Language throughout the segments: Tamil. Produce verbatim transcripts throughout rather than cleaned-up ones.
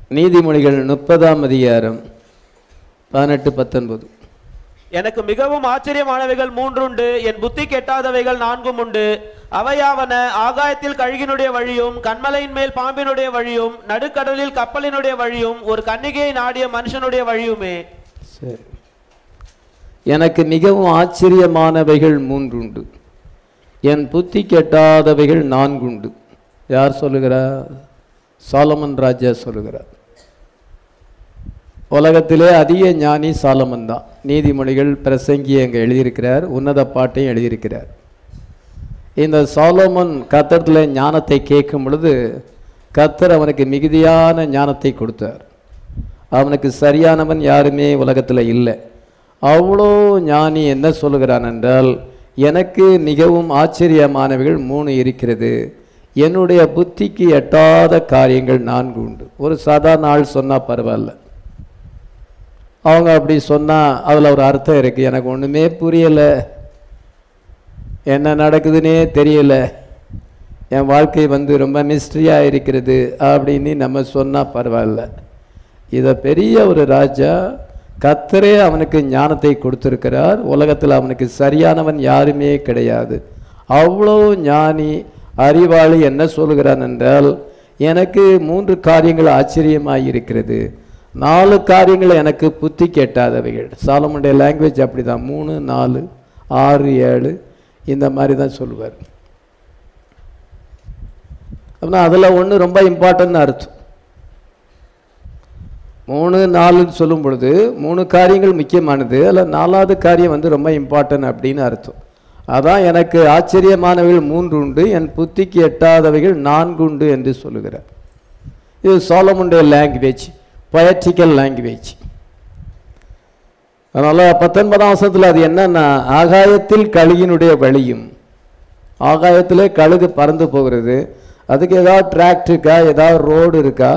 நீதிமொழிகள் முப்பதாம் அதிகாரம் பதினெட்டு பத்தொன்பது. எனக்கு மிகவும் ஆச்சரியமானவைகள் மூன்றுண்டு, என் புத்தி கெட்டாதவைகள் நான்கும் உண்டு. அவையாவன, ஆகாயத்தில் கழுகினுடைய வழியும், கண்மலையின் மேல் பாம்பினுடைய வழியும், நடுக்கடலில் கப்பலினுடைய வழியும், ஒரு கன்னிகையை நாடிய மனுஷனுடைய வழியுமே. சரி, எனக்கு மிகவும் ஆச்சரியமானவைகள் மூன்றுண்டு, என் புத்தி கெட்டாதவைகள் நான்குண்டு. யார் சொல்லுகிறார்? சாலமன் ராஜா சொல்லுகிறார். உலகத்திலே அதிக ஞானி சாலமன் தான். நீதிமொழிகள் பிரசங்கி அங்கே எழுதியிருக்கிறார், உன்னத பாட்டையும் எழுதியிருக்கிறார். இந்த சாலமன் கர்த்தரிடத்தில் ஞானத்தை கேட்கும் பொழுது கர்த்தர் அவனுக்கு மிகுதியான ஞானத்தை கொடுத்தார். அவனுக்கு சரியானவன் யாருமே உலகத்தில் இல்லை. அவ்வளோ ஞானி என்ன சொல்லுகிறான் என்றால், எனக்கு மிகவும் ஆச்சரியமானவைகள் மூணு இருக்கிறது, என்னுடைய புத்திக்கு எட்டாத காரியங்கள் நான்கு உண்டு. ஒரு சாதாரண ஆள் சொன்னால் பரவாயில்ல, அவங்க அப்படி சொன்னால் அதில் ஒரு அர்த்தம் இருக்குது. எனக்கு ஒன்றுமே புரியலை, என்ன நடக்குதுன்னே தெரியல, என் வாழ்க்கை வந்து ரொம்ப மிஸ்ட்ரியாக இருக்கிறது அப்படின்னு நம்ம சொன்னால் பரவாயில்ல. இதை பெரிய ஒரு ராஜா கர்த்தரே அவனுக்கு ஞானத்தை கொடுத்திருக்கிறார். உலகத்தில் அவனுக்கு சரியானவன் யாருமே கிடையாது. அவ்வளோ ஞானி அறிவாளி என்ன சொல்கிறான் என்றால், எனக்கு மூன்று காரியங்கள் ஆச்சரியமாக இருக்கிறது, நாலு காரியங்கள் எனக்கு புத்தி கேட்டாதவைகள். சாலமனுடைய லாங்குவேஜ் அப்படி தான், மூணு நாலு ஆறு ஏழு இந்த மாதிரி தான் சொல்லுவார். அப்படின்னா அதில் ஒன்று ரொம்ப இம்பார்ட்டன்ட்னு அர்த்தம். மூணு நாலுன்னு சொல்லும் பொழுது மூணு காரியங்கள் முக்கியமானது, அதில் நாலாவது காரியம் வந்து ரொம்ப இம்பார்ட்டன்ட் அப்படின்னு அர்த்தம். அதான் எனக்கு ஆச்சரியமானவைகள் மூன்று உண்டு, என் புத்திக்கு எட்டாதவைகள் நான்கு உண்டு என்று சொல்லுகிறார். இது சாலமனுடைய லாங்குவேஜ், பொயட்டிக்கல் லாங்குவேஜ். அதனால் பத்தொன்பதாம் வருஷத்தில் அது என்னன்னா, ஆகாயத்தில் கழுகினுடைய வழியும், ஆகாயத்திலே கழுகு பறந்து போகிறது, அதுக்கு ஏதாவது ட்ராக்ட் இருக்கா, ஏதாவது ரோடு இருக்கா?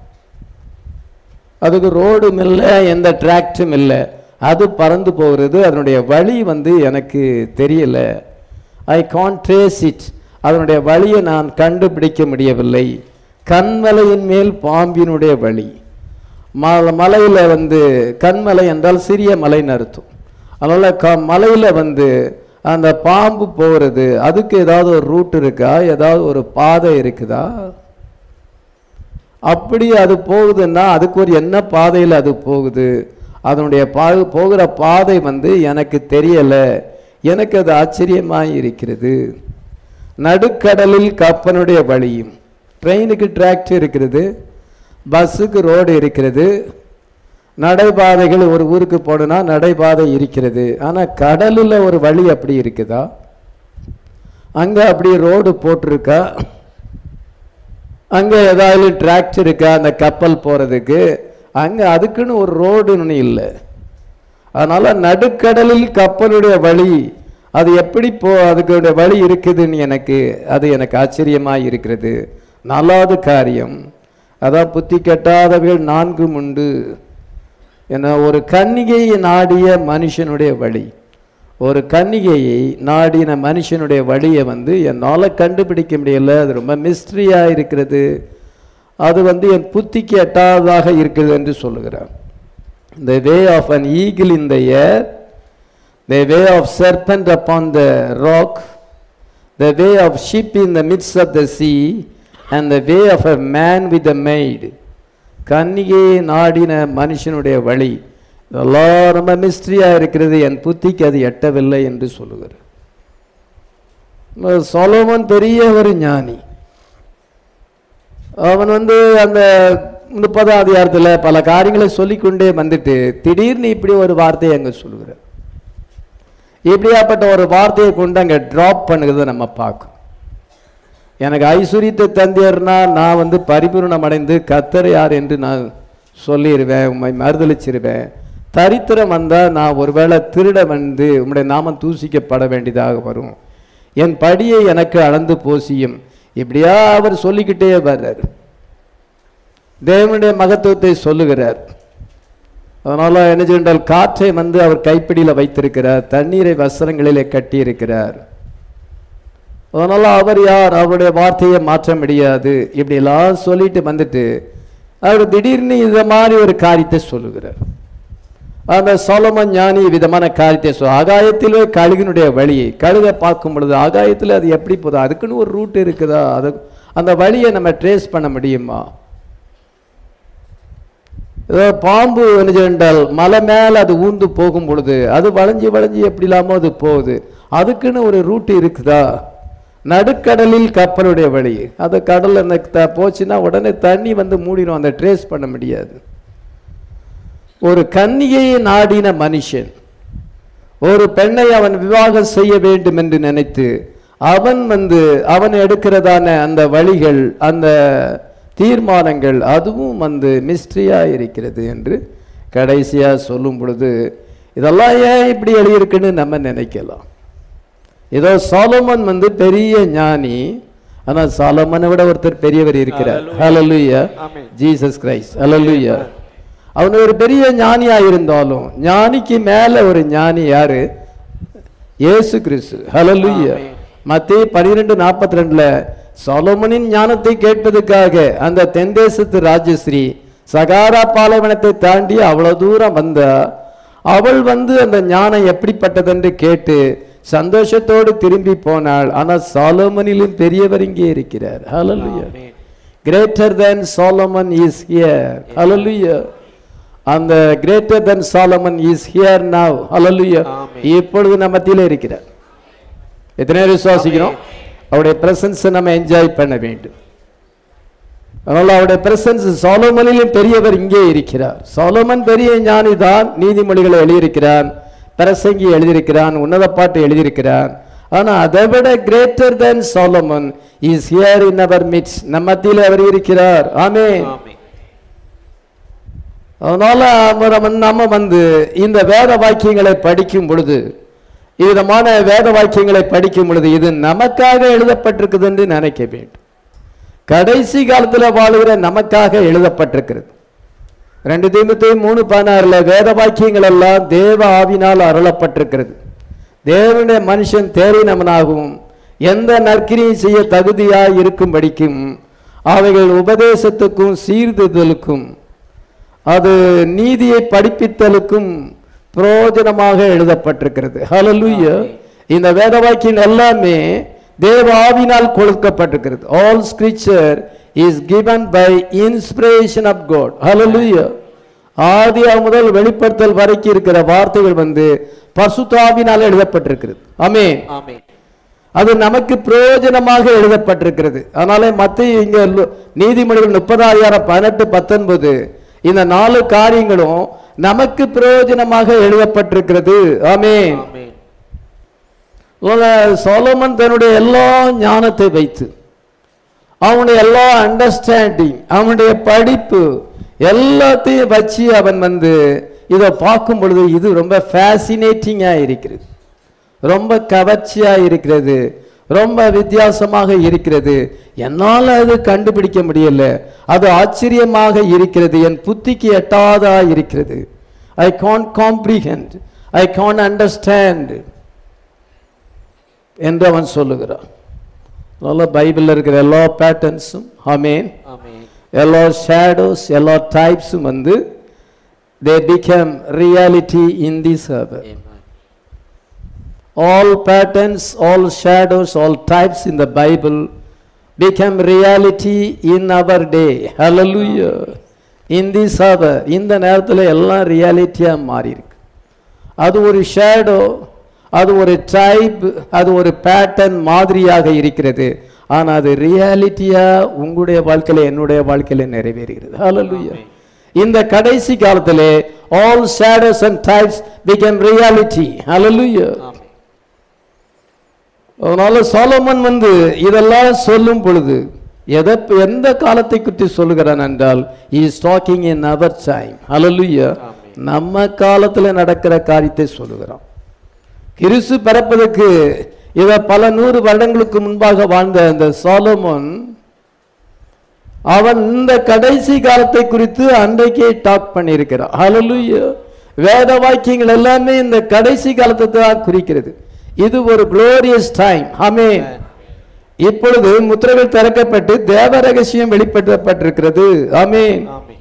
அதுக்கு ரோடும் இல்லை, எந்த டிராக்டும் இல்லை, அது பறந்து போகிறது. அதனுடைய வழி வந்து எனக்கு தெரியல, ஐ கான்ட் ட்ரேஸ் இட், அதனுடைய வழியை நான் கண்டுபிடிக்க முடியவில்லை. கண்மலையின் மேல் பாம்பினுடைய வழி, மலையில் வந்து கண்மலை என்றால் சிறிய மலைன்னு அர்த்தம். அதனால் க மலையில் வந்து அந்த பாம்பு போகிறது, அதுக்கு ஏதாவது ஒரு ரூட் இருக்கா, ஏதாவது ஒரு பாதை இருக்குதா? அப்படி அது போகுதுன்னா அதுக்கு ஒரு என்ன பாதையில் அது போகுது, அதனுடைய பா போகிற பாதை வந்து எனக்கு தெரியலை, எனக்கு அது ஆச்சரியமாக இருக்கிறது. நடுக்கடலில் கப்பனுடைய வழியும், ட்ரெயினுக்கு டிராக்ட் இருக்கிறது, பஸ்ஸுக்கு ரோடு இருக்கிறது, நடைபாதைகள் ஒரு ஊருக்கு போனா நடைபாதை இருக்கிறது. ஆனால் கடலில் ஒரு வழி அப்படி இருக்குதா? அங்கே அப்படி ரோடு போட்டிருக்கா? அங்கே ஏதாவது டிராக்ட் இருக்கா அந்த கப்பல் போகிறதுக்கு? அங்கே அதுக்குன்னு ஒரு ரோடுன்னு இல்லை. அதனால் நடுக்கடலில் கப்பலுடைய வழி அது எப்படி போ அதுக்குடைய வழி இருக்குதுன்னு எனக்கு அது எனக்கு ஆச்சரியமாக இருக்கிறது. நாலாவது காரியம், அதான் புத்தி கெட்டாதவர்கள் நான்கும் உண்டு. ஏன்னா ஒரு கன்னிகையை நாடிய மனுஷனுடைய வழி, ஒரு கன்னிகையை நாடின மனுஷனுடைய வழியை வந்து என்னால் கண்டுபிடிக்க முடியல, அது ரொம்ப மிஸ்ட்ரியாக இருக்கிறது, அது வந்து என் புத்திக்கு எட்டாததாக இருக்கிறது என்று சொல்லுகிறார். The way of an eagle in the air, the way of serpent upon the rock, the way of ship in the midst of the sea, and the way of a man with a maid. கன்னிகையை நாடின மனுஷனுடைய வழி இதெல்லாம் ரொம்ப மிஸ்ட்ரியாக இருக்கிறது, என் புத்திக்கு அது எட்டவில்லை என்று சொல்லுகிறார். சாலமோன் பெரிய ஒரு ஞானி. அவன் வந்து அந்த முப்பதாம் அதிகாரத்தில் பல காரியங்களை சொல்லிக்கொண்டே வந்துட்டு திடீர்னு இப்படி ஒரு வார்த்தையை அங்கே சொல்லுகிறார். இப்படியாப்பட்ட ஒரு வார்த்தையை கொண்டு அங்கே ட்ராப் பண்ணுகிறத நம்ம பார்க்கணும். எனக்கு ஐஸ்வர்யத்தை தந்தியர்னா நான் வந்து பரிபூர்ணம் அடைந்து கர்த்தர் யார் என்று நான் சொல்லிடுவேன், உண்மை மறுதளிச்சிருவேன். தரித்திரம் வந்தால் நான் ஒருவேளை திருட வந்து உம்முடைய நாமம் தூசிக்கப்பட வேண்டியதாக வரும், என் படியை எனக்கு அளந்து போசியும், இப்படியா அவர் சொல்லிக்கிட்டே வர்றார். தேவனுடைய மகத்துவத்தை சொல்லுகிறார். அதனால் என்ன சொன்னால், காற்றை வந்து அவர் கைப்பிடியில் வைத்திருக்கிறார், தண்ணீரை வஸ்திரங்களிலே கட்டி இருக்கிறார். அதனால் அவர் யார், அவருடைய வார்த்தையை மாற்ற முடியாது. இப்படிலாம் சொல்லிட்டு வந்துட்டு அவர் திடீர்னு இந்த மாதிரி ஒரு காரியத்தை சொல்லுகிறார். அந்த சாலமோன் ஞானி விதமான காரியத்தை சொல் ஆகாயத்திலே கழுகினுடைய வழியை கழுக பார்க்கும் பொழுது ஆகாயத்தில் அது எப்படி போதா, அதுக்குன்னு ஒரு ரூட் இருக்குதா, அது அந்த வழியை நம்ம ட்ரேஸ் பண்ண முடியுமா? பாம்பு என்றால் மலை மேலே அது ஊந்து போகும் பொழுது அது வளைஞ்சி வளைஞ்சி எப்படி இல்லாமல் அது போகுது, அதுக்குன்னு ஒரு ரூட் இருக்குதா? நடுக்கடலில் கப்பலுடைய வழி, அந்த கடல் அந்த போச்சுன்னா உடனே தண்ணி வந்து மூடிடும், அந்த ட்ரேஸ் பண்ண முடியாது. ஒரு கன்னிகையை நாடின மனுஷன் ஒரு பெண்ணை அவன் விவாகம் செய்ய வேண்டும் என்று நினைத்து அவன் வந்து அவன் எடுக்கிறதான அந்த வழிகள் அந்த தீர்மானங்கள் அதுவும் வந்து மிஸ்ட்ரியா இருக்கிறது என்று கடைசியா சொல்லும் பொழுது இதெல்லாம் ஏன் இப்படி எழுதியிருக்குன்னு நம்ம நினைக்கலாம். ஏதோ சாலமோன் வந்து பெரிய ஞானி, ஆனால் சாலமோனை விட ஒருத்தர் பெரியவர் இருக்கிறார். Hallelujah, Jesus Christ. ஹல்லேலூயா. அவன் ஒரு பெரிய ஞானியா இருந்தாலும் ஞானிக்கு மேல ஒரு ஞானி யாரு? இயேசு கிறிஸ்து. ஹல்லேலூயா. மத்தேயு பன்னிரண்டு நாற்பத்தி ரெண்டுல சாலமோனின் ஞானத்தை கேட்பதற்காக அந்த தென்தேசத்து ராஜஸ்ரீ சகாரா பாலைவனத்தை தாண்டி அவ்வளவு தூரம் வந்தா. அவள் வந்து அந்த ஞானம் எப்படிப்பட்டதென்று கேட்டு சந்தோஷத்தோடு திரும்பி போனாள். ஆனால் சாலமோனிலும் பெரியவர் இங்கே இருக்கிறார். ஹல்லேலூயா. Greater than Solomon is here. Hallelujah. அந்த greater than Solomon is here now. Hallelujah. இப்பொழுது நம்ம மத்தியிலே இருக்கிறார். எத்தனை பேர் விசுவாசிக்கிறோம்? அவருடைய பிரசன்ஸ் நம்ம என்ஜாய் பண்ண வேண்டும். அதனால அவருடைய பிரசன்ஸ் சாலமோனிலும் பெரியவர் இங்கே இருக்கிறார். சாலமோன் பெரிய ஞானி தான், நீதிமொழிகளை எழுதியிருக்கிறான், பிரசங்கி எழுதியிருக்கிறான், உன்னத பாட்டு எழுதியிருக்கிறான். ஆனா அதை விட greater than Solomon is here in our midst, நம்ம மத்தியில் அவர் இருக்கிறார். ஆமென். அதனால நம்ம வந்து இந்த வேத வாக்கியங்களை படிக்கும் பொழுது, விதமான வேத வாக்கியங்களை படிக்கும் பொழுது இது நமக்காக எழுதப்பட்டிருக்குது என்று நினைக்க வேண்டும். கடைசி காலத்தில் வாழுகிற நமக்காக எழுதப்பட்டிருக்கிறது. ரெண்டு தீமோத்தேயு மூணு பதினாறுல வேத வாக்கியங்கள் எல்லாம் தேவ ஆவினால் அருளப்பட்டிருக்கிறது. தேவனுடைய மனுஷன் தேறினவனாகவும் எந்த நற்கிரியை செய்ய தகுதியாய் இருக்கும்படிக்கும் அவைகள் உபதேசத்துக்கும் சீர்திருத்தலுக்கும் அது நீதியை படிப்பித்தலுக்கும் பிரயோஜனமாக எழுதப்பட்டிருக்கிறது. ஹல்லேலூயா. இந்த வேத வாக்கியம் எல்லாமே தேவ ஆவினால் கொடுக்கப்பட்டிருக்கிறது. All scripture is given by inspiration of God. Hallelujah. ஆதி முதல் வெளிப்படுத்தல் வரைக்கும் இருக்கிற வார்த்தைகள் வந்து பரிசுத்த ஆவியினால் எழுதப்பட்டிருக்கிறது. ஆமென். ஆமென். அது நமக்கு பிரயோஜனமாக எழுதப்பட்டிருக்கிறது. அதனால மத்தேயு இங்க நீதிமொழிகள் முப்பதாயிரம் பதினெட்டு பத்தொன்பது இந்த நாலு காரியங்களும் நமக்கு பிரயோஜனமாக எழுதப்பட்டிருக்கிறது. ஆமென். சாலமன் தன்னுடைய எல்லா ஞானத்தை வைத்து அவனுடைய எல்லா அண்டர்ஸ்டாண்டிங் அவனுடைய படிப்பு எல்லாத்தையும் வச்சு அவன் வந்து இதை பார்க்கும் பொழுது இது ரொம்ப ஃபேசினேட்டிங்கா இருக்கிறது, ரொம்ப கவர்ச்சியா இருக்கிறது, ரொம்ப வித்தியாசமாக இருக்கிறது. என்னால் அது கண்டுபிடிக்க முடியல, அது ஆச்சரியமாக இருக்கிறது, என் புத்திக்கு எட்டாதா இருக்கிறது. I can't comprehend, I can't understand என்று அவன் சொல்லுகிறான். நல்ல பைபிளில் இருக்கிற எல்லா பேட்டர்ன்ஸும், ஆமென், எல்லா ஷேடோஸ் எல்லா டைப்ஸும் வந்து they become reality in this hour. All patterns, all shadows, all types in the Bible become reality in our day. Hallelujah. In this hour, இந்த நேரத்தில் எல்லாம் ரியாலிட்டியா மாறி இருக்கு. அது ஒரு ஷேடோ, அது ஒரு டைப், அது ஒரு பேட்டர்ன் மாதிரியாக இருக்கிறது. ஆனா அது ரியாலிட்டியா உங்களுடைய வாழ்க்கையில என்னுடைய வாழ்க்கையில நிறைவேறுகிறது. ஹல்லேலூயா. இந்த கடைசி காலத்திலே all shadows and types became reality. Hallelujah. அதனால சாலமன் வந்து இதெல்லாம் சொல்லும் பொழுது எதை எந்த காலத்தை குறித்து சொல்லுகிறான் என்றால் he is talking in our time. Hallelujah. நம்ம காலத்தில் நடக்கிற காரியத்தை சொல்லுகிறான். கிறிஸ்து பிறப்பதற்கு இத பல நூறு வருடங்களுக்கு முன்பாக வாழ்ந்த அந்த சாலமோன் அவன் இந்த கடைசி காலத்தை குறித்து அன்றைக்கே டாக் பண்ணியிருக்கிறான். ஹல்லேலூயா. வேத வாக்கியங்கள் எல்லாமே இந்த கடைசி காலத்தை தான் குறிக்கிறது. இது ஒரு குளோரியஸ் டைம். ஆமென். இப்பொழுது முத்திரைகள் திறக்கப்பட்டு தேவ ரகசியம் வெளிப்படுத்தப்பட்டிருக்கிறது. ஆமென்.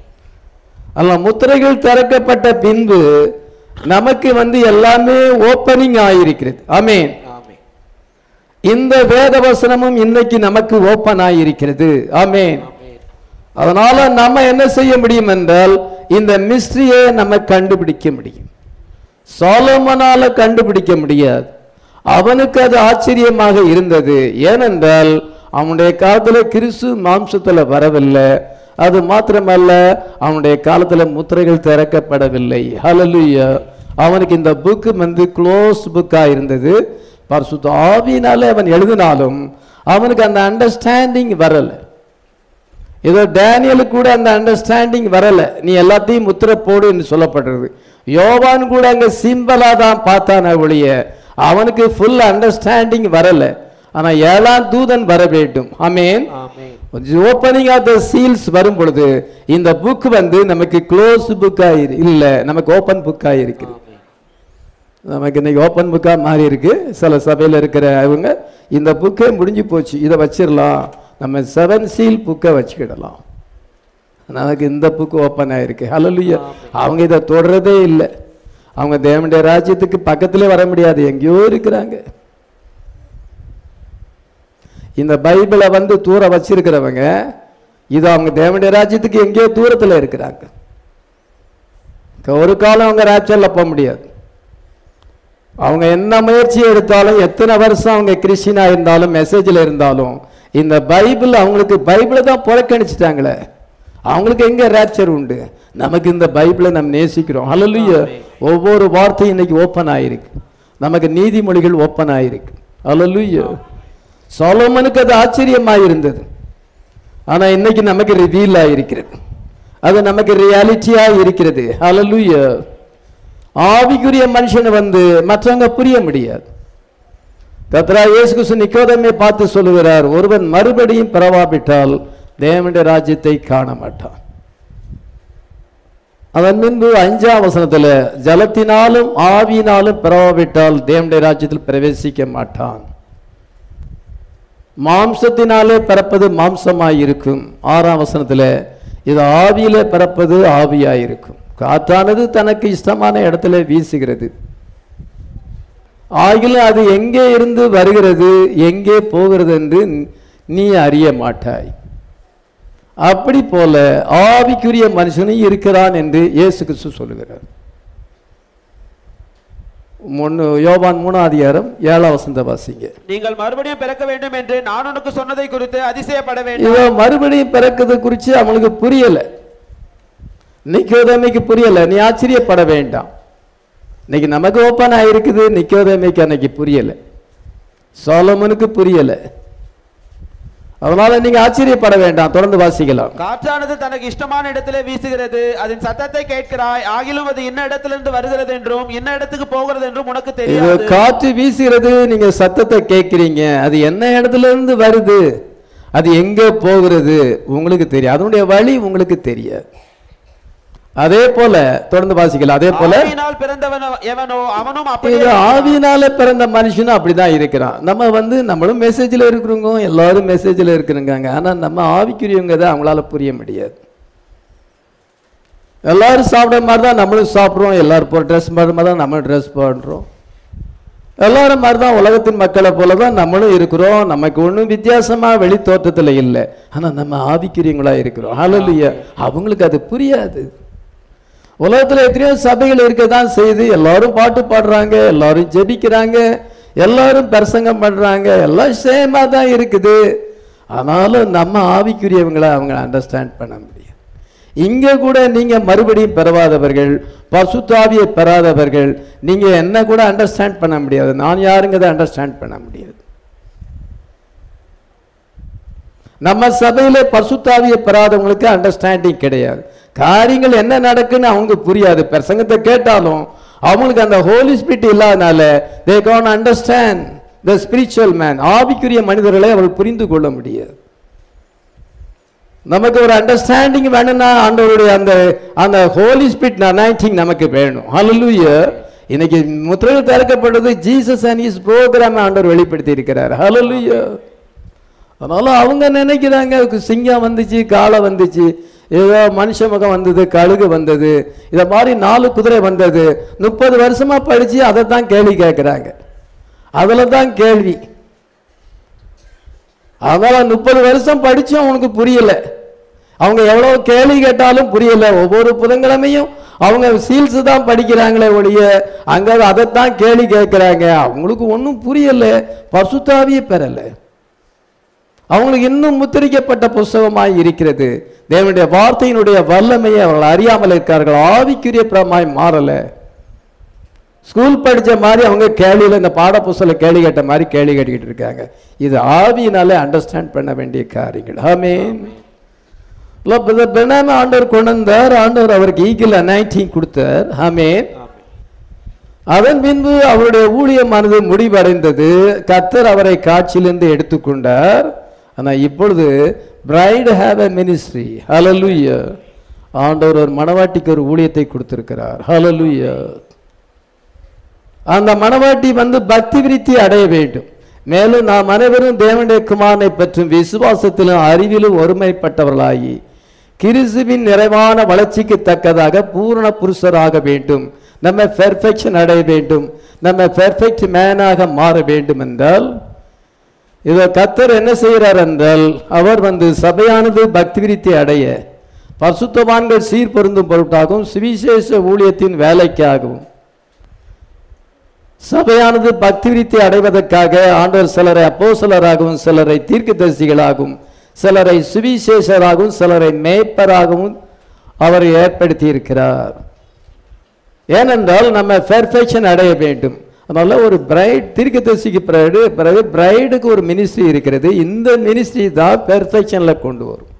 அல்ல முத்திரைகள் திறக்கப்பட்ட பின்பு நமக்கு வந்து எல்லாமே ஓப்பனிங் ஆயிருக்கிறது. ஆமென். இந்த வேத வசனமும் இன்னைக்கு நமக்கு ஓப்பன் ஆயிருக்கிறது. ஆமென். அதனால நம்ம என்ன செய்ய முடியும் என்றால் இந்த மிஸ்ட்ரியை நம்ம கண்டுபிடிக்க முடியும். சாலோமோனால கண்டுபிடிக்க முடியாது. அவனுக்கு அது ஆச்சரியமாக இருந்தது. ஏனென்றால் அவனுடைய காலத்துல கிறிஸ்து மாம்சத்துல வரவில்லை. அது மாத்திரமல்ல, அவனுடைய காலத்துல முத்திரைகள் திறக்கப்படவில்லை. ஹல்லேலூயா. அவனுக்கு இந்த புக் வந்து க்ளோஸ் புக்கா இருந்தது. பரிசுத்த ஆவியினாலே அவன் எழுதினாலும் அவனுக்கு அந்த அண்டர்ஸ்டாண்டிங் வரல. ஏதோ டேனியலுக்கு கூட அந்த அண்டர்ஸ்டாண்டிங் வரல. நீ எல்லாத்தையும் முத்திரை போடு என்று சொல்லப்படுறது. யோவான் கூட அங்க சிம்பலா தான் பார்த்தான ஒழிய அவனுக்கு ஃபுல் அண்டர்ஸ்டாண்டிங் வரல. ஆனா ஏழாம் தூதன் வர வேண்டும். Amen. Opening of the seals வரும் பொழுது இந்த புக் வந்து நமக்கு க்ளோஸ் புக்கா இல்ல, நமக்கு ஓப்பன் புக்கா இருக்குது. நமக்கு இன்னைக்கு ஓப்பன் புக்கா மாறி இருக்கு. சில சபையில் இருக்கிற அவங்க இந்த புக்கே முடிஞ்சு போச்சு, இதை வச்சிடலாம், நம்ம செவன் சீல் புக்கை வச்சுக்கிடலாம். நமக்கு இந்த புக்கு ஓப்பன் ஆயிருக்கு. ஹல்லேலூயா. அவங்க இதை தொடரதே இல்லை. அவங்க தேவனுடைய ராஜ்யத்துக்கு பக்கத்திலே வர முடியாது, எங்கேயோ இருக்கிறாங்க. இந்த பைபிளை வந்து தூர வச்சிருக்கிறவங்க இது அவங்க தேவனுடைய ராஜ்யத்துக்கு எங்கேயோ தூரத்தில் இருக்கிறாங்க. ஒரு காலம் அவங்க ராப்சர்ல போக முடியாது. அவங்க என்ன முயற்சி எடுத்தாலும், எத்தனை வருஷம் அவங்க கிறிஸ்டியனா இருந்தாலும், மெசேஜில் இருந்தாலும், இந்த பைபிள் அவங்களுக்கு பைபிளை தான் புறக்கணிச்சிட்டாங்களே. அவங்களுக்கு எங்க ராப்சர் உண்டு? நமக்கு இந்த பைபிளை நம்ம நேசிக்கிறோம். ஹல்லேலூயா. ஒவ்வொரு வார்த்தையும் இன்னைக்கு ஓப்பன் ஆயிருக்கு. நமக்கு நீதிமொழிகள் ஓப்பன் ஆயிருக்கு. ஹல்லேலூயா. சாலோமோனுக்கு அது ஆச்சரியமாயிருந்தது. ஆனா இன்னைக்கு நமக்கு ரிவீல் ஆயிருக்கிறது. அது நமக்கு ரியாலிட்டியா இருக்கிறது. ஹல்லேலூயா. ஆவிக்குரிய மனுஷனை வந்து மற்றவங்க புரிய முடியாது. கர்த்தராகிய இயேசு கிறிஸ்து நிக்கோதேமை பார்த்து சொல்லுகிறார், ஒருவன் மறுபடியும் பிறவாவிட்டால் தேவனுடைய ராஜ்யத்தை காண மாட்டான். அதன் முன்பு அஞ்சாம் வசனத்துல ஜலத்தினாலும் ஆவியினாலும் பிறவாவிட்டால் தேவனுடைய ராஜ்யத்தில் பிரவேசிக்க மாட்டான். மாம்சத்தினாலே பிறப்பது மாம்சமாயிருக்கும். ஆறாம் வசனத்துல இது ஆவியிலே பிறப்பது ஆவியாயிருக்கும். காற்றானது தனக்கு இஷ்டமான இடத்துல வீசுகிறது, ஆகிலும் அது எங்கே இருந்து வருகிறது எங்கே போகிறது என்று நீ அறிய மாட்டாய். அப்படி போல ஆவிக்குரிய மனுஷனும் இருக்கிறான் என்று இயேசு கிறிஸ்து சொல்லுகிறார். யோவான் மூணாம் அதிகாரம் ஏழாம் வசனத்தை வாசிங்க. நீங்கள் மறுபடியும் பிறக்க வேண்டும் என்று நான் உனக்கு சொன்னதை குறித்து அதிசயப்பட வேண்டும். இதோ மறுபடியும் பிறக்கிறது குறித்து அவங்களுக்கு புரியல. நிக்கோதேமைக்கு புரியல, நீ ஆச்சரியப்பட வேண்டாம். இன்னைக்கு நமக்கு ஓப்பன் ஆயிருக்குது, நிக்கோதேமைக்கு அன்னைக்கு புரியல, சாலோமோனுக்கு புரியல. அதனால நீங்க ஆச்சரியப்பட வேண்டாம். தொடர்ந்து வாசிக்கலாம். காற்றானது தனக்கு இஷ்டமான இடத்திலே வீசுகிறது, அதன் சத்தத்தை கேட்கிறாய், ஆகிலும் அது இன்ன இடத்திலிருந்து வருகிறது என்றும் இன்ன இடத்துக்கு போகிறது என்றும் உனக்கு தெரியாது. காற்று வீசுகிறது, நீங்க சத்தத்தை கேட்கிறீங்க, அது என்ன இடத்துல இருந்து வருது, அது எங்க போகிறது உங்களுக்கு தெரியும், அதனுடைய வழி உங்களுக்கு தெரியாது. அதே போல தொடர்ந்து வாசிக்கலாம். அதே போல ஆவியினால் பிறந்தவன் எவனோ அவனும் அப்படியே, ஆவியினால பிறந்த மனுஷனும் அப்படிதான் இருக்கிறான். நம்ம வந்து நம்மளும் மெசேஜ்ல இருக்கிறவங்க, எல்லாரும் மெசேஜ்ல இருக்கிறாங்க. ஆனா நம்ம ஆவிக்குரியவங்க தான் அவங்களால புரிய முடியாது. எல்லாரும் சாப்பிட்ற மாதிரி தான் நம்மளும் சாப்பிட்றோம், எல்லாரும் போற ட்ரெஸ் மாதிரி தான் நம்மளும் ட்ரெஸ் போடுறோம், எல்லாரும் மாதிரி தான் உலகத்தின் மக்களை போல தான் நம்மளும் இருக்கிறோம். நமக்கு ஒன்றும் வித்தியாசமா வெளி தோற்றத்துல இல்லை. ஆனா நம்ம ஆவிக்குரியவங்களா இருக்கிறோம். ஹல்லேலூயா. அவங்களுக்கு அது புரியாது. உலகத்தில் எத்தனையோ சபைகள் இருக்கதான் செய்து, எல்லாரும் பாட்டு பாடுறாங்க, எல்லாரும் ஜெபிக்கிறாங்க, எல்லாரும் பிரசங்கம் பண்றாங்க, எல்லாம் சேமா தான் இருக்குது. ஆனாலும் நம்ம ஆவிக்குரியவங்களை அவங்க அண்டர்ஸ்டாண்ட் பண்ண முடியும். இங்க கூட நீங்க மறுபடியும் பெறாதவர்கள், பசுத்தாவியை பெறாதவர்கள், நீங்க என்ன கூட அண்டர்ஸ்டாண்ட் பண்ண முடியாது. நான் யாருங்கிறத அண்டர்ஸ்டாண்ட் பண்ண முடியாது. நம்ம சபையில பசுத்தாவியை பெறாதவங்களுக்கு அண்டர்ஸ்டாண்டிங் கிடையாது. காரியங்கள் என்ன நடக்குன்னு அவங்க புரியாது. பிரசங்கத்தை கேட்டாலும் அவங்களுக்கு அந்த ஹோலி ஸ்பிரிட் இல்லாதனால they can't understand the spiritual man. ஆவிக்குரிய மனிதர்களை அவர்கள் புரிந்து கொள்ள முடியாது. நமக்கு ஒரு அண்டர்ஸ்டாண்டிங் வேணும்னா ஆண்டவருடைய அந்த அந்த ஹோலி ஸ்பிரிட் அனாயிண்டிங் நமக்கு வேணும். ஹல்லேலூயா. இன்னைக்கு முத்திரைகள் திறக்கப்பட்டது ஜீசஸ் அண்ட் ஹிஸ் ப்ரோக்ராம் ஆண்டவர் வெளிப்படுத்தி இருக்கிறார். ஹல்லேலூயா. அதனால அவங்க நினைக்கிறாங்க சிங்கம் வந்துச்சு, காளை வந்துச்சு, ஏதோ மனுஷ முகம் வந்தது, கழுகு வந்தது, இதை மாதிரி நாலு குதிரை வந்தது. முப்பது வருஷமா படிச்சு அதை தான் கேள்வி கேட்குறாங்க. அதில் தான் கேள்வி. அதனால முப்பது வருஷம் படிச்சும் உனக்கு புரியல. அவங்க எவ்வளோ கேள்வி கேட்டாலும் புரியல. ஒவ்வொரு புதன்கிழமையும் அவங்க சீல்ஸ் தான் படிக்கிறாங்களே ஒழிய அங்கே அதைத்தான் கேள்வி கேட்குறாங்க. அவங்களுக்கு ஒன்றும் புரியல, பரிசுத்தாவியே பெறலை. அவங்களுக்கு இன்னும் முத்திரிக்கப்பட்ட புஸ்தகமாய் இருக்கிறது. தேவனுடைய வார்த்தையினுடைய வல்லமையை அவர்கள் அறியாமல் இருக்கார்கள். ஆவிக்குரிய பிரமாய் மாறல. ஸ்கூல் படித்த மாதிரி அவங்க கேள்வியில் இந்த பாட புஸ்தகம் கேள்வி கேட்ட மாதிரி கேள்வி கேட்டுக்கிட்டு இருக்காங்க. இது ஆவியினாலே அண்டர்ஸ்டாண்ட் பண்ண வேண்டிய காரியங்கள். ஆமென். ஆண்டவர் கொண்டு வந்தார். ஆண்டவர் அவருக்கு ஈகிள் அனாயிண்டிங் கொடுத்தார். ஆமென். அதன் பின்பு அவருடைய ஊழியமானது முடிவடைந்தது. கர்த்தர் அவரை காட்சியிலிருந்து எடுத்துக்கொண்டார். ஆனால் இப்பொழுது bride have a ministry. Hallelujah. ஆண்டவர் ஒரு மணவாட்டிக்கு ஒரு ஊழியத்தை கொடுத்திருக்கிறார். ஹல்லேலூயா. அந்த மணவாட்டி வந்து பக்தி விருத்தி அடைய வேண்டும். மேலும் நாம் அனைவரும் தேவனுடைய குமாரனை பற்றும் விசுவாசத்திலும் அறிவிலும் ஒருமைப்பட்டவர்களாகி கிறிஸ்துவின் நிறைவான வளர்ச்சிக்கு தக்கதாக பூரண புருஷராக வேண்டும். நம்ம பெர்ஃபெக்ஷன் அடைய வேண்டும். நம்ம பெர்ஃபெக்ட் மேனாக மாற வேண்டும் என்றால் இதை கர்த்தர் என்ன செய்கிறார் என்றால் அவர் வந்து சபையானது பக்தி விருத்தி அடைய பரிசுத்தவான்கள் சீர் பொருந்தும் பொருட்டாகவும் சுவிசேஷ ஊழியத்தின் வேலைக்காகவும் சபையானது பக்தி விருத்தி அடைவதற்காக ஆண்டவர் சிலரை அப்போஸ்தலராகவும் சிலரை தீர்க்கதரிசிகளாகவும் சிலரை சுவிசேஷராகவும் சிலரை மேய்ப்பராகவும் அவர் ஏற்படுத்தி இருக்கிறார். ஏனென்றால் நம்ம பெர்ஃபெக்ஷன் அடைய வேண்டும். அதனால ஒரு பிரைட் தீர்க்கதரிசிக்கு பிறகு பிறகு பிரைடுக்கு ஒரு மினிஸ்ட்ரி இருக்கிறது. இந்த மினிஸ்ட்ரி தான் பெர்ஃபெக்ஷன்ல கொண்டு வரும்.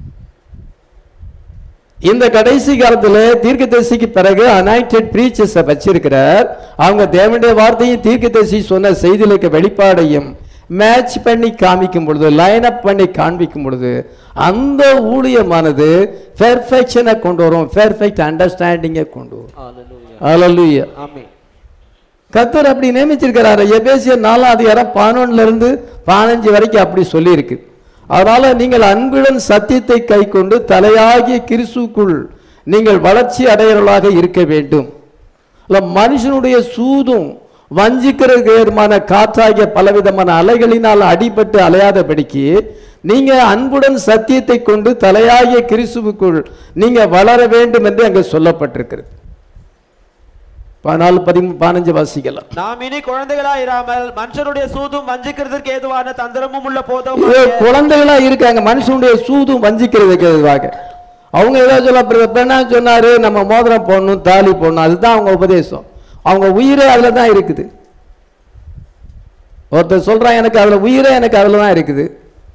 இந்த கடைசி காலத்தில் தீர்க்கதரிசிக்கு பிறகு அனாயிண்டட் பிரீச்சர்ஸை வச்சிருக்கிறார். அவங்க தேவனுடைய வார்த்தையும் தீர்க்கதரிசி சொன்ன செய்திகளுக்கு வெளிப்பாடையும் மேட்ச் பண்ணி காமிக்கும் பொழுது, லைன் அப் பண்ணி காண்பிக்கும் பொழுது அந்த ஊழியமானது பெர்ஃபெக்ஷனை கொண்டு வரும், பெர்ஃபெக்ட் அண்டர்ஸ்டாண்டிங்கை கொண்டு வரும். ஹல்லேலூயா. ஆமென். கர்த்தர் அப்படி நியமிச்சிருக்கிறாரு. எபேசியர் நாலாம் அதிகாரம் பதினொன்னுல இருந்து பதினஞ்சு வரைக்கும் அப்படி சொல்லி இருக்கு. அதனால நீங்கள் அன்புடன் சத்தியத்தை கை கொண்டு தலையாகிய கிறிஸ்துவுக்குள் நீங்கள் வளர்ச்சி அடையவர்களாக இருக்க வேண்டும். மனுஷனுடைய சூதும் வஞ்சிக்கிறமான காற்றாகிய பலவிதமான அலைகளினால் அடிபட்டு அலையாதபடிக்கு நீங்க அன்புடன் சத்தியத்தை கொண்டு தலையாகிய கிறிஸ்துவுக்குள் நீங்க வளர வேண்டும் என்று அங்கு சொல்லப்பட்டிருக்கிறது. பதினாலு பதினஞ்சு வாசிக்கலாம். நாம் இனி குழந்தைகளா இராமல் மனுஷனுடைய சூதும் வஞ்சிக்கிறதுக்கு ஏதுவான தந்திரமும் உள்ள போதும். குழந்தைகளா இருக்காங்க, மனுஷனுடைய சூதும் வஞ்சிக்கிறதுக்கு ஏதுவாக. அவங்க ஏதாவது சொல்ல பெண்ணா சொன்னாரு நம்ம மோதிரம் போடணும் தாலி போடணும், அதுதான் அவங்க உபதேசம். அவங்க உயிரே அதுல தான் இருக்குது. ஒருத்தர் சொல்றான் எனக்கு அதுல உயிரே எனக்கு அதுல தான் இருக்குது.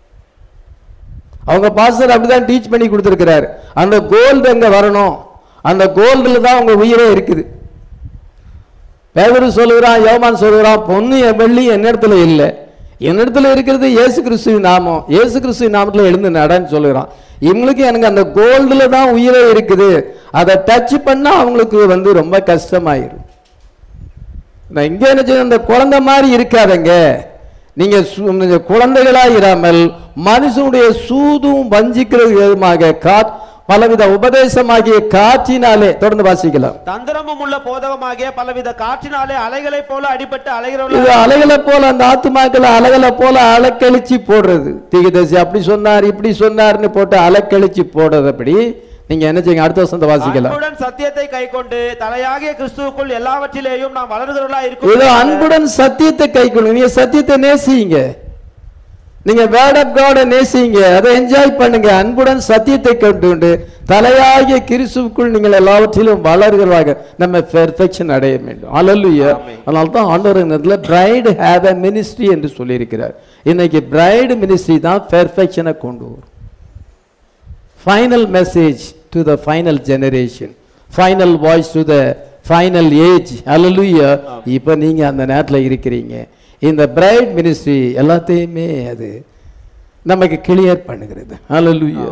அவங்க பாஸ்டர் அப்படிதான் டீச் பண்ணி கொடுத்திருக்கிறாரு. அந்த கோல்டு அங்க வரணும், அந்த கோல்டுல தான் அவங்க உயிரே இருக்குது. பேதுரு சொல்லுகிறான், யோவான் சொல்லுகிறான், பொண்ணு வெள்ளி என்னிடத்துல இல்லை, என்னிடத்துல இருக்கிறது இயேசு கிறிஸ்துவின் நாமம், இயேசு கிறிஸ்துவின் நாமத்துல எழுந்து நடன்னு சொல்லுகிறான். இவங்களுக்கு எனக்கு அந்த கோல்டுல தான் உயிரே இருக்குது, அதை டச் பண்ணா அவங்களுக்கு வந்து ரொம்ப கஷ்டமாயிரும். நான் இங்க என்ன செய்ய, அந்த குழந்தை மாதிரி இருக்காதங்க, நீங்க குழந்தைகளா இராமல் மனுஷனுடைய சூதும் வஞ்சிக்கிறது விதமாக காட் பலவித உபதேசமாகிய காற்றினாலே, தொடர்ந்து வாசிக்கலாம். தந்திரமும் உள்ள போதகமாகிய பலவித காற்றினாலே அலைகளை போல அடிபட்டு அலைகிறவர்கள், அலைகளை போல அந்த ஆத்துமாக்களை அலைகளை போல அலக்கழிச்சு போடுறது. தீர்க்கதரிசி அப்படி சொன்னார் இப்படி சொன்னார்னு போட்டு அலக்கழிச்சு போடுறது. அப்படி நீங்க என்ன செய்யுங்க, அடுத்த வசனத்தை வாசிக்கலாம். அன்புடன் சத்தியத்தை கைக்கொண்டு தலையாகிய கிறிஸ்துவுக்குள் எல்லாவற்றிலேயும் நாம் வளர்கிறவர்களா இருக்கோம். இதோ அன்புடன் சத்தியத்தை கைக்கொண்டு, நீங்க சத்தியத்தை நேசிங்க, நீங்க வேர்ட் ஆஃப் காட் நேசிங்க, அதை என்ஜாய் பண்ணுங்க. அன்புடன் சத்தியத்தை கொண்டு தலையாகிய கிறிஸ்துவுக்குள் நீங்கள் எல்லாவற்றிலும் வளர்கிறவாக நம்ம பெர்ஃபெக்ஷன் அடைய வேண்டும். ஹல்லேலூயா. அதனால தான் ஆண்டவர் பிரைட் ஹேவ் எ மினிஸ்ட்ரி என்று சொல்லி இருக்கிறார். இன்னைக்கு பிரைட் மினிஸ்ட்ரி தான் பெர்ஃபெக்ஷனை கொண்டு வரும். Final message to the final generation, final voice to the final age. Hallelujah. இப்போ நீங்க அந்த நேரத்தில் இருக்கிறீங்க. இந்த பிரைட் மினிஸ்ட்ரி எல்லாத்தையுமே அது நமக்கு கிளியர் பண்ணுகிறது. ஹல்லேலூயா.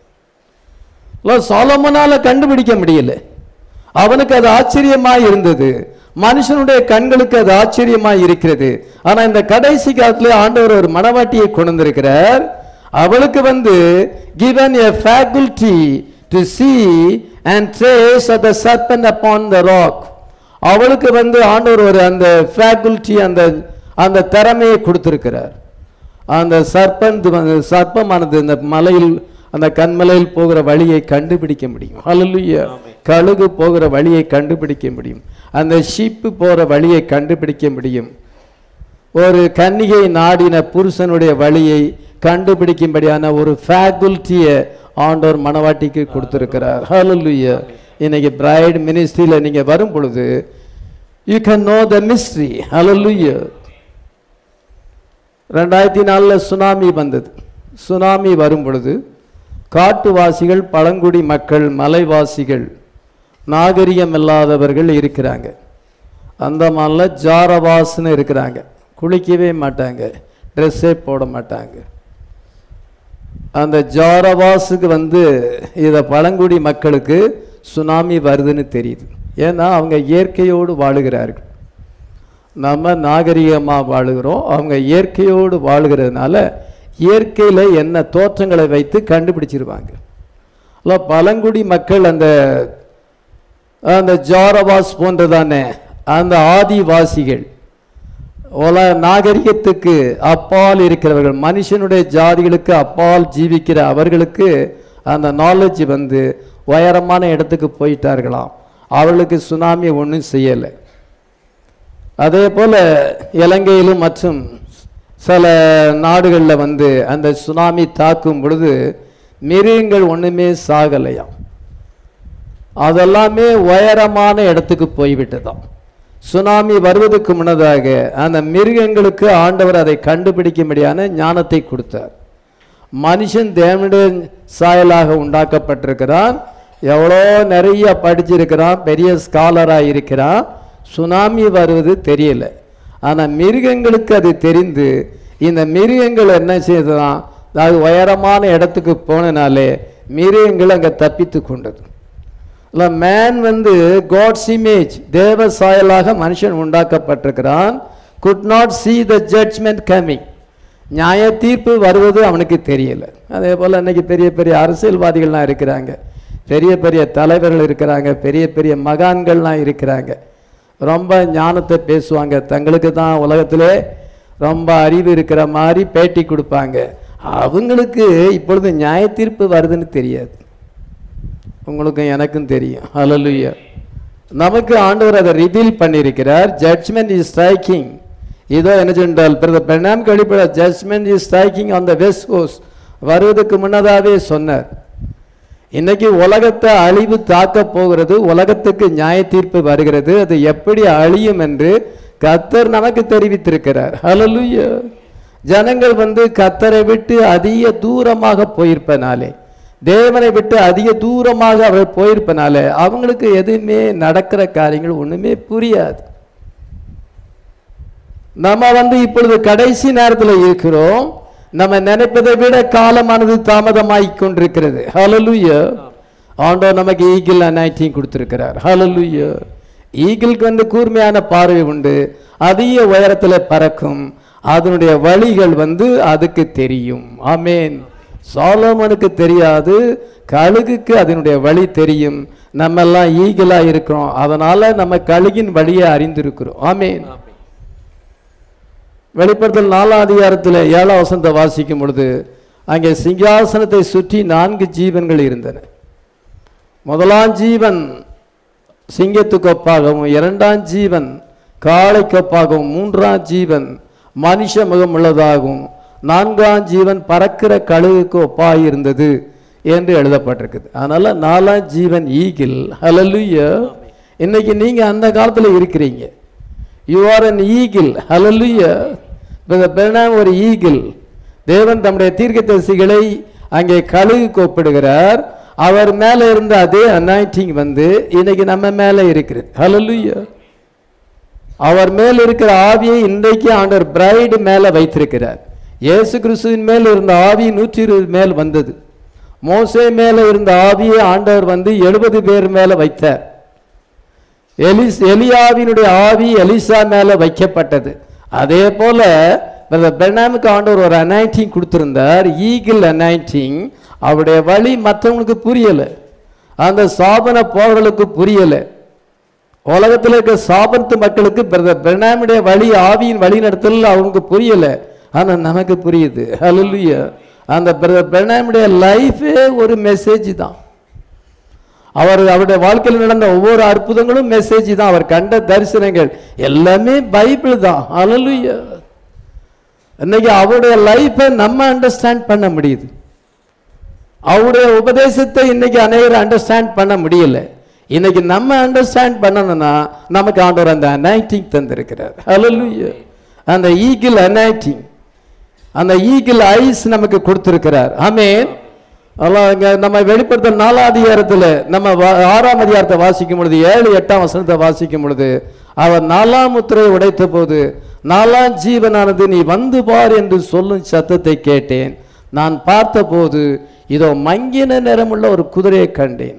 சாலமோனால கண்டுபிடிக்க முடியல, அவனுக்கு அது ஆச்சரியமாய் இருந்தது, மனுஷனுடைய கண்களுக்கு அது ஆச்சரியமாய் இருக்கிறது. ஆனா இந்த கடைசி காலத்துல ஆண்டவர் ஒரு மணவாட்டியை கொண்டு வந்திருக்கிறார். அவளுக்கு வந்து given a faculty to see and trace of the serpent upon the rock. அவளுக்கு வந்து ஆண்டவர் ஒரு அந்த ஃபேக்கல்டி அந்த அந்த திறமையை கொடுத்திருக்கிறார். அந்த சர்பண்ட் சர்ப்பமானது இந்த மலையில் அந்த கண்மலையில் போகிற வழியை கண்டுபிடிக்க முடியும். ஹல்லேலூயா. கழுகு போகிற வழியை கண்டுபிடிக்க முடியும். அந்த ஷீப்பு போகிற வழியை கண்டுபிடிக்க முடியும். ஒரு கன்னிகை நாடின புருஷனுடைய வழியை கண்டுபிடிக்கும்படியான ஒரு ஃபேக்கல்ட்டியை ஆண்டவர் மணவாட்டிக்கு கொடுத்திருக்கிறார். ஹல்லேலூயா. இன்னைக்கு பிரைட் மினிஸ்ட்ரியில் நீங்க வரும் பொழுது you can know the mystery. Hallelujah. ரெண்டாயிரத்தி நாலுல சுனாமி வந்தது. சுனாமி வரும் பொழுது காட்டுவாசிகள், பழங்குடி மக்கள், மலைவாசிகள், நாகரிகம் இல்லாதவர்கள் இருக்கிறாங்க. அந்த மாதிரில ஜாரவாஸ்ன்னு இருக்கிறாங்க. குளிக்கவே மாட்டாங்க, ட்ரெஸ்ஸே போட மாட்டாங்க. அந்த ஜாரவாஸுக்கு வந்து இதை பழங்குடி மக்களுக்கு சுனாமி வருதுன்னு தெரியுது. ஏன்னா அவங்க இயற்கையோடு வாழுகிறார்கள். நம்ம நாகரிகமாக வாழுகிறோம், அவங்க இயற்கையோடு வாழுகிறதுனால இயற்கையில் என்ன தோற்றங்களை வைத்து கண்டுபிடிச்சிருவாங்க. இல்லை பழங்குடி மக்கள் அந்த அந்த ஜாரவாஸ் போன்றதான அந்த ஆதிவாசிகள் உல நாகரிகத்துக்கு அப்பால் இருக்கிறவர்கள், மனுஷனுடைய ஜாதிகளுக்கு அப்பால் ஜீவிக்கிற அவர்களுக்கு அந்த நாலேஜ் வந்து உயரமான இடத்துக்கு போயிட்டார்களாம். அவர்களுக்கு சுனாமி ஒன்றும் செய்யலை. அதே போல் இலங்கையிலும் மற்றும் சில நாடுகளில் வந்து அந்த சுனாமி தாக்கும் பொழுது மிருகங்கள் ஒன்றுமே சாகலையாம். அதெல்லாமே உயரமான இடத்துக்கு போய்விட்டதாம். சுனாமி வருவதற்கு முன்னதாக அந்த மிருகங்களுக்கு ஆண்டவர் அதை கண்டுபிடிக்கும்படியான ஞானத்தை கொடுத்தார். மனுஷன் தேவனுடைய சாயலாக உண்டாக்கப்பட்டிருக்கிறான், எவ்வளோ நிறைய படிச்சிருக்கிறான், பெரிய ஸ்காலராக இருக்கிறான். சுனாமி வருவது தெரியல. ஆனால் மிருகங்களுக்கு அது தெரிந்து இந்த மிருகங்கள் என்ன செய்ததான், அது உயரமான இடத்துக்கு போனனாலே மிருகங்கள் அங்கே தப்பித்து கொண்டது. இல்லை மேன் வந்து காட்ஸ் இமேஜ், தேவ சாயலாக மனுஷன் உண்டாக்கப்பட்டிருக்கிறான். Could not see the judgment coming, நியாய தீர்ப்பு வருவது அவனுக்கு தெரியல. அதே போல் இன்னைக்கு பெரிய பெரிய அரசியல்வாதிகள்லாம் இருக்கிறாங்க, பெரிய பெரிய தலைவர்கள் இருக்கிறாங்க, பெரிய பெரிய மகான்கள்லாம் இருக்கிறாங்க. ரொம்ப ஞானத்தை பேசுவாங்க, தங்களுக்கு தான் உலகத்திலே ரொம்ப அறிவு இருக்கிற மாதிரி பேட்டி கொடுப்பாங்க. அவங்களுக்கு இப்பொழுது நியாய தீர்ப்பு வருதுன்னு தெரியாது. உங்களுக்கும் எனக்கும் தெரியும். ஹல்லேலூயா. நமக்கு ஆண்டவர் அதை ரிவீல் பண்ணியிருக்கிறார். Judgment is striking. இதோ என்ன சொன்னால் பிரதர் பிரணாம் கழிப்பட judgment is striking on the west coast வருவதற்கு முன்னதாகவே சொன்னார். இன்னைக்கு உலகத்தை அழிவு தாக்க போகிறது, உலகத்துக்கு நியாய தீர்ப்பு வருகிறது. அது எப்படி அழியும் என்று கர்த்தர் நமக்கு தெரிவித்திருக்கிறார். ஹல்லேலூயா. ஜனங்கள் வந்து கர்த்தரை விட்டு அதிக தூரமாக போயிருப்பனாலே, தேவனை விட்டு அதிக தூரமாக அவர் போயிருப்பனாலே அவங்களுக்கு எதுவுமே நடக்கிற காரியங்கள் ஒண்ணுமே புரியாது. நம்ம வந்து இப்பொழுது கடைசி நேரத்தில் இருக்கிறோம். நம்ம நினைப்பதை விட காலமானது தாமதமாகி கொண்டிருக்கிறது. ஹல்லேலூயா. ஆண்டவர் நமக்கு ஈகிள் அனாயிட்டிங் கொடுத்திருக்கிறார். ஹல்லேலூயா. ஈகிளுக்கு வந்து கூர்மையான பார்வை உண்டு, அதிக உயரத்தில் பறக்கும், அதனுடைய வழிகள் வந்து அதுக்கு தெரியும். ஆமேன். சாலோமனுக்கு தெரியாது, கழுகுக்கு அதனுடைய வழி தெரியும். நம்ம எல்லாம் ஈகிளா இருக்கிறோம், அதனால நம்ம கழுகின் வழியை அறிந்திருக்கிறோம். ஆமேன். வெளிப்படுத்தல் நாலாம் அதிகாரத்தில் ஏழாம் வசனத்தை வாசிக்கும் பொழுது அங்கே சிங்காசனத்தை சுற்றி நான்கு ஜீவன்கள் இருந்தன. முதலாம் ஜீவன் சிங்கத்துக்கு ஒப்பாகவும், இரண்டாம் ஜீவன் காளைக்கு ஒப்பாகவும், மூன்றாம் ஜீவன் மனுஷ முகம் உள்ளதாகவும், நான்காம் ஜீவன் பறக்கிற கழுகுக்கு ஒப்பாக இருந்தது என்று எழுதப்பட்டிருக்குது. அதனால நாலாம் ஜீவன் ஈகிள். ஹல்லேலூயா. இன்னைக்கு நீங்க அந்த காலத்தில் இருக்கிறீங்க. You are an eagle. Hallelujah. Branham ஒரு ஈகிள். தேவன் தம்முடைய தீர்க்கதரிசிகளை அங்கே கழுகுக்கு ஒப்பிடுகிறார். அவர் மேலே இருந்த அதே அனாயிண்டிங் வந்து இன்னைக்கு நம்ம மேலே இருக்கிறது. ஹல்லேலூயா. அவர் மேல் இருக்கிற ஆவியை இன்றைக்கு ஆண்டவர் பிரைடு மேலே வைத்திருக்கிறார். இயேசு கிறிஸ்துவின் மேல் இருந்த ஆவி நூற்றி இருபது மேல் வந்தது. மோசே மேலே இருந்த ஆவியை ஆண்டவர் வந்து எழுபது பேர் மேலே வைத்தார். எலிஸ் எலியாவினுடைய ஆவி எலிசா மேலே வைக்கப்பட்டது. அதே போல பெர்னாமுக்கு ஆண்டவர் ஒரு அனாயிண்டிங் கொடுத்திருந்தார், ஈகிள் அனாயிண்டிங். அவருடைய வழி மற்றவங்களுக்கு புரியலை. அந்த சாபன போர்களுக்கு புரியல. உலகத்தில் இருக்க சாபத்து மக்களுக்கு பிரணாமுடைய வழி ஆவியின் வழி நடத்தல் அவங்களுக்கு புரியல. ஆனா நமக்கு புரியுது. ஹல்லேலூயா. அந்த பிரணாமுடைய லைஃபே ஒரு மெசேஜ் தான். அவர் அவருடைய வாழ்க்கையில் நடந்த ஒவ்வொரு அற்புதங்களும் மெசேஜ் தான். அவர் கண்ட தரிசனங்கள் எல்லாமே பைபிள் தான். ஹல்லேலூயா. இன்னைக்கு அவருடைய லைஃபை நம்ம அண்டர்ஸ்டாண்ட் பண்ண முடியுது. அவருடைய உபதேசத்தை இன்னைக்கு அநேகர் அண்டர்ஸ்டாண்ட் பண்ண முடியல. இன்னைக்கு நம்ம அண்டர்ஸ்டாண்ட் பண்ணணும்னா நமக்கு ஆண்டவர் அந்த அனாயிட்டிங் தந்திருக்கிறார். ஹல்லேலூயா. அந்த ஈகிள் அனாயிட்டிங், அந்த ஈகிள் ஐஸ் நமக்கு கொடுத்திருக்கிறார். ஆமென். நம்ம வெளிப்படுத்த நாலாம் அதிகாரத்தில் நம்ம ஆறாம் அதிகாரத்தை வாசிக்கும் பொழுது ஏழு எட்டாம் வசனத்தை வாசிக்கும் பொழுது அவர் நாலாம் முத்திரையை உடைத்த போது நாலாம் ஜீவனானது நீ வந்து பார் என்று சொல்லும் சத்தத்தை கேட்டேன். நான் பார்த்தபோது இதோ மங்கின நிறமுள்ள ஒரு குதிரையை கண்டேன்.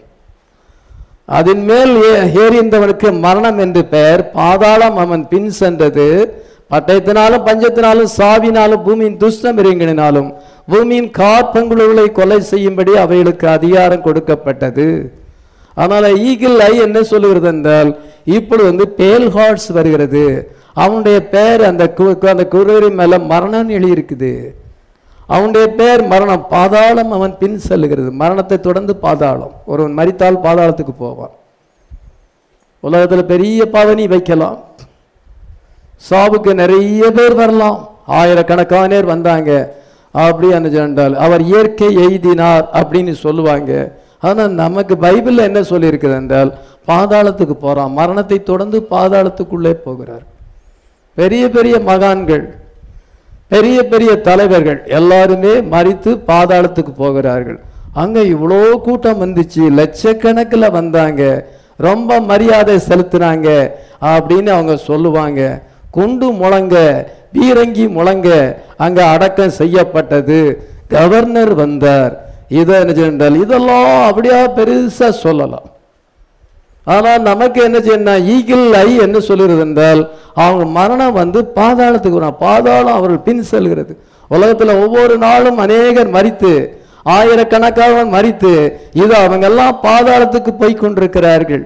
அதன் மேல் ஏறிந்தவனுக்கு மரணம் என்று பெயர். பாதாளம் அவன் பின் சென்றது. பட்டயத்தினாலும் பஞ்சத்தினாலும் சாவினாலும் பூமியின் துஷ்ட மிருகங்களினாலும் பூமியின் காற்பங்குகளை கொலை செய்யும்படி அவைகளுக்கு அதிகாரம் கொடுக்கப்பட்டது. அதனால ஈகிள் ஐ என்ன சொல்லுகிறது என்றால் இப்படி வந்து பேல் ஹார்ட்ஸ் வருகிறது. அவனுடைய பெயர் அந்த அந்த குதிரை மேல மரணம் எழுதியிருக்குது. அவனுடைய பெயர் மரணம். பாதாளம் அவன் பின் செல்லுகிறது. மரணத்தை தொடர்ந்து பாதாளம். ஒருவன் மரித்தால் பாதாளத்துக்கு போவான். உலகத்தில் பெரிய பவனி வைக்கலாம். சாவுக்கு நிறைய பேர் வரலாம். ஆயிரக்கணக்கானேர் வந்தாங்க. அப்படி என்றால் அவர் இயற்கை எய்தினார் அப்படின்னு சொல்லுவாங்க. ஆனால் நமக்கு பைபிள்ல என்ன சொல்லி இருக்குது என்றால் பாதாளத்துக்கு போறான். மரணத்தை தொடர்ந்து பாதாளத்துக்குள்ளே போகிறார். பெரிய பெரிய மகான்கள், பெரிய பெரிய தலைவர்கள் எல்லாருமே மரித்து பாதாளத்துக்கு போகிறார்கள். அங்க இவ்வளோ கூட்டம் வந்துச்சு, லட்சக்கணக்கில் வந்தாங்க, ரொம்ப மரியாதை செலுத்தினாங்க அப்படின்னு அவங்க சொல்லுவாங்க. குண்டு முழங்க, பீரங்கி முழங்க அங்க அடக்கம் செய்யப்பட்டது. கவர்னர் வந்தார். இதை என்றால் இதெல்லாம் அப்படியா பெருசா சொல்லலாம். ஆனா நமக்கு என்ன செய்யணும், ஈகிள் ஐ என்ன சொல்லுறது என்றால் அவங்க மரணம் வந்து பாதாளத்துக்கு வரும். பாதாளம் அவர்கள் பின் செல்கிறது. உலகத்துல ஒவ்வொரு நாளும் அநேகர் மரித்து, ஆயிரக்கணக்காக மரித்து இது அவங்க எல்லாம் பாதாளத்துக்கு போய் கொண்டிருக்கிறார்கள்.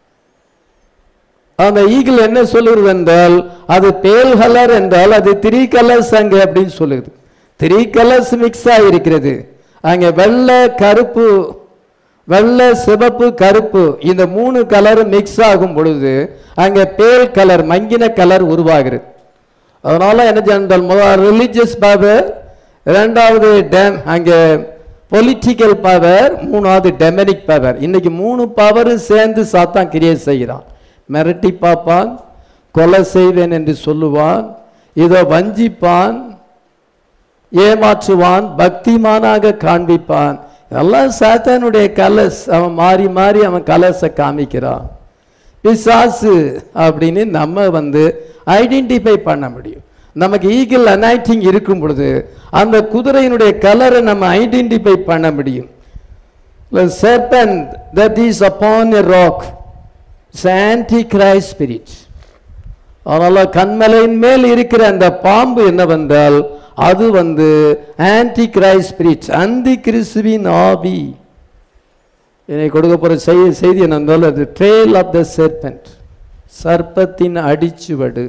அந்த ஈகிள் என்ன சொல்லுறது என்றால் அது பேல் கலர் என்றால் அது த்ரீ கலர்ஸ் அங்க அப்படின்னு சொல்லுது. த்ரீ கலர்ஸ் மிக்ஸ் ஆகிருக்கிறது. அங்க வெள்ளை கருப்பு, வெள்ளை சிவப்பு கருப்பு இந்த மூணு கலர் மிக்ஸ் ஆகும் பொழுது அங்க பேல் கலர், மங்கின கலர் உருவாகிறது. அதனால என்ன சொன்னால் முதல் ரிலிஜியஸ் பவர், இரண்டாவது டேம் அங்க பொலிட்டிக்கல் பவர், மூணாவது டெமனிக் பவர். இன்னைக்கு மூணு பவர் சேர்ந்து சாத்தான் கிரியேட் செய்கிறான். மிரட்டி பார்ப்பான், கொலை செய்வேன் என்று சொல்லுவான், இதோ வஞ்சிப்பான், ஏமாற்றுவான், பக்திமானாக காண்பிப்பான். எல்லாம் சாத்தானுடைய கலர்ஸ். அவன் மாறி மாறி அவன் கலர்ஸை காமிக்கிறான். பிசாசு அப்படின்னு நம்ம வந்து ஐடென்டிஃபை பண்ண முடியும். நமக்கு ஈகிள் அனாயிட்டிங் இருக்கும் பொழுது அந்த குதிரையினுடைய கலரை நம்ம ஐடென்டிஃபை பண்ண முடியும். serpent that is upon a rock is antichrist spirit. அதனால கண்மலையின் மேல் இருக்கிற அந்த பாம்பு என்னவென்றால் அது வந்து ஆன்டி கிரைஸ்ட் ஸ்பிரிட், அந்தி கிறிஸ்துவின் ஆவி. எனக்கு கொடுக்க போற செய்தி என்னென்றால் அது ட்ரெயில் ஆஃப் த சர்பென்ட், சர்ப்பத்தின் அடிச்சுவடு.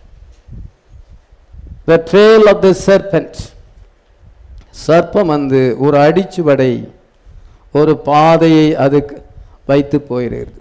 The trail of the serpent, சர்ப்பம் வந்து ஒரு அடிச்சுவடை, ஒரு பாதையை அதுக்கு வைத்து போயிருக்கிறது.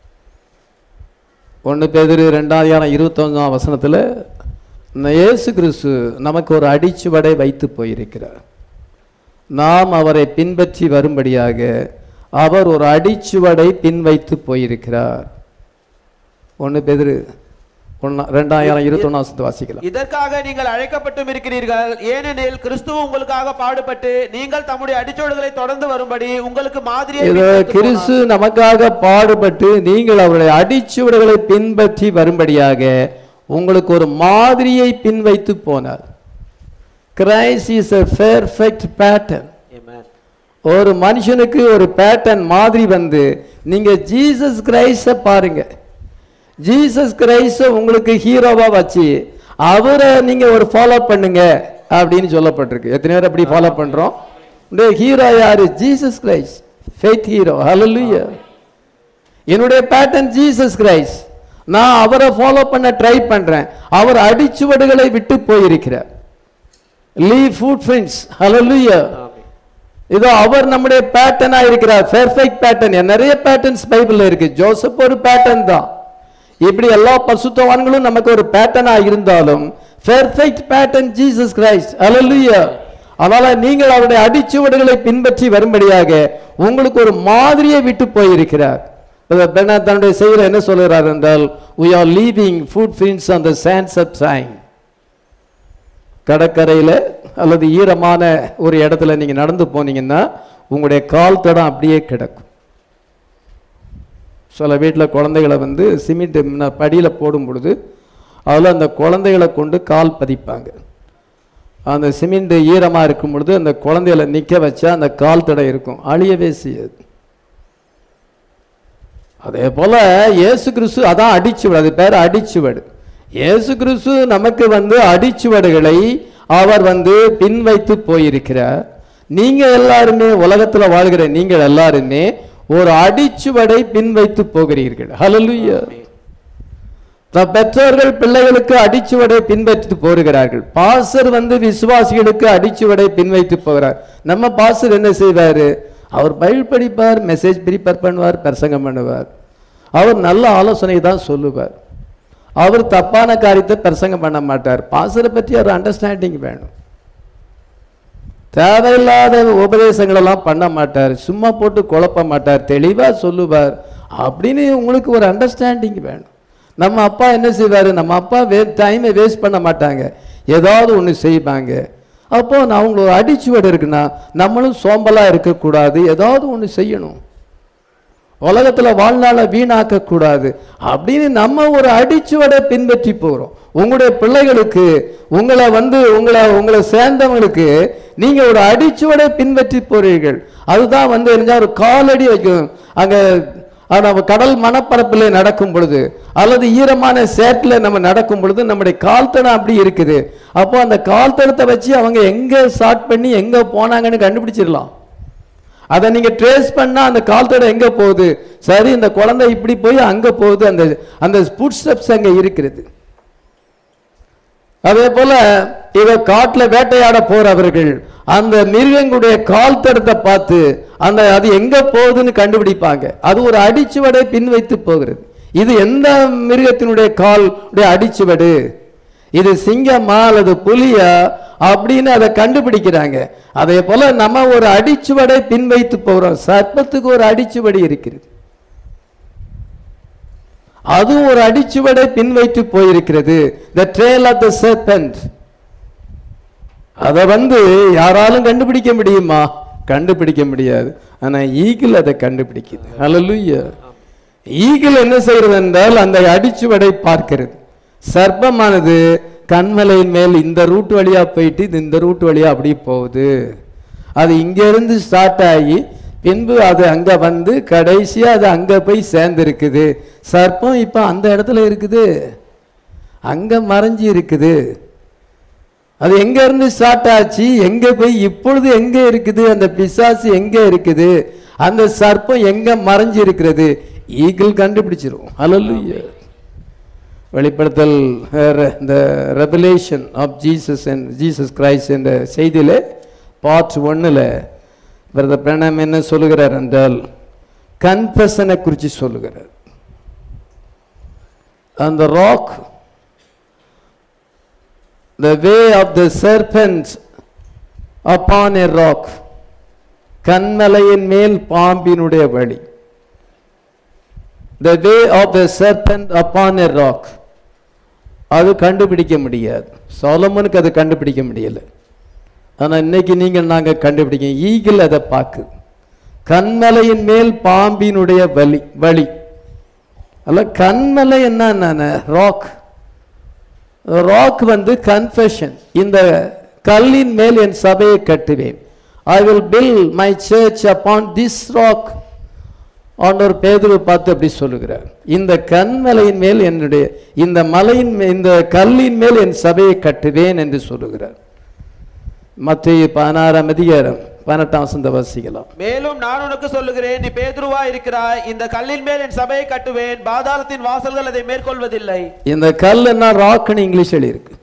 ஒன்று பேதுரு ரெண்டாயிரம் இருபத்தொன்னாம் வசனத்தில் இயேசு கிறிஸ்து நமக்கு ஒரு அடிச்சுவடை வைத்து போயிருக்கிறார். நாம் அவரை பின்பற்றி வரும்படியாக அவர் ஒரு அடிச்சுவடை பின் வைத்து போயிருக்கிறார். ஒன்று பேதுரு ரெண்டாயிரம் இருபத்தி ஒன்னாம் வாசிக்கலாம். இதற்காக நீங்கள் அழைக்கப்பட்டும் இருக்கிறீர்கள், ஏனெனில் கிறிஸ்துவ உங்களுக்காக பாடுபட்டு நீங்கள் தம்முடைய அடிச்சுவடுகளை தொடர்ந்து வரும்படி உங்களுக்கு மாதிரியை கிறிஸ்து நமக்காக பாடுபட்டு நீங்கள் அவருடைய அடிச்சுவடுகளை பின்பற்றி வரும்படியாக உங்களுக்கு ஒரு மாதிரியை பின் வைத்து போனார். Christ is a perfect pattern. ஒரு மனுஷனுக்கு ஒரு பேட்டர்ன் மாதிரி வந்து நீங்க ஜீசஸ் கிரைஸ்ட பாருங்க. ஜீசஸ் கிரைஸ்ட உங்களுக்கு ஹீரோவா வச்சு அவரை நீங்க ஒரு ஃபாலோ பண்ணுங்க அப்படின்னு சொல்லப்பட்டிருக்கு. எத்தனை பேர் அப்படி ஃபாலோ பண்றோம்? இந்த ஹீரோ யாரு? Jesus Christ. Faith hero. Hallelujah. என்னுடைய பேட்டர்ன் ஜீசஸ் கிரைஸ்ட். நான் அவரை ஃபாலோ பண்ண ட்ரை பண்றேன். அவர் அடிச்சுவடுகளை விட்டு போயிருக்கிறார். Leave footprints. ஹல்லேலூயா. இதோ அவர் நம்முடைய பேட்டர்னா இருக்கிறார். Perfect pattern. நிறைய பேட்டர்ன்ஸ் பைபிள்ல இருக்கு. ஜோசப் ஒரு பேட்டர்ன் தான். இப்படி எல்லா பரிசுத்தவான்களும் நமக்கு ஒரு பேட்டர்னா இருந்தாலும் perfect pattern Jesus Christ. Hallelujah. அதனால நீங்கள் அவருடைய அடிச்சுவடுகளை பின்பற்றி வரும்படியாக உங்களுக்கு ஒரு மாதிரியை விட்டு போயிருக்கிறார். தன்னுடைய செய்தியில் என்ன சொல்கிறார் என்றால், we are leaving footprints on the sands of time. கடற்கரையில் அல்லது ஈரமான ஒரு இடத்துல நீங்க நடந்து போனீங்கன்னா உங்களுடைய கால் தடம் அப்படியே கிடக்கும். சில வீட்டில் குழந்தைகளை வந்து சிமெண்ட் படியில் போடும் பொழுது அதில் அந்த குழந்தைகளை கொண்டு கால் பதிப்பாங்க. அந்த சிமெண்ட் ஈரமாக இருக்கும் பொழுது அந்த குழந்தைகளை நிற்க வச்சா அந்த கால் தடம் இருக்கும், அழியவே செய்யாது. அதே போல இயேசு கிறிஸ்து அதான் அடிச்சுவடு, அது பேர் அடிச்சுவடு. இயேசு கிறிஸ்து நமக்கு வந்து அடிச்சுவடுகளை அவர் வந்து பின் வைத்து போயிருக்கிறார். நீங்க எல்லாருமே உலகத்தில் வாழ்கிற நீங்கள் எல்லாருமே ஒரு அடிச்சுவடை பின் வைத்து போகிறீர்கள். ஹல்லேலூயா. பெற்றோர்கள் பிள்ளைகளுக்கு அடிச்சுவடை பின்பற்றி போகிறார்கள். பாஸ்டர் வந்து விசுவாசிகளுக்கு அடிச்சுவடை பின்வைத்து போகிறார். நம்ம பாஸ்டர் என்ன செய்வாரு? அவர் பைபிள் படிப்பார், மெசேஜ் ப்ரிப்பேர் பண்ணுவார், பிரசங்கம் பண்ணுவார். அவர் நல்ல ஆலோசனை தான் சொல்லுவார். அவர் தப்பான காரியத்தை பிரசங்கம் பண்ண மாட்டார். பாஸ்டரை பற்றி ஒரு அண்டர்ஸ்டாண்டிங் வேணும். தேவையில்லாத உபதேசங்கள் எல்லாம் பண்ண மாட்டார், சும்மா போட்டு குழப்ப மாட்டார், தெளிவா சொல்லுவார். அப்படின்னு உங்களுக்கு ஒரு அண்டர்ஸ்டாண்டிங் வேணும். நம்ம அப்பா என்ன செய்வாரு? நம்ம அப்பா வே டைமை வேஸ்ட் பண்ண மாட்டாங்க, ஏதாவது ஒன்று செய்வாங்க. அப்போ நான் அவங்களுக்கு ஒரு அடிச்சுவடு இருக்குன்னா நம்மளும் சோம்பலா இருக்கக்கூடாது, ஏதாவது ஒன்று செய்யணும். உலகத்தில் வாழ்நாள வீணாக்க கூடாது அப்படின்னு நம்ம ஒரு அடிச்சுவடை பின்பற்றி போகிறோம். உங்களுடைய பிள்ளைகளுக்கு, உங்களை வந்து உங்களை உங்களை சேர்ந்தவங்களுக்கு நீங்க ஒரு அடிச்சுவடை பின்பற்றி போறீர்கள். அதுதான் வந்து ஒரு காலடி வைக்கும். அங்க நம்ம கடல் மணப்பரப்பில் நடக்கும் பொழுது அல்லது ஈரமான சேட்டில் நம்ம நடக்கும் பொழுது நம்முடைய கால் தடம் அப்படி இருக்குது. அப்போ அந்த கால் தடத்தை வச்சு அவங்க எங்க ஸ்டார்ட் பண்ணி எங்க போனாங்கன்னு கண்டுபிடிச்சிடலாம். அதை நீங்க ட்ரேஸ் பண்ணா அந்த கால் தடம் எங்க போகுது, சரி இந்த குழந்தை இப்படி போய் அங்க போகுது, அந்த அந்த ஃபுட் ஸ்டெப்ஸ் அங்க இருக்கிறது. அதே போல இவ காட்டுல வேட்டையாட போறவர்கள் அந்த மிருகங்களுடைய கால் தடத்தை பார்த்து அந்த அது எங்க போகுதுன்னு கண்டுபிடிப்பாங்க. அது ஒரு அடிச்சுவடை பின் வைத்து போகிறது. இது எந்த மிருகத்தினுடைய கால் அடிச்சுவடு, இது சிங்கமா அல்லது புலியா அப்படின்னு அதை கண்டுபிடிக்கிறாங்க. அதே போல நம்ம ஒரு அடிச்சுவடை பின் வைத்து போகிறோம். சர்ப்பத்துக்கு ஒரு அடிச்சுவடி இருக்கிறது, அது ஒரு அடிச்சுவடை பின் வைத்து போயிருக்கிறது. the trail of the serpent. அதை வந்து யாராலும் கண்டுபிடிக்க முடியுமா? கண்டுபிடிக்க முடியாது. ஆனா ஈகிள் அதை கண்டுபிடிக்குது. ஹல்லேலூயா. ஈகிள் என்ன செய்யறது என்றால் அந்த அடிச்சுவடை பார்க்கிறது. சர்ப்பமானது கண்மலையின் மேல் இந்த ரூட் வழியா போயிட்டு இந்த ரூட் வழியா அப்படி போகுது. அது இங்க இருந்து ஸ்டார்ட் ஆகி பின்பு அது அங்க வந்து கடைசியா அது அங்க போய் சேர்ந்து இருக்குது. சர்ப்பம் இப்ப அந்த இடத்துல இருக்குது, அங்க மறைஞ்சி இருக்குது. அது எங்க இருந்து ஸ்டார்ட் ஆச்சு, எங்க போய் இப்பொழுது எங்க இருக்குது, அந்த பிசாசு எங்க இருக்குது, அந்த சர்ப்பம் எங்க மறைஞ்சி இருக்கிறது, ஈகிள் கண்டுபிடிச்சிரும். ஹல்லேலூயா. வெளிப்படுத்தல் இந்த revelation of Jesus and Jesus Christ என்ற செய்தியில பார்ட் ஒன்னுல பிரதர் பிரணாம் என்ன சொல்லுகிறார் என்றால் கன்ஃபெஷனை குறித்து சொல்லுகிறார். அந்த rock, the way of the serpent upon a rock, கன்மலையின் மேல் பாம்பினுடைய வழி. the way of the serpent upon a rock, அது கண்டுபிடிக்க முடியாது. சாலமோனுக்கு அது கண்டுபிடிக்க முடியல. ஆனா இன்னைக்கு நீங்க நாங்க கண்டுபிடிக்க. ஈகிள் அதை பார்க்குது. கண்மலையின் மேல் பாம்பினுடைய வழி வழி அல்ல. கண்மலை என்ன? ராக். ராக் வந்து கன்ஃபெஷன். இந்த கல்லின் மேல் என் சபையை கட்டுவேன். I will build my church upon this rock. ஆண்டவர் பேதுருவை பார்த்து அப்படி சொல்லுகிறார். இந்த கண்மலையின் மேல் என்னுடைய இந்த மலையின் இந்த கல்லின் மேல் என் சபையை கட்டுவேன் என்று சொல்லுகிறார். மத்தேயு பதினாறாம் அதிகாரம் பதினெட்டாம் வசந்த வாசிக்கலாம். மேலும் நான் உனக்கு சொல்லுகிறேன், நீ பேதுருவா இருக்கிறாய், இந்த கல்லின் மேல் என் சபையை கட்டுவேன், பாதாளத்தின் வாசல்கள் அதை மேற்கொள்வதில்லை. இந்த கல் என்ன ராக்னு இங்கிலீஷ் எழுதி இருக்கு.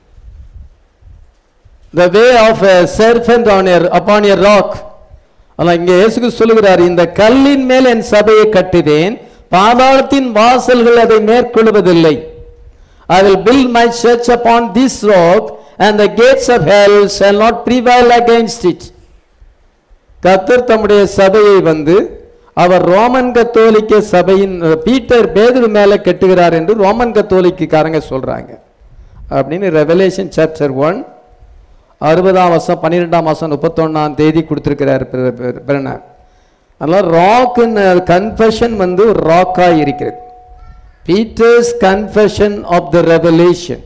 The way of a serpent on a upon a rock. அல்ல இங்கே இயேசு சொல்லுகிறார், இந்த கல்லின் மேல் என் சபையை கட்டுவேன், பாதாளத்தின் வாசல்கள் அதை மேற்கொள்வதில்லை. I will build my church upon this rock and the gates of hell shall not prevail against it. கர்த்தர் தம்முடைய சபையை வந்து அவர் ரோமன் கத்தோலிக்க சபையின் பீட்டர் பேதுரு மேல கட்டுகிறார் என்று ரோமன் கத்தோலிக்காரங்க சொல்றாங்க அப்படின்னு ரெவலேஷன் சாப்டர் ஒன் அறுபதாம் வருஷம் பன்னிரெண்டாம் மாசம் முப்பத்தொன்னாம் தேதி கொடுத்திருக்கிறார் பிரனர். அதனால ராக் கன்ஃபெஷன் வந்து ஒரு ராக்கா இருக்கிறது. Peter's confession of the revelation.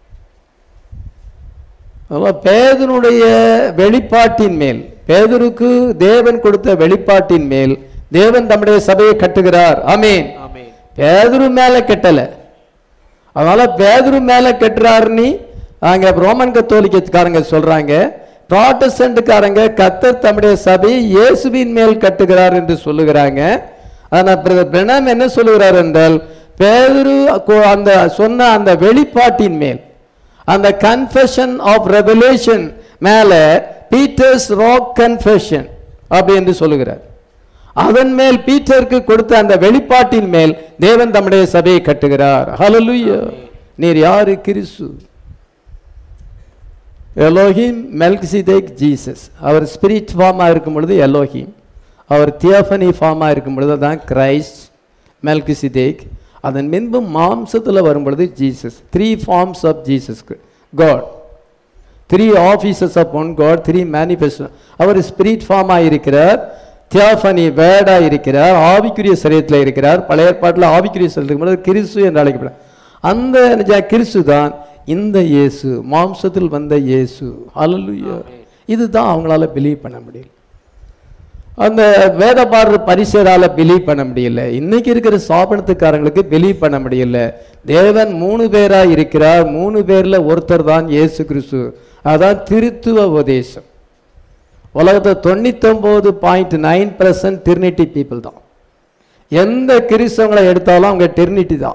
பேதுருடைய வெளிப்பாட்டின் மேல், பேதுருக்கு தேவன் கொடுத்த வெளிப்பாட்டின் மேல் தேவன் தம்முடைய சபையை கட்டுகிறார். ஆமென். பேதுரு மேல கட்டல. அதனால பேதுரு மேல கட்டுறாருன்னு அங்க ரோமன் கத்தோலிக்கக்காரங்க சொல்றாங்க. புராட்டஸ்டன்ட்காரங்க கர்த்தர் தம்முடைய சபையை இயேசுவின் மேல் கட்டுகிறார் என்று சொல்லுகிறாங்க. ஆனா பிரணாம் என்ன சொல்லுகிறார் என்றால், பேதுரு அந்த சொன்ன அந்த வெளிப்பாட்டின் மேல், அந்த கன்ஃபெஷன் ஆஃப் ரெவலேஷன் மேல, பீட்டர்ஸ் ராக் கன்ஃபெஷன் அப்படி என்று சொல்லுகிறார். அதன் மேல் பீட்டருக்கு கொடுத்த அந்த வெளிப்பாட்டின் மேல் தேவன் தம்முடைய சபையை கட்டுகிறார். ஹல்லேலூயா. நீர் யாரு? கிறிஸ்து. Elohim, Melchizedek, Jesus. அவர் ஸ்பிரிட் ஃபார்மா இருக்கும் பொழுது எலோஹிம், அவர் தியோஃபனி ஃபார்மா இருக்கும் பொழுது தான் கிரைஸ்ட், மெல்கிசேதேக். அதன் பின்பு மாம்சத்தில் வரும் பொழுது Jesus. Three forms of Jesus God, three offices of one God, three manifesto. அவர் ஸ்பிரிட் ஃபார்மா இருக்கிறார், தியோஃபனி வேர்டா இருக்கிறார், ஆவிக்குரிய சரீரத்தில் இருக்கிறார். பழைய ஏற்பாட்டில் ஆவிக்குரிய சரீரத்தில் கிறிஸ்து என்று அழைக்கப்படும் அந்த கிறிஸ்து தான் இந்த இயேசு, மாம்சத்தில் வந்த இயேசு. ஹல்லேலூயா. இதுதான் அவங்களால பிலீவ் பண்ண முடியல. அந்த வேத பாடுற பரிசரால பிலீவ் பண்ண முடியல. இன்னைக்கு இருக்கிற சாபனத்துக்காரங்களுக்கு பிலீவ் பண்ண முடியல. தேவன் மூணு பேரா இருக்கிறார், மூணு பேர்ல ஒருத்தர் தான் இயேசு கிறிஸ்து. அதான் திருத்துவ உபதேசம். உலகத்தை தொண்ணூத்தி ஒன்பது point nine percent trinity people தான். எந்த கிறிஸ்தவங்களை எடுத்தாலும் அவங்க டிரினிட்டி தான்.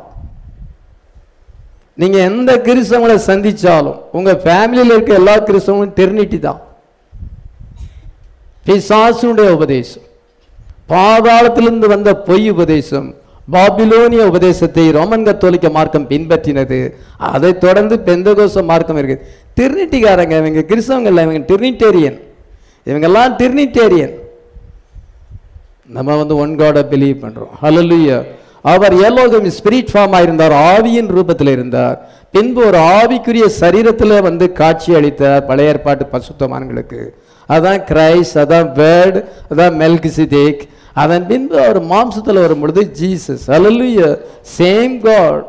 நீங்க எந்த கிறிஸ்தவங்களை சந்திச்சாலும் உங்க ஃபேமிலியில் இருக்க எல்லா கிறிஸ்தவங்களும் டிரினிட்டி தான். பிசாசுடைய உபதேசம், பாதாளத்திலிருந்து வந்த பொய் உபதேசம், பாபிலோனிய உபதேசத்தை ரோமன் கத்தோலிக்க மார்க்கம் பின்பற்றினது. அதை தொடர்ந்து பெந்தகோஸ்த மார்க்கம் இருக்கு. டிரினிட்டிக்காரங்க இவங்க கிறிஸ்தவங்க இல்லை, இவங்க டிரினிட்டேரியன். இவங்கெல்லாம் டிரினிட்டேரியன். நம்ம வந்து ஒன் காட பிலீவ் பண்றோம். ஹல்லேலூயா. அவர் எலோகிம் ஸ்பிரிட் ஃபார்மா இருந்தார், ஆவியின் ரூபத்தில் இருந்தார். பின்பு ஒரு ஆவிக்குரிய சரீரத்தில் வந்து காட்சி அளித்தார் பழைய ஏற்பாட்டு பசுத்தமான்களுக்கு. அதான் கிரைஸ்ட், அதான் வேர்ட், அதான் மெல்கிசேதேக். அதன் பின்பு அவர் மாம்சத்தில் வரும் பொழுது ஜீசஸ். ஹல்லேலூயா. Same God.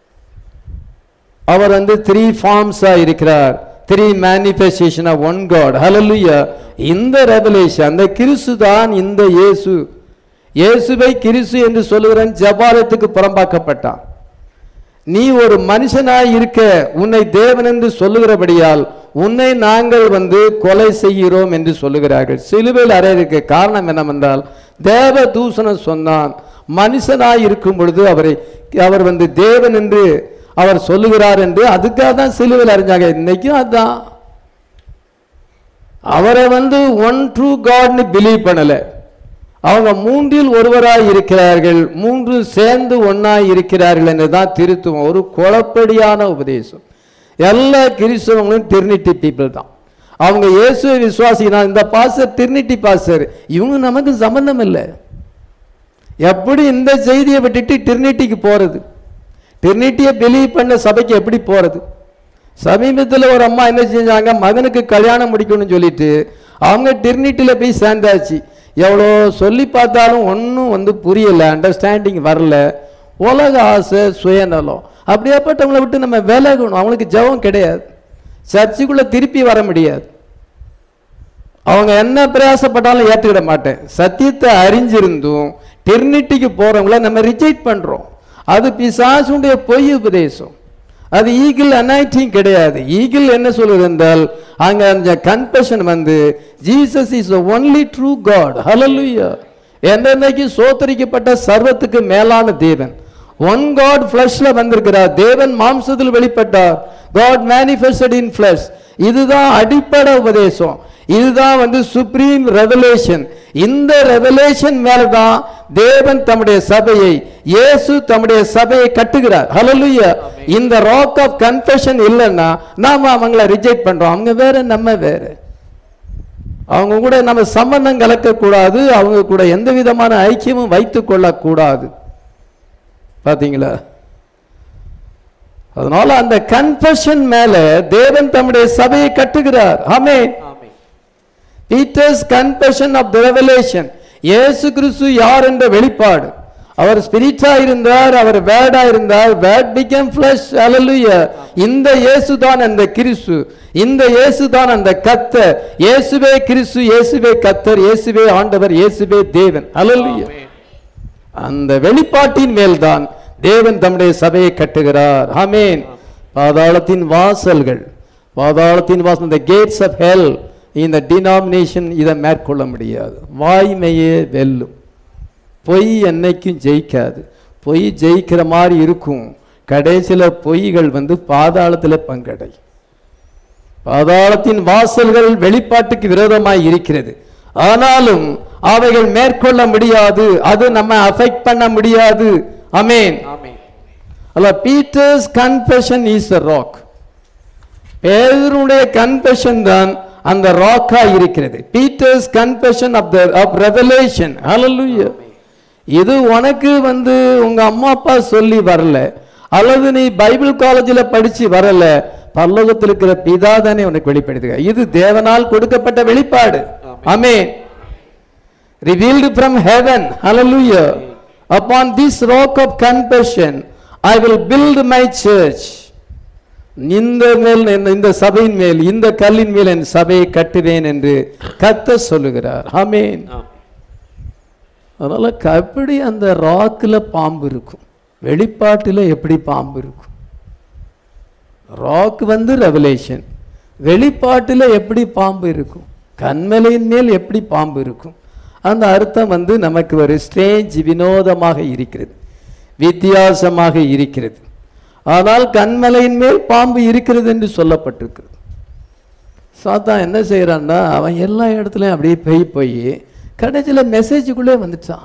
அவர் வந்து த்ரீ ஃபார்ம்ஸா இருக்கிறார், three manifestation of one God. Hallelujah. இந்த ரெவலேஷன், அந்த கிறிஸ்து தான் இந்த இயேசு. இயேசுவை கிறிஸ்து என்று சொல்லுகிறன் ஜபாலத்துக்கு புறம்பாக்கப்பட்டான். நீ ஒரு மனுஷனாய் இருக்க உன்னை தேவன் என்று சொல்லுகிறபடியால் உன்னை நாங்கள் வந்து கொலை செய்கிறோம் என்று சொல்லுகிறார்கள். சிலுவையில் அறையிருக்கு. காரணம் என்னவென்றால் தேவ தூஷணம் சொன்னான். மனுஷனாய் இருக்கும் பொழுது அவரை அவர் வந்து தேவன் என்று அவர் சொல்லுகிறார் என்று அதுக்காக தான் சிலுவையில் அறிஞ்சாங்க. இன்னைக்கும் அதுதான். அவரை வந்து ஒன் ட்ரூ காட்னு பிலீவ் பண்ணல. அவங்க மூன்றில் ஒருவராய் இருக்கிறார்கள், மூன்று சேர்ந்து ஒன்னாய் இருக்கிறார்கள் என்றுதான் திருத்துவம். ஒரு குழப்படியான உபதேசம். எல்லா கிறிஸ்தவங்களும் டிரினிட்டி பீப்புள் தான். அவங்க இயேசுவை விசுவாசினா இந்த பாஸ்டர் டிரினிட்டி பாஸ்டர், இவங்க நமக்கு சம்பந்தம் இல்லை. எப்படி இந்த செய்தியை விட்டுட்டு டிரினிட்டிக்கு போறது? டிரினிட்டியை பிலீவ் பண்ண சபைக்கு எப்படி போறது? சமீபத்தில் ஒரு அம்மா என்ன செஞ்சாங்க, மகனுக்கு கல்யாணம் முடிக்கணும்னு சொல்லிட்டு அவங்க டிரினிட்டியில போய் சேர்ந்தாச்சு. எவ்வளோ சொல்லி பார்த்தாலும் ஒன்றும் வந்து புரியல, அண்டர்ஸ்டாண்டிங் வரல. உலக ஆசை, சுயநலம், அப்படியேப்பட்டவங்களை விட்டு நம்ம விலகணும். அவங்களுக்கு ஜெபம் கிடையாது, சர்ச்சுக்குள்ள திருப்பி வர முடியாது. அவங்க என்ன பிரயாசப்பட்டாலும் ஏற்றுக்கிட மாட்டேன். சத்தியத்தை அறிஞ்சிருந்தும் டிரினிட்டிக்கு போறவங்கள நம்ம ரிஜெக்ட் பண்றோம். அது பிசாசுடைய பொய் உபதேசம். அது ஈகிள் அனாயிட்டிங் கிடையாது. ஈகிள் என்ன சொல்லுது என்றால் அங்க அந்த கன்ஃபெஷன் வந்து Jesus is the only true God. Hallelujah. என்னைக்கு சோதரிக்கப்பட்ட சர்வத்துக்கு மேலான தேவன், ஒன் காட் ஃபிளஷ்ல வந்திருக்கிறார். தேவன் மாம்சத்தில் வெளிப்பட்டார். God manifested in flesh. இதுதான் அடிப்படை உபதேசம். இதுதான் வந்து சுப்ரீம் ரெவலேஷன். இந்த ரெவலேஷன் மேலதான் தேவன் தம்முடைய சபையை, இயேசு தம்முடைய சபையை கட்டுகிறார். ஹல்லேலூயா. இந்த ராக் ஆஃப் கன்ஃபெஷன் இல்லைன்னா நாம அவங்கள ரிஜெக்ட் பண்றோம். அவங்க வேற, நம்ம வேற. அவங்க கூட நம்ம சம்பந்தம் கலக்க கூடாது. அவங்க கூட எந்த விதமான ஐக்கியமும் வைத்துக் கொள்ள கூடாது. பாத்தீங்களா? அதனால அந்த கன்ஃபெஷன் மேல தேவன் தம்முடைய சபையை கட்டுகிறார். Amen. Peter's confession of the revelation. இயேசு கிறிஸ்து யார் என்ற வெளிப்பாடு. அவர் ஸ்பிரிட்டா இருந்தார், அவர் வேர்டா இருந்தார். Word became flesh. ஹல்லேலூயா. இந்த இயேசு தான் அந்த கிறிஸ்து, இந்த இயேசு தான் அந்த கர்த்தர். இயேசுவே கிறிஸ்து, இயேசுவே கர்த்தர், இயேசுவே ஆண்டவர், இயேசுவே தேவன். ஹல்லேலூயா. அந்த வெளிப்பாட்டின் மேல்தான் தேவன் தம்முடைய சபையை கட்டுகிறார். ஆமென். பாதாளத்தின் வாசல்கள், பாதாளத்தின் வாசல், the gates of hell இந்த டினாமினேஷன் இதை மேற்கொள்ள முடியாது. வாய்மையே வெல்லும். பொய் என்னைக்கும் ஜெயிக்காது. பொய் ஜெயிக்கிற மாதிரி இருக்கும். கடைசியில பொய்கள் வந்து பாதாளத்தில் பங்கடை. பாதாளத்தின் வாசல்கள் வெளிப்பாட்டுக்கு விரோதமாய் இருக்கிறது. ஆனாலும் அவைகள் மேற்கொள்ள முடியாது. அது நம்ம அஃபெக்ட் பண்ண முடியாது. ஆமென். அல்ல, Peter's confession is a rock. பேதுருடைய கன்ஃபெஷன் தான் அந்த ராக்கா இருக்கிறது. Peter's confession of the of revelation. Hallelujah. இது உனக்கு வந்து உங்க அம்மா அப்பா சொல்லி வரல, அல்லது நீ பைபிள் காலேஜில் படிச்சு வரல. பரலோகத்தில் இருக்கிற பிதா தானே உனக்கு வெளிப்படுத்துக. இது தேவனால் கொடுக்கப்பட்ட வெளிப்பாடு. ஆமென். revealed from heaven. hallelujah. Upon this rock of confession I will build my church. இந்த மேல், இந்த சபையின் மேல், இந்த கல்லின் மேல் என் சபையை கட்டுவேன் என்று கர்த்தர் சொல்லுகிறார். ஆமென். அதனால எப்படி அந்த ராக்கில் பாம்பு இருக்கும், வெளிப்பாட்டில் எப்படி பாம்பு இருக்கும்? ராக் வந்து ரெவலேஷன், வெளிப்பாட்டில் எப்படி பாம்பு இருக்கும்? கண்மலையின் மேல் எப்படி பாம்பு இருக்கும்? அந்த அர்த்தம் வந்து நமக்கு ஒரு ஸ்ட்ரேஞ்ச், வினோதமாக இருக்கிறது, வித்தியாசமாக இருக்கிறது. ஆனால் கண்மலையின் மேல் பாம்பு இருக்கிறது என்று சொல்லப்பட்டிருக்கிறது. சாத்தான் என்ன செய்யறான்னா, அவன் எல்லா இடத்துலையும் அப்படியே போய் போய் கடைசியில் மெசேஜுக்குள்ளே வந்துட்டான்.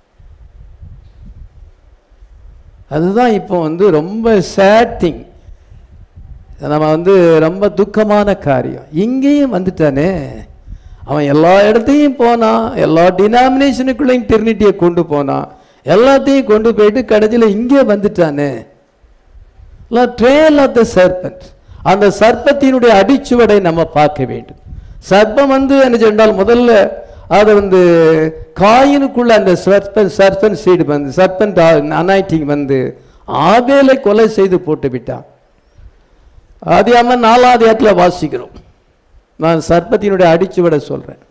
அதுதான் இப்போ வந்து ரொம்ப சேட் திங். நம்ம வந்து ரொம்ப துக்கமான காரியம். இங்கேயும் வந்துட்டானே, அவன் எல்லா இடத்தையும் போனான், எல்லா டினாமினேஷனுக்குள்ளேயும் டெர்னிட்டியை கொண்டு போனான், எல்லாத்தையும் கொண்டு போயிட்டு கடைசியில் இங்கே வந்துட்டானே. ட்ரெயில் ஆஃப் த சர்பன்ட், அந்த சர்ப்பத்தினுடைய அடிச்சுவடை நம்ம பார்க்க வேண்டும். சர்ப்பம் வந்து என்ன சொன்னால், முதல்ல அதை வந்து காயினுக்குள்ள அந்த சர்பன் சர்பன் சீடு வந்து சர்பன் அனாயிட்டிங் வந்து ஆபேலை கொலை செய்து போட்டு விட்டான். ஆதியாகமம் நாலாம் அதிகாரத்தில் வாசிக்கிறோம். நான் சர்ப்பத்தினுடைய அடிச்சுவடை சொல்றேன்,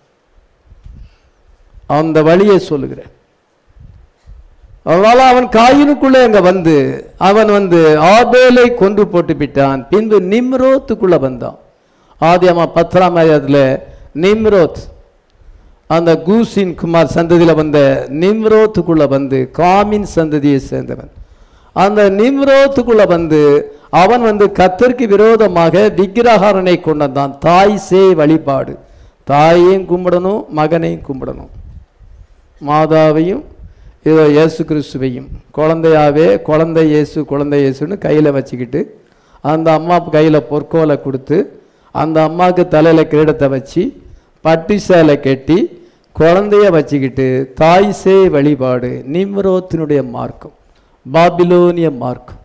அந்த வழியை சொல்லுகிறேன். அதனால அவன் காயினுக்குள்ளே அங்க வந்து அவன் வந்து ஆபேலை கொன்று போட்டு விட்டான். பின்பு நிம்ரோத்துக்குள்ள வந்தான். ஆதியாகமம் பத்தாம் அதிகாரத்தில் நிம்ரோத், அந்த கூசின் குமார் சந்ததியில் வந்த நிம்ரோத்துக்குள்ள வந்து காமின் சந்ததியை சேர்ந்தவன். அந்த நிம்ரோத்துக்குள்ள வந்து அவன் வந்து கர்த்தருக்கு விரோதமாக விக்கிரகாரனை கொண்டு வந்தான். தாய் சே வழிபாடு, தாயையும் கும்பிடணும், மகனையும் கும்பிடணும், மாதாவையும் இதோ இயேசு கிறிஸ்துவையும். குழந்தையாவே குழந்தை இயேசு குழந்தை இயேசுன்னு கையில் வச்சுக்கிட்டு அந்த அம்மா கையில் பொற்கோலை கொடுத்து அந்த அம்மாவுக்கு தலையில் கிரீடத்தை வச்சு பட்டி சேலை கட்டி குழந்தைய வச்சுக்கிட்டு தாய் சே வழிபாடு, நிம்ரோத்தினுடைய மார்க்கம், பாபிலோனிய மார்க்கம்.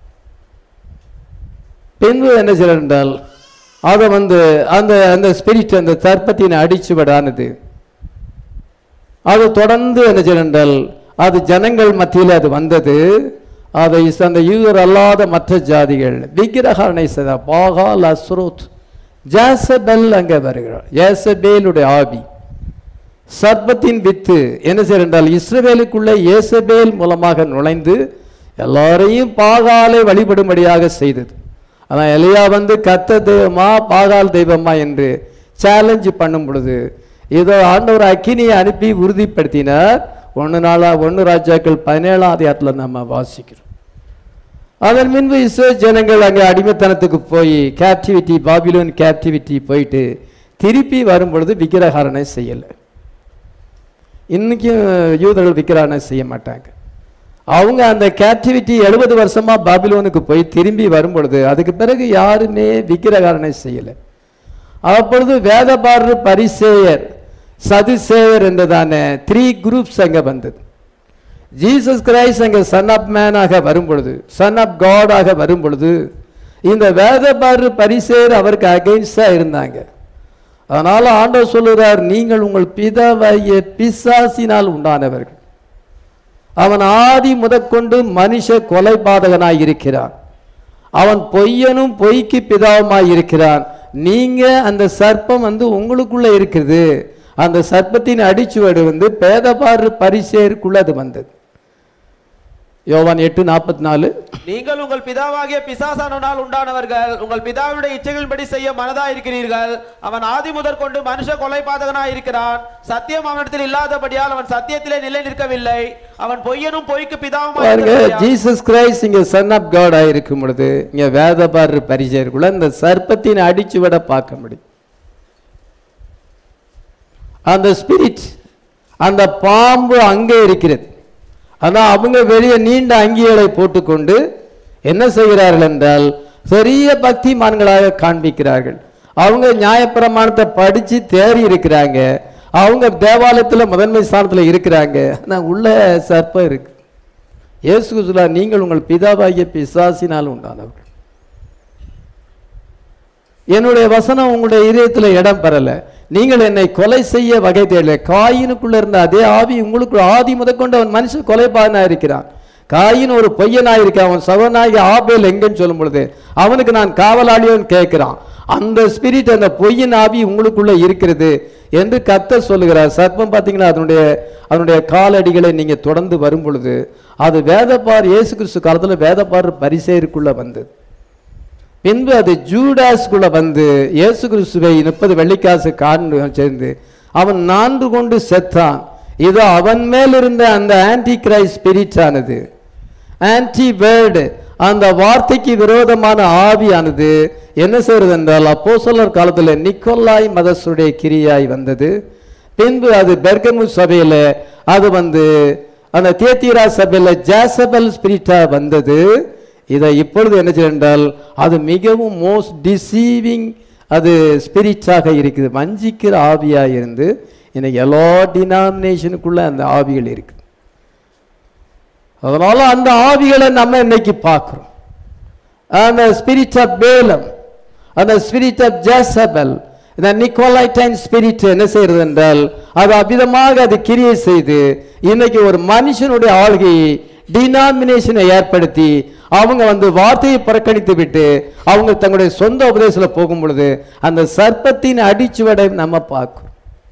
பின்பு என்ன செய்ய என்றால், அதை வந்து அந்த அந்த ஸ்பிரிட், அந்த தர்ப்பத்தின் அடிச்சுவடானது அது தொடர்ந்து என்ன செய்ய என்றால், அது ஜனங்கள் மத்தியில் அது வந்தது. அதை அந்த யூதர் அல்லாத மற்ற ஜாதிகள் விக்கிரகாரணை செய்த பாகால் அஸ்ரோத் ஜேசபெல் அங்கே வருகிறார். ஏசபேலுடைய ஆவி, சர்ப்பத்தின் வித்து என்ன செய்ய என்றால் இஸ்ரவேலுக்குள்ளே ஏசபேல் மூலமாக நுழைந்து எல்லாரையும் பாகாலை வழிபடும்படியாக செய்தது. அதான் எலியா வந்து கத்த தெய்வமா பாகால் தெய்வமா என்று சேலஞ்சு பண்ணும் பொழுது இதோ ஆண்டவர் அக்கினியை அனுப்பி உறுதிப்படுத்தினார். ஒன்று நாளா ஒன்று ராஜாக்கள் பதினேழாம் அதிகாரத்தில் நம்ம வாசிக்கிறோம். அதன் முன்பு இஸ்ரேல் ஜனங்கள் அங்கே அடிமைத்தனத்துக்கு போய் கேப்டிவிட்டி பாபிலோன் கேப்டிவிட்டி போயிட்டு திருப்பி வரும் பொழுது விக்கிரகாரணை செய்யலை. இன்னைக்கும் யூதர்கள் விக்கிரகாரணை செய்ய மாட்டாங்க. அவங்க அந்த கேப்டிவிட்டி எழுபது வருஷமா பாபிலோனுக்கு போய் திரும்பி வரும் பொழுது அதுக்கு பிறகு யாருமே விக்கிரகாரணை செய்யலை. அப்பொழுது வேதபாரர் பரிசேயர் சதுசேயர் என்றதான த்ரீ குரூப்ஸ் அங்கே வந்தது. ஜீசஸ் கிரைஸ்ட் அங்கே சன் ஆஃப் மேனாக வரும் பொழுது சன் ஆஃப் காடாக வரும் பொழுது இந்த வேதபாரர் பரிசேயர் அவருக்கு அகைன்ஸ்டா இருந்தாங்க. அதனால ஆண்டவர் சொல்லுகிறார், நீங்கள் உங்கள் பிதாவாகிய பிசாசினால் உண்டானவர்கள். அவன் ஆதி முதற்கொண்டு மனுஷ கொலைபாதகனாய் இருக்கிறான். அவன் பொய்யனும் பொய்க்கு பிதாவுமாய் இருக்கிறான். நீங்க அந்த சர்ப்பம் வந்து உங்களுக்குள்ள இருக்குது. அந்த சர்ப்பத்தின் அடிச்சுவடு வந்து பேதபாரு பரிசேருக்குள்ள அது வந்தது. யோவான் எட்டு நாற்பத்தி நாலு. நீங்கள் உங்கள் பிதாவாகிய பிசாசானால் உண்டானவர்கள், உங்கள் பிதாவுடைய இச்சைகளின்படி செய்ய மனதா இருக்கிறீர்கள். அவன் ஆதி முதற் கொண்டு மனுஷ கொலைபாதகனாய் இருக்கிறான். சத்தியம் அவனிடத்தில் இல்லாதபடியால் அவன் சத்தியத்திலே நிலை நிற்கவில்லை. அவன் பொய்யனும் பொய்க்கு பிதாவுமாய். ஜீசஸ் கிரைஸ்ட் இங்க சன் ஆஃப் காட் ஆயிருக்கும் பொழுது இங்க வேதபாரு பரிசேருக்குள்ள இந்த சர்ப்பத்தின் அடிச்சுவட பார்க்க முடியும். அந்த ஸ்பிரிட் அந்த பாம்பு அங்கே இருக்கிறது. ஆனால் அவங்க வெளியே நீண்ட அங்கிகளை போட்டுக்கொண்டு என்ன செய்கிறார்கள் என்றால் பெரிய பக்திமான்களாக காண்பிக்கிறார்கள். அவங்க நியாயப்பிரமாணத்தை படித்து தேறி இருக்கிறாங்க. அவங்க தேவாலயத்தில் முதன்மை ஸ்தானத்தில் இருக்கிறாங்க. ஆனால் உள்ள சர்ப்பம் இருக்கு. இயேசு சொல்றார், நீங்கள் உங்கள் பிதாவாகிய பிசாசினால் உண்டானவர்கள். என்னுடைய வசனம் உங்களுடைய இதயத்தில் இடம் பெறல. நீங்கள் என்னை கொலை செய்ய வகை தேடல. காயினுக்குள்ள இருந்த அதே ஆவி உங்களுக்கு ஆதி முதற்கொண்டு அவன் மனுஷ கொலைபாதனா இருக்கிறான். காயின் ஒரு பொய்யனாய் இருக்கான். அவன் சவனாகி ஆபேல் எங்கன்னு சொல்லும் பொழுது அவனுக்கு நான் காவலாளியோன்னு கேட்கிறான். அந்த ஸ்பிரிட் அந்த பொய்யின் ஆவி உங்களுக்குள்ள இருக்கிறது என்று கர்த்தர் சொல்லுகிறார். சர்ப்பம் பார்த்தீங்கன்னா அதனுடைய அதனுடைய காலடிகளை நீங்க தொடர்ந்து வரும் பொழுது அது வேதப்பார் இயேசு கிறிஸ்து காலத்தில் வேதப்பார் பரிசேருக்குள்ள வந்தது. பின்பு அது ஜூடாஸ்குள்ள வந்து இயேசு கிறிஸ்துவை முப்பது வெள்ளிக்காசு காண்டு சேர்ந்து அவன் நான்கு கொண்டு செத்தான். இது அவன் மேல் இருந்த அந்த ஆன்டி கிரைஸ்ட் ஸ்பிரிட் ஆனது, ஆன்டி வேர்டு, அந்த வார்த்தைக்கு விரோதமான ஆவியானது என்ன செய்யறது என்றால் அப்போஸ்தலர் காலத்தில் நிக்கோலாய் மதசுடைய கிரியாய் வந்தது. பின்பு அது பெர்கமு சபையில அது வந்து அந்த தியத்தீரா சபையில ஜாசபல் ஸ்பிரிட்டா வந்தது. இதை இப்பொழுது என்ன செய்தால் அது மிகவும் மோஸ்ட் டிசீவிங் அது ஸ்பிரிட்டாக இருக்குது. வஞ்சிக்கிற ஆவியாக இருந்து இன்னைக்கு எல்லா டினாமினேஷனுக்குள்ள அந்த ஆவிகள் இருக்குது. அதனால அந்த ஆவிகளை நம்ம இன்னைக்கு பார்க்கிறோம். அந்த ஸ்பிரிட் ஆஃப் பேலம், அந்த ஸ்பிரிட் ஆஃப் ஜேசபல், இந்த நிக்கோலைட்டைன் ஸ்பிரிட் என்ன செய்யறது என்றால் அது அவ்விதமாக அது கிரியை செய்து இன்னைக்கு ஒரு மனுஷனுடைய ஆள்கையை டினாமினேஷனை ஏற்படுத்தி அவங்க வந்து வார்த்தையை புறக்கணித்து விட்டு அவங்க தங்களுடைய சொந்த உபதேசத்தில் போகும் பொழுது அந்த சர்ப்பத்தின் அடிச்சுவடை நம்ம பார்க்கிறோம்.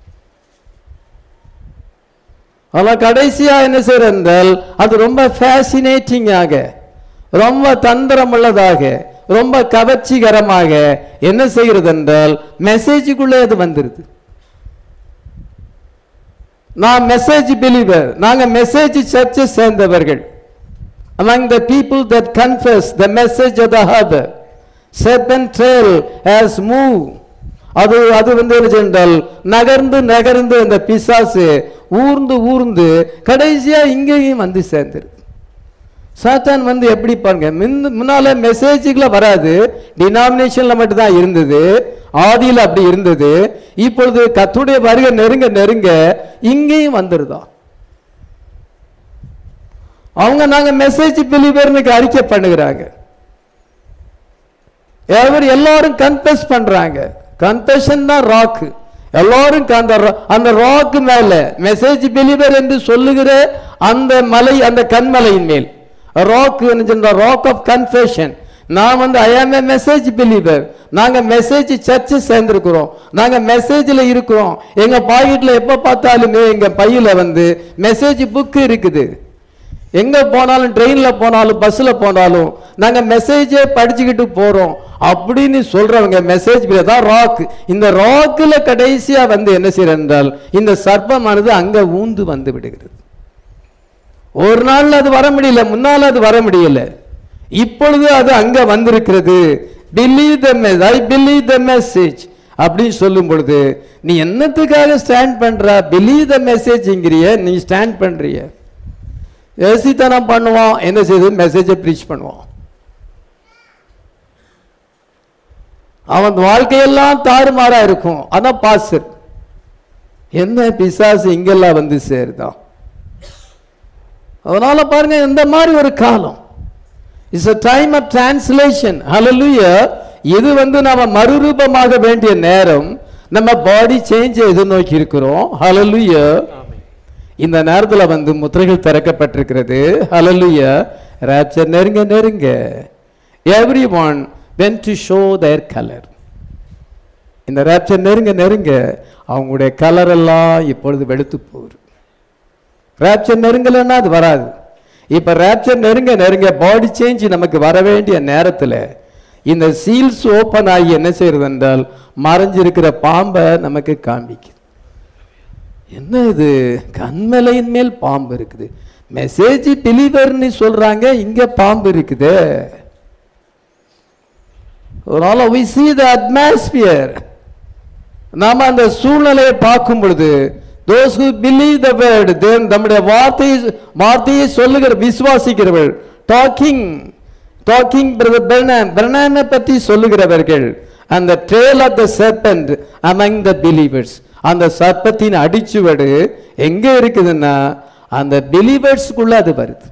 ஆனால் கடைசியா என்ன செய்யறது என்றால் அது ரொம்ப ஃபேசினேட்டிங்காக, ரொம்ப தந்திரம் உள்ளதாக, ரொம்ப கவர்ச்சிகரமாக என்ன செய்கிறது என்றால் மெசேஜுக்குள்ளே அது வந்துருது. நான் மெசேஜ் பிலீவர், நாங்க மெசேஜ் சர்ச்சை சேர்ந்தவர்கள். Among the people that confess the message of the harbor, serpent trail has moved. அது அது வந்து என்ன சென்றால் நகர்ந்து நகர்ந்து அந்த பிசாசு ஊர்ந்து ஊர்ந்து கடைசியா இங்கேயும் வந்து சேர்ந்துருது. சாத்தான் வந்து எப்படி பாருங்க, முன்னால மெசேஜுக்குள்ள வராது, டினாமினேஷன்ல மட்டும் தான் இருந்தது, ஆதியில் அப்படி இருந்தது. இப்பொழுது கர்த்தருடைய வருகை நெருங்க நெருங்க இங்கேயும் வந்துருதா. அவங்க நாங்க மெசேஜ் பிலீவர்னு அறிக்கை பண்ணுகிறாங்க. எல்லாரும் கன்ஃபெஸ் பண்றாங்க. கன்ஃபெஷன் தான் ராக். எல்லாரும் அந்த ராக் மேல மெசேஜ் பிலீவர் என்று சொல்லுகிற அந்த மலை, அந்த கண்மலையின் மேல் ராக், ராக் ஆஃப் கன்ஃபெஷன். நான் வந்து I am a message believer. நாங்க மெசேஜ் சர்ச்சு சேர்ந்திருக்கிறோம், நாங்க மெசேஜ்ல இருக்கிறோம். எங்க பாக்கெட்ல எப்ப பார்த்தாலுமே எங்க பையில வந்து மெசேஜ் புக் இருக்குது. எங்க போனாலும் ட்ரெயின்ல போனாலும் பஸ்ல போனாலும் நாங்க மெசேஜே படிச்சுக்கிட்டு போறோம் அப்படின்னு சொல்றவங்க மெசேஜ் தான் ராக். இந்த ராக்ல கடைசியா வந்து என்ன செய்யற என்றால் இந்த சர்ப்பமானது அங்க ஊந்து வந்து விடுகிறது. ஒரு நாள் அது வர முடியல, முன்னால் அது வர முடியல, இப்பொழுது அது அங்க வந்திருக்கிறது. Believe the message, I believe the message அப்படின்னு சொல்லும் பொழுது நீ என்னத்துக்காக ஸ்டாண்ட் பண்ற? பிலீவ் த மெசேஜ்ங்கிறிய, நீ ஸ்டாண்ட் பண்றிய. ஏசித்தனம் பண்ணுவான், என்ன செய்யுது? மெசேஜை ப்ரீச் பண்ணுவான். அவன் வாழ்க்கையெல்லாம் தாறுமாறா இருக்கும். அதான் பாஸ்டர் என்ன பிசாசு இங்கெல்லாம் வந்து சேருதான். அதனால பாருங்க, இந்த மாதிரி ஒரு காலம் is a time of translation. Hallelujah. இது வந்து நாம மறுரூபமாக வேண்டிய நேரம். நம்ம பாடி சேஞ்ச் எதிர்நோக்கி இருக்கிறோம். Hallelujah. இந்த நேரத்தில் வந்து முத்திரைகள் திறக்கப்பட்டிருக்கிறது. Hallelujah. rapture நெருங்க நெருங்க. everyone went to show their color. இந்த rapture நெருங்க நெருங்க அவங்களுடைய கலர் எல்லாம் இப்பொழுது வெளுத்து போகுது. rapture நெருங்கலன்னா அது வராது. இப்ப rapture நெருங்க நெருங்க பாடி சேஞ்ச் நமக்கு வர வேண்டிய நேரத்தில் இந்த சீல்ஸ் ஓபன் ஆகி என்ன செய்யறது என்றால் மறைஞ்சிருக்கிற பாம்பை நமக்கு காண்பிக்குது. என்ன இது? கண்மலையின் மேல் பாம்பு இருக்குது. மெசேஜ் டெலிவர்னு சொல்றாங்க, இங்க பாம்பு இருக்குது. அதனால we see the atmosphere. நாம அந்த சூழ்நிலையை பார்க்கும் பொழுது those who believe the word, then நம்முடைய வார்த்தை வார்த்தையை சொல்லுகிற விசுவாசிக்கிறவர்கள், டாக்கிங் டாக்கிங் பிரதர் பெர்னான் பெர்னானை பற்றி சொல்லுகிறவர்கள், அந்த trail of the serpent among the believers, அந்த சர்ப்பத்தின் அடிச்சுவடு எங்க இருக்குதுன்னா அந்த பிலீவர்ஸ்க்குள்ள அது வருது.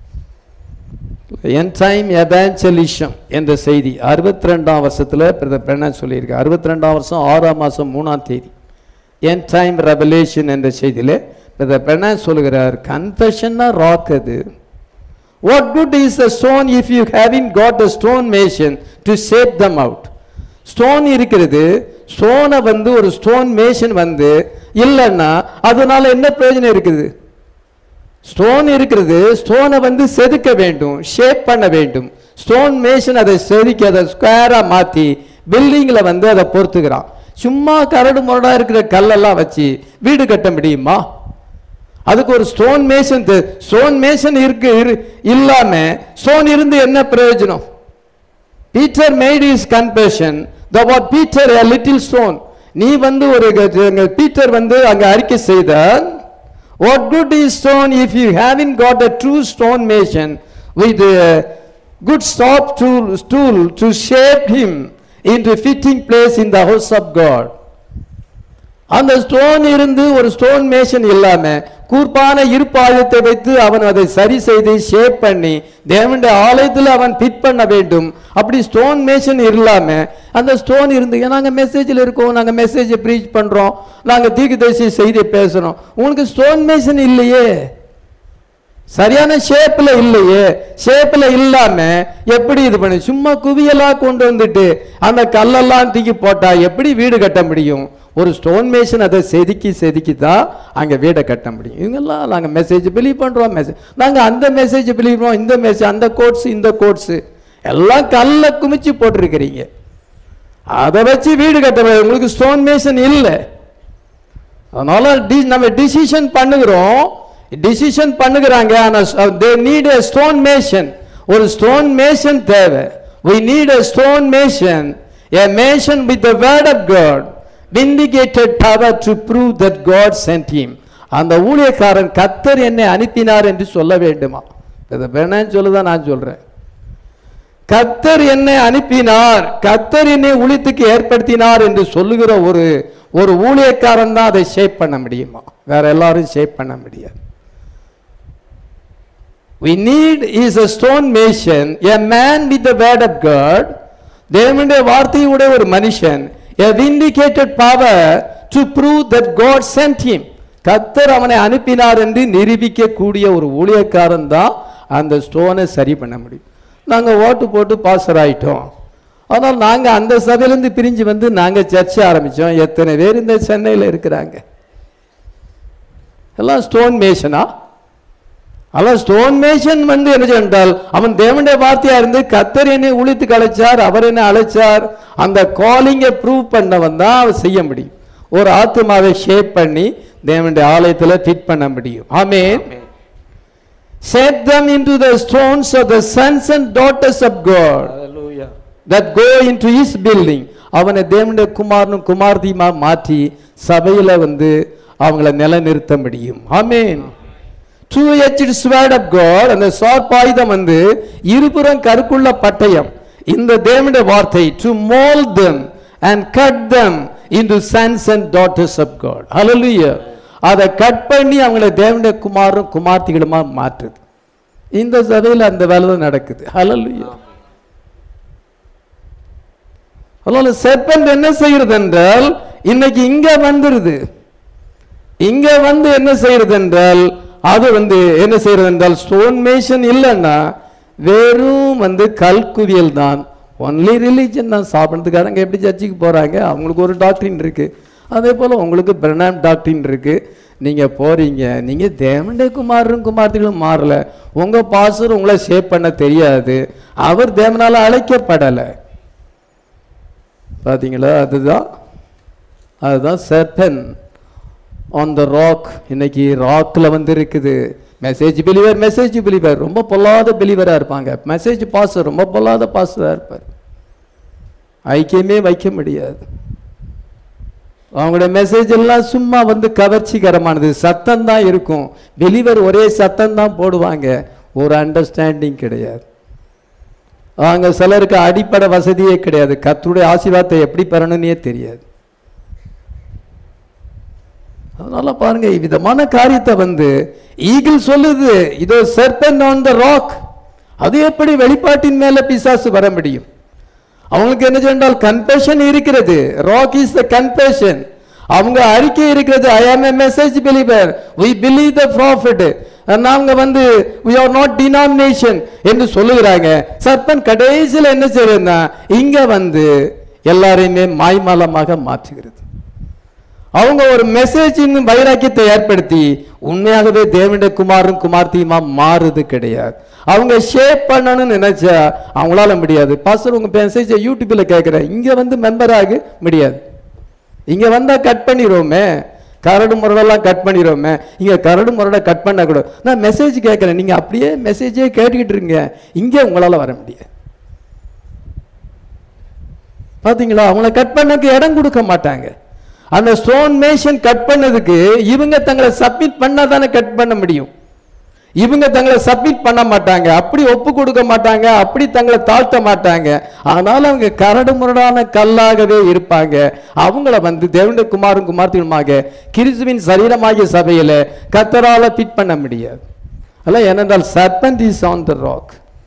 என் டைம் எவாஞ்சலிசம் என்ற செய்தி அறுபத்தி ரெண்டாம் வருஷத்துல பிரதர் பெர்னான் சொல்லியிருக்கு. அறுபத்தி ரெண்டாம் வருஷம் ஆறாம் மாசம் மூணாம் தேதி என் டைம் ரெவலேஷன் என்ற செய்தியில பிரதர் பெர்னான் சொல்லுகிறார், கன்ஃபெஷன்னா ராக் அது. What good is the stone if you haven't got a stone mason to shape them out? Stone இருக்கிறது, ஸ்டோனை வந்து ஒரு ஸ்டோன் மேஷன் வந்து இல்லைன்னா அதனால என்ன பிரயோஜனம் இருக்குது? ஸ்டோன் இருக்கிறது, ஸ்டோனை வந்து செதுக்க வேண்டும், ஷேப் பண்ண வேண்டும். ஸ்டோன் மேஷன் அதை செதுக்கி அதை ஸ்கொயரா மாத்தி பில்டிங்ல வந்து அதை பொறுத்துக்கிறான். சும்மா கரடு முரடா இருக்கிற கல்லெல்லாம் வச்சு வீடு கட்ட முடியுமா? அதுக்கு ஒரு ஸ்டோன் மேஷன், ஸ்டோன் மேஷன் இருக்கு இல்லாம ஸ்டோன் இருந்து என்ன பிரயோஜனம்? Peter made his confession, the what Peter a little stone. நீ வந்து ஒரு பீட்டர் வந்து அங்க அறிக்கை செய்தார், what good is stone if you haven't got a true stone mason with a good sharp tool, tool to shape him into fitting place in the house of God. அந்த ஸ்டோன் இருந்து ஒரு ஸ்டோன் மேஷன் இல்லாம கூர்ப்பான இருப்பாயத்தை வைத்து அவன் அதை சரி செய்து ஷேப் பண்ணி தேவனுடைய ஆலயத்தில் அவன் ஃபிட் பண்ண வேண்டும். அப்படி ஸ்டோன் மேஷன் இல்லாம அந்த ஸ்டோன் இருந்து, நாங்க மெசேஜில் இருக்கோம், நாங்க மெசேஜை ப்ரீச் பண்றோம், நாங்க தீர்க்கதரிசி செய்தி பேசுறோம், உங்களுக்கு ஸ்டோன் மேஷன் இல்லையே, சரியான ஷேப்ல இல்லையே. ஷேப்ல இல்லாம எப்படி இது பண்ணு? சும்மா குவியலா கொண்டு வந்துட்டு அந்த கல்லெல்லாம் தூக்கி போட்டா எப்படி வீடு கட்ட முடியும்? ஒரு ஸ்டோன் மேஷன் அதை செதுக்கி செதுக்கி தான் அங்க வீடை கட்ட முடியும். இவங்கெல்லாம் நாங்க மெசேஜ் பிலீவ் பண்றோம், மெசேஜ் நாங்க அந்த மெசேஜ் பிலீவ் பண்றோம், இந்த மெசேஜ், அந்த கோட்ஸ், இந்த கோட்ஸ் எல்லாம் கல்ல குமிச்சு போட்டிருக்கிறீங்க, அதை வச்சு வீடு கட்ட உங்களுக்கு ஸ்டோன் மேஷன் இல்லை. அதனால நம்ம டிசிஷன் பண்ணுகிறோம், டிசிஷன் பண்ணுகிறாங்க, ஆனா they need a stone mason. ஒரு ஸ்டோன் மேஷன் தேவை. we need a stone mason, a mason with the word of God, vindicated power to prove that God sent him. அந்த ஊழியக்காரன் கர்த்தர் என்னை அனுப்பினார் என்று சொல்ல வேண்டுமா? இதை வேணான்னு சொல்லுதான் நான் சொல்றேன். கர்த்தர் என்னை அனுப்பினார், கர்த்தர் என்னை ஊழியத்துக்கு ஏற்படுத்தினார் என்று சொல்லுகிற ஒரு ஒரு ஊழியக்காரன் தான் அதை ஷேப் பண்ண முடியுமா? வேற எல்லாரும் ஷேப் பண்ண முடியாது. We need is a stone mason, a man with the word of God. தேவனுடைய வார்த்தையுடைய ஒரு மனுஷன், a vindicated power to prove that God sent him. கர்த்தர் அவனை அனுப்பினார் என்று நிரூபிக்க கூடிய ஒரு ஊழியக்காரன் தான் அந்த ஸ்டோனை சரி பண்ண முடியும். நாங்க ஓட்டு போட்டு பாஸ்டர் ஆயிட்டோம், ஆனால் நாங்க அந்த சபையிலிருந்து பிரிஞ்சு வந்து நாங்க சர்ச்சை ஆரம்பிச்சோம். எத்தனை பேர் இந்த சென்னையில் இருக்கிறாங்க? எல்லாம் ஸ்டோன் மேஷனா? அல்ல ஸ்டோன் மேஷன் வந்து என்ன என்றால் அவன் தேவனுடைய வார்த்தையா இருந்து கர்த்தர் என்னை ஊழித்து கலைச்சார், அவர் என்ன அழைச்சார், அந்த காலிங்கை ப்ரூவ் பண்ணவன் தான் அவன் செய்ய முடியும். ஒரு ஆத்மாவை ஷேப் பண்ணி தேவனுடைய ஆலயத்துல ஃபிட் பண்ண முடியும். ஆமென். Set them into the stones of the sons and daughters of God that go into his building. அவனை தேவனுடைய குமாரனும் குமார்த்தியுமா மாற்றி சபையில வந்து அவங்கள நிலைநிறுத்த முடியும். ஆமென். Two-edged sword of God, அந்த சார்பாயுதம் வந்து இருபுறம் கருக்குள்ள பட்டயம், இந்த தேவனுடைய வார்த்தை, to mold them and cut them into sons and daughters of God. Hallelujah. அதை கட் பண்ணி அவங்களை தேவனுடைய குமாரும் குமார்த்திகளுமா மாற்றுது. இந்த சபையில் அந்த வேலை தான் நடக்குது. Hallelujah. Hallelujah. serpent என்ன செய்யறது என்றால் இன்னைக்கு இங்க வந்துருது. இங்க வந்து என்ன செய்யறது என்றால் அது வந்து என்ன செய்யறது என்றால் ஸ்டோன் மேஷன் இல்லைன்னா வெறும் வந்து கல்குவியல் தான். ஒன்லி ரிலீஜன் தான். சாப்பிட்றதுக்காரங்க எப்படி சர்ச்சுக்கு போறாங்க, அவங்களுக்கு ஒரு டாக்டரின் இருக்கு. அதே போல உங்களுக்கு பிரணாம் டாக்டரின் இருக்கு. நீங்க போறீங்க, நீங்க தேவனுடைய குமாரரும் குமார்த்திகளும் மாறல. உங்க பாஸ்டர் உங்களை ஷேப் பண்ண தெரியாது, அவர் தேவனால அழைக்கப்படலை. பாத்தீங்களா? அதுதான் அதுதான் serpent on the rock. இன்னைக்கு ராக்ல வந்து இருக்குது. மெசேஜ் பிலீவர் மெசேஜ் பிலீவர் ரொம்ப பொல்லாத பிலீவரா இருப்பாங்க. மெசேஜ் பாஸ்டர் ரொம்ப பொல்லாத பாஸ்டரா இருப்பார். ஐக்கியமே வைக்க முடியாது. அவங்களுடைய மெசேஜ் எல்லாம் சும்மா வந்து கவர்ச்சிகரமானது, சத்தம் தான் இருக்கும். பிலீவர் ஒரே சத்தம் தான் போடுவாங்க, ஒரு அண்டர்ஸ்டாண்டிங் கிடையாது. அவங்க சிலருக்கு அடிப்படை வசதியே கிடையாது. கர்த்தருடைய ஆசீர்வாதத்தை எப்படி பெறணும்னே தெரியாது. அதனால பாருங்க, விதமான காரியத்தை வந்து ஈகிள் சொல்லுது, இதோ serpent on the rock. அது எப்படி வெளிப்பாட்டின் மேல பிசாசு வர முடியும்? அவங்களுக்கு என்ன சொன்னால் கன்ஃபெஷன் இருக்கிறது. Rock is the confession. அவங்க அறிக்கை இருக்கிறது, I am a message believer, we believe the prophet. அவங்க வந்து we are not denomination என்று சொல்லுகிறாங்க. சர்பன் கடைசியில் என்ன செய்யறதுன்னா இங்க வந்து எல்லாரையுமே மாய்மாலமாக மாற்றுகிறது. அவங்க ஒரு மெசேஜின் வைராக்கியத்தை ஏற்படுத்தி உண்மையாகவே தேவனுடைய குமாரும் குமார்த்தியுமா மாறுது கிடையாது. அவங்க ஷேப் பண்ணணும்னு நினைச்சா அவங்களால முடியாது. பாஸ்டர் உங்க மெசேஜை யூடியூப்ல கேட்கிறேன், இங்க வந்து மெம்பர் ஆக முடியாது. இங்க வந்தா கட் பண்ணிடுவோமே, கரடு முரடெல்லாம் கட் பண்ணிடுவோமே. இங்க கரடு முரடை கட் பண்ண கூட நான் மெசேஜ் கேட்கிறேன், நீங்க அப்படியே மெசேஜே கேட்டுக்கிட்டு இருங்க, இங்க உங்களால வர முடியாது. பாத்தீங்களா? அவங்கள கட் பண்ணக்கு இடம் கொடுக்க மாட்டாங்க. அந்த ஸ்டோன் மேஷன் கட் பண்ணதுக்கு இவங்க தங்களை சப்மிட் பண்ணா தானே கட் பண்ண முடியும். இவங்க தங்களை சப்மிட் பண்ண மாட்டாங்க, அப்படி ஒப்பு கொடுக்க மாட்டாங்க, அப்படி தங்களை தாழ்த்த மாட்டாங்க. அதனால அவங்க கரடு முரடான கல்லாகவே இருப்பாங்க. அவங்கள வந்து தேவனுடைய குமாரும் குமார்த்தியுமாக கிறிஸ்துவின் சரீரமாகிய சபையில கர்த்தரால ஃபிட் பண்ண முடியாது. அல்ல ஏனென்றால் serpent is on the rock.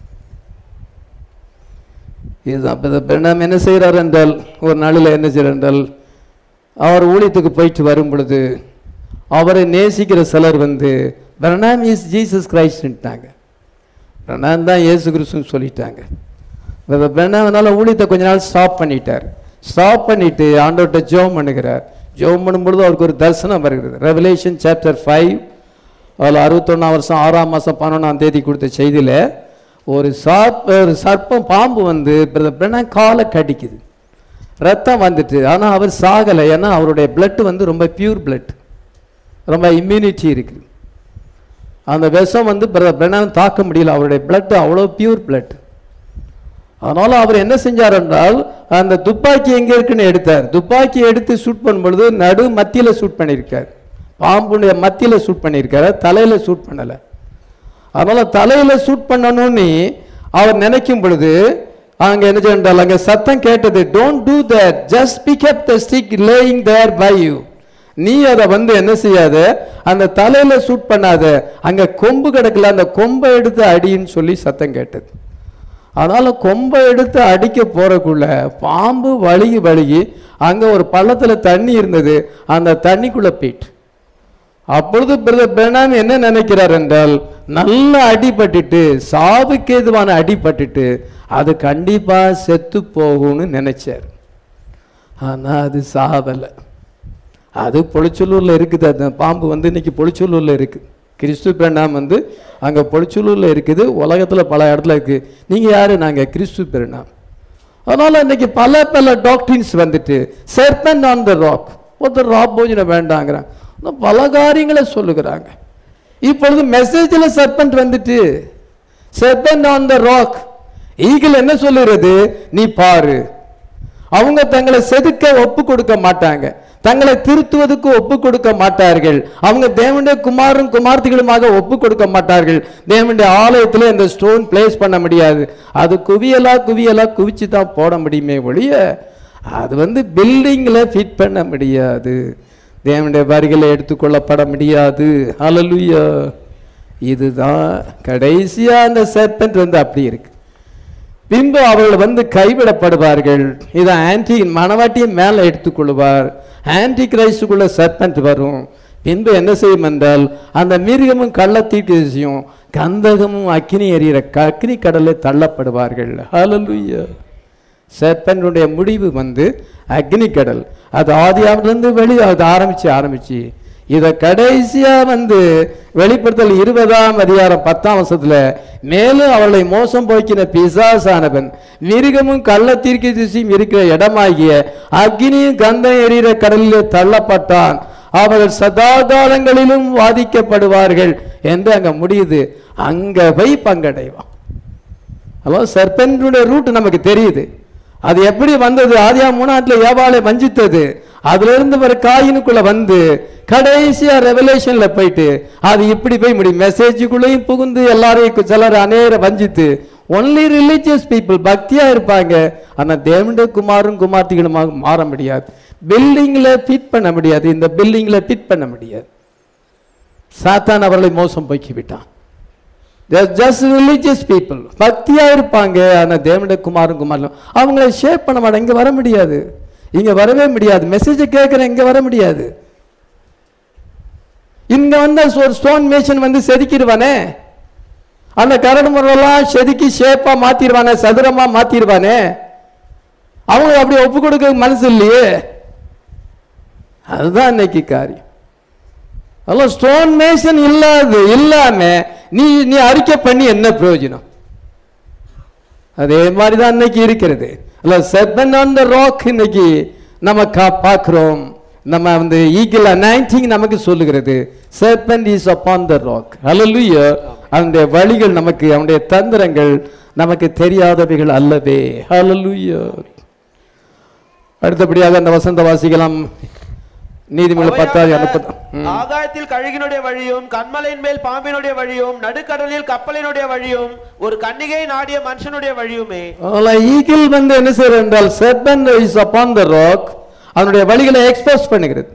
இதுதான் என்ன செய்யறாரு என்றால், ஒரு நாளில் என்ன செய்யறார் என்றால், அவர் ஊழியத்துக்கு போயிட்டு வரும் பொழுது அவரை நேசிக்கிற சிலர் வந்து பிரணாம் இஸ் ஜீசஸ் கிரைஸ்ட்ன்ட்டாங்க. பிரணாம் தான் இயேசு கிறிஸ்துன்னு சொல்லிட்டாங்க. பிரணாம்னால ஊழியத்தை கொஞ்ச நாள் ஸ்டாப் பண்ணிட்டார். ஸ்டாப் பண்ணிட்டு ஆண்டவர்கிட்ட ஜெபம் பண்ணுகிறார். ஜெபம் பண்ணும்பொழுது அவருக்கு ஒரு தரிசனம் வருகிறது. ரெவலேஷன் சாப்டர் ஃபைவ், அதில் அறுபத்தொன்னாம் வருஷம் ஆறாம் மாதம் பதினொன்றாம் தேதி கொடுத்த செய்தியில் ஒரு சாப் ஒரு சர்ப்பம் பாம்பு வந்து பிரணாம் காலை கடிக்குது, ரத்தம் வந்துட்டு. ஆனால் அவர் சாகலை, ஏன்னா அவருடைய பிளட் வந்து ரொம்ப பியூர் பிளட், ரொம்ப இம்யூனிட்டி இருக்குது. அந்த விஷம் வந்து பிரணாம் தாக்க முடியல, அவருடைய பிளட் அவ்வளோ பியூர் பிளட். அதனால அவர் என்ன செஞ்சார் என்றால், அந்த துப்பாக்கி எங்கே இருக்குன்னு எடுத்தார். துப்பாக்கி எடுத்து ஷூட் பண்ணும் பொழுது நடு மத்தியில் ஷூட் பண்ணியிருக்கார். பாம்புடைய மத்தியில் ஷூட் பண்ணியிருக்காரு, தலையில் ஷூட் பண்ணலை. அதனால தலையில் ஷூட் பண்ணணும்னு அவர் நினைக்கும் பொழுது அங்க என்ன சொன்னால் அங்க சத்தம் கேட்டது, don't do that, just pick up the stick laying there by you. நீ அதை வந்து என்ன செய்யாத, அந்த தலையில ஷூட் பண்ணாத, அங்க கொம்பு கிடக்கல, அந்த கொம்பை எடுத்து அடின்னு சொல்லி சத்தம் கேட்டது. அதனால கொம்பை எடுத்து அடிக்க போறக்குள்ள பாம்பு வழுகி வழுகி அங்க ஒரு பள்ளத்துல தண்ணி இருந்தது, அந்த தண்ணிக்குள்ள போயிட்டு. அப்பொழுது பிரதர் பிரணாம் என்ன நினைக்கிறார் என்றால், நல்ல அடிபட்டுட்டு சாவுக்கு ஏதுவான அடிபட்டுட்டு அது கண்டிப்பா செத்து போகும்னு நினைச்சார். ஆனா அது சாவலை, அது பொழிச்சலூர்ல இருக்குது. அந்த பாம்பு வந்து இன்னைக்கு பொழிச்சலூர்ல இருக்கு. கிறிஸ்து பெருநாம் வந்து அங்கே பொலிச்சூலூரில் இருக்குது, உலகத்தில் பல இடத்துல இருக்குது. நீங்கள் யார்? நாங்கள் கிறிஸ்து பெருநாம். அதனால் இன்றைக்கி பல பல டாக்டரின்ஸ் வந்துட்டு செர்பென்ட் ஆன் த ராக், ஒருத்தர் ராக் போஜனை வேண்டாங்கிறாங்க, பல காரியங்களை சொல்லுகிறாங்க. இப்பொழுது மெசேஜில் செர்பென்ட் வந்துட்டு serpent on the rock. Eagle என்ன சொல்லுகிறது? நீ பாரு. அவங்க தங்களை செதுக்க ஒப்பு கொடுக்க மாட்டாங்க, தங்களை திருத்துவதற்கு ஒப்பு கொடுக்க மாட்டார்கள். அவங்க தேவனுடைய குமாரும் குமார்த்திகளுமாக ஒப்பு கொடுக்க மாட்டார்கள். தேவனுடைய ஆலயத்தில் இந்த ஸ்டோன் பிளேஸ் பண்ண முடியாது. அது குவியலா குவியலா குவிச்சு தான் போட முடியுமே ஒழிய அது வந்து பில்டிங்கில் ஃபிட் பண்ண முடியாது, தேவனுடைய வரிகளை எடுத்துக்கொள்ளப்பட முடியாது. ஹல்லேலூயா. இதுதான் கடைசியா அந்த செர்பென்ட் வந்து அப்படி இருக்கு. பின்பு அவர்கள் வந்து கைவிடப்படுவார்கள். இதை ஆன்டி மனவாட்டியை மேலே எடுத்துக்கொள்வார். ஆன்டி கிரைஸ்டுக்குள்ள செர்பென்ட் வரும். பின்பு என்ன செய்யும் என்றால் அந்த மிருகமும் கள்ளத்தீர்க்கதரிசியும் கந்தகமும் அக்கினி எறிகிற அக்கினி கடலில் தள்ளப்படுவார்கள். ஹல்லேலூயா. செர்பென்டுடைய முடிவு வந்து அக்னி கடல். அது ஆதியாமிலிருந்து வெளி அது ஆரம்பிச்சு ஆரம்பிச்சு இதை கடைசியா வந்து வெளிப்படுத்தல் இருபதாம் அதிகாரம் பத்தாம் வருஷத்துல மேலும் அவளை மோசம் போக்கின பிசாசானவன் மிருகமும் கள்ளத்தீர்க்கதரிசியும் இருக்கிற இடமாகிய அக்னியும் கந்தம் எறிகிற கடலில் தள்ளப்பட்டான். அவர்கள் சதா காலங்களிலும் வாதிக்கப்படுவார்கள் என்று அங்க முடியுது. அங்க போய் பங்கடைவான். ஹலோ, செர்பென்டுடைய ரூட் நமக்கு தெரியுது. அது எப்படி வந்தது? ஆதியா மூணாட்டில் ஏவாளை வஞ்சித்தது. அதுல இருந்து வர காயினுக்குள்ள வந்து கடைசியா ரெவலேஷன்ல போயிட்டு அது இப்படி போய் முடியும். மெசேஜுக்குள்ளேயும் புகுந்து எல்லாரையும் சிலர் அநேர வஞ்சித்து ஒன்லி ரிலீஜியஸ் பீப்புள் பக்தியா இருப்பாங்க. ஆனா தேவனுடைய குமாரும் குமார்த்திகளுமாக மாற முடியாது. பில்டிங்ல ஃபிட் பண்ண முடியாது. இந்த பில்டிங்ல ஃபிட் பண்ண முடியாது. சாத்தான் அவர்களை மோசம் போக்கி விட்டான். ஜஸ்ட் ரிலீஜியஸ் பீப்புள் பக்தியா இருப்பாங்க. ஆனா தேவனுடைய குமாரும் குமாரும் அவங்கள ஷேப் பண்ண மாட்டாங்க. இங்க வர முடியாது, இங்க வரவே முடியாது. மெசேஜை கேட்கிறேன், இங்க வர முடியாது. இங்க வந்து ஒரு ஸ்டோன் மேஷன் வந்து செதுக்கிடுவானே, அந்த கரடு முறையெல்லாம் செதுக்கி ஷேப்பா மாத்திடுவானே, சதுரமா மாத்திடுவானே. அவங்க அப்படி ஒப்பு கொடுக்க மனசு இல்லையே. அதுதான் இன்னைக்கு காரியம். அதெல்லாம் ஸ்டோன் மேஷன் இல்லாது இல்லாம நீ நீ அறிக்கை பண்ணி என்ன பிரயோஜனம்? அதே மாதிரி தான் இன்னைக்கு இருக்கிறது. அல்ல செர்பென்ட் ஆன் த ராக் இன்னைக்கு நம்ம பார்க்கிறோம். நம்ம வந்து ஈகிள் அனாயிண்டிங் நமக்கு சொல்லுகிறது serpent is upon the rock. Hallelujah. அவனுடைய வழிகள் நமக்கு, அவனுடைய தந்திரங்கள் நமக்கு தெரியாதவைகள் அல்லவே. ஹல்லேலூயா. அடுத்தபடியாக அந்த வசந்த வாசிக்கலாம். நீதிமொழிகள் பத்தாவது ஆகாயத்தில் கழுகினுடைய வழியும் கண்மலையின் மேல் பாம்பினுடைய வழியும் நடுக்கடலில் கப்பலினுடைய வழியும் ஒரு கன்னிகை நாடிய மனுஷனுடைய வழியுமே. ஈகிள் வந்து என்ன செய்யறது என்றால் serpent is upon the rock. அவனுடைய வழிகளை எக்ஸ்போஸ் பண்ணுகிறது.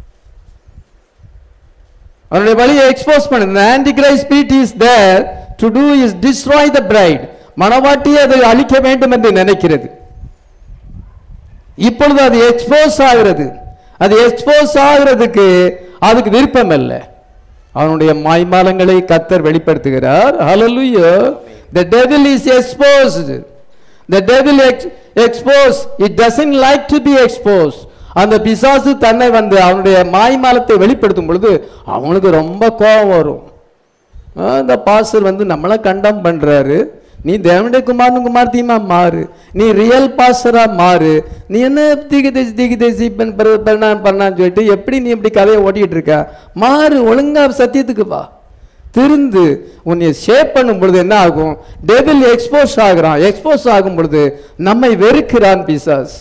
அவனுடைய வழியை எக்ஸ்போஸ் பண்ணுது. Antichrist spirit is there to to is destroy the bride. மணவாட்டியை அதை அழிக்க வேண்டும் என்று நினைக்கிறது. இப்பொழுது அது எக்ஸ்போஸ் ஆகிறது. அது எக்ஸ்போஸ் ஆகிறதுக்கு அதுக்கு விருப்பம் இல்லை. அவனுடைய மாய்மாலங்களை கர்த்தர் வெளிப்படுத்துகிறார். ஹல்லேலூயா. The devil is exposed. The devil exposed. It doesn't like to be exposed. அந்த பிசாசு தன்னை வந்து அவனுடைய மாய்மாலத்தை வெளிப்படுத்தும் பொழுது அவனுக்கு ரொம்ப கோபம் வரும். அந்த பாஸ்டர் வந்து நம்மளை கண்டம் பண்றாரு, நீ தேவனுடைய குமாரனும் குமார்த்தியுமா மாறு, நீ ரியல் பாஸ்டரா மாறு, நீ என்ன திகதேசி திகதேசி பண்ணான்னு சொல்லிட்டு எப்படி நீ இப்படி கதையை ஓட்டிட்டு இருக்க? மாறு, ஒழுங்கா சத்தியத்துக்கு வா, திருந்து உன்னை ஷேப் பண்ணும் பொழுது என்ன ஆகும்? டெவில் எக்ஸ்போஸ் ஆகிறான். எக்ஸ்போஸ் ஆகும் பொழுது நம்மை வெறுக்கிறான் பிசாஸ்.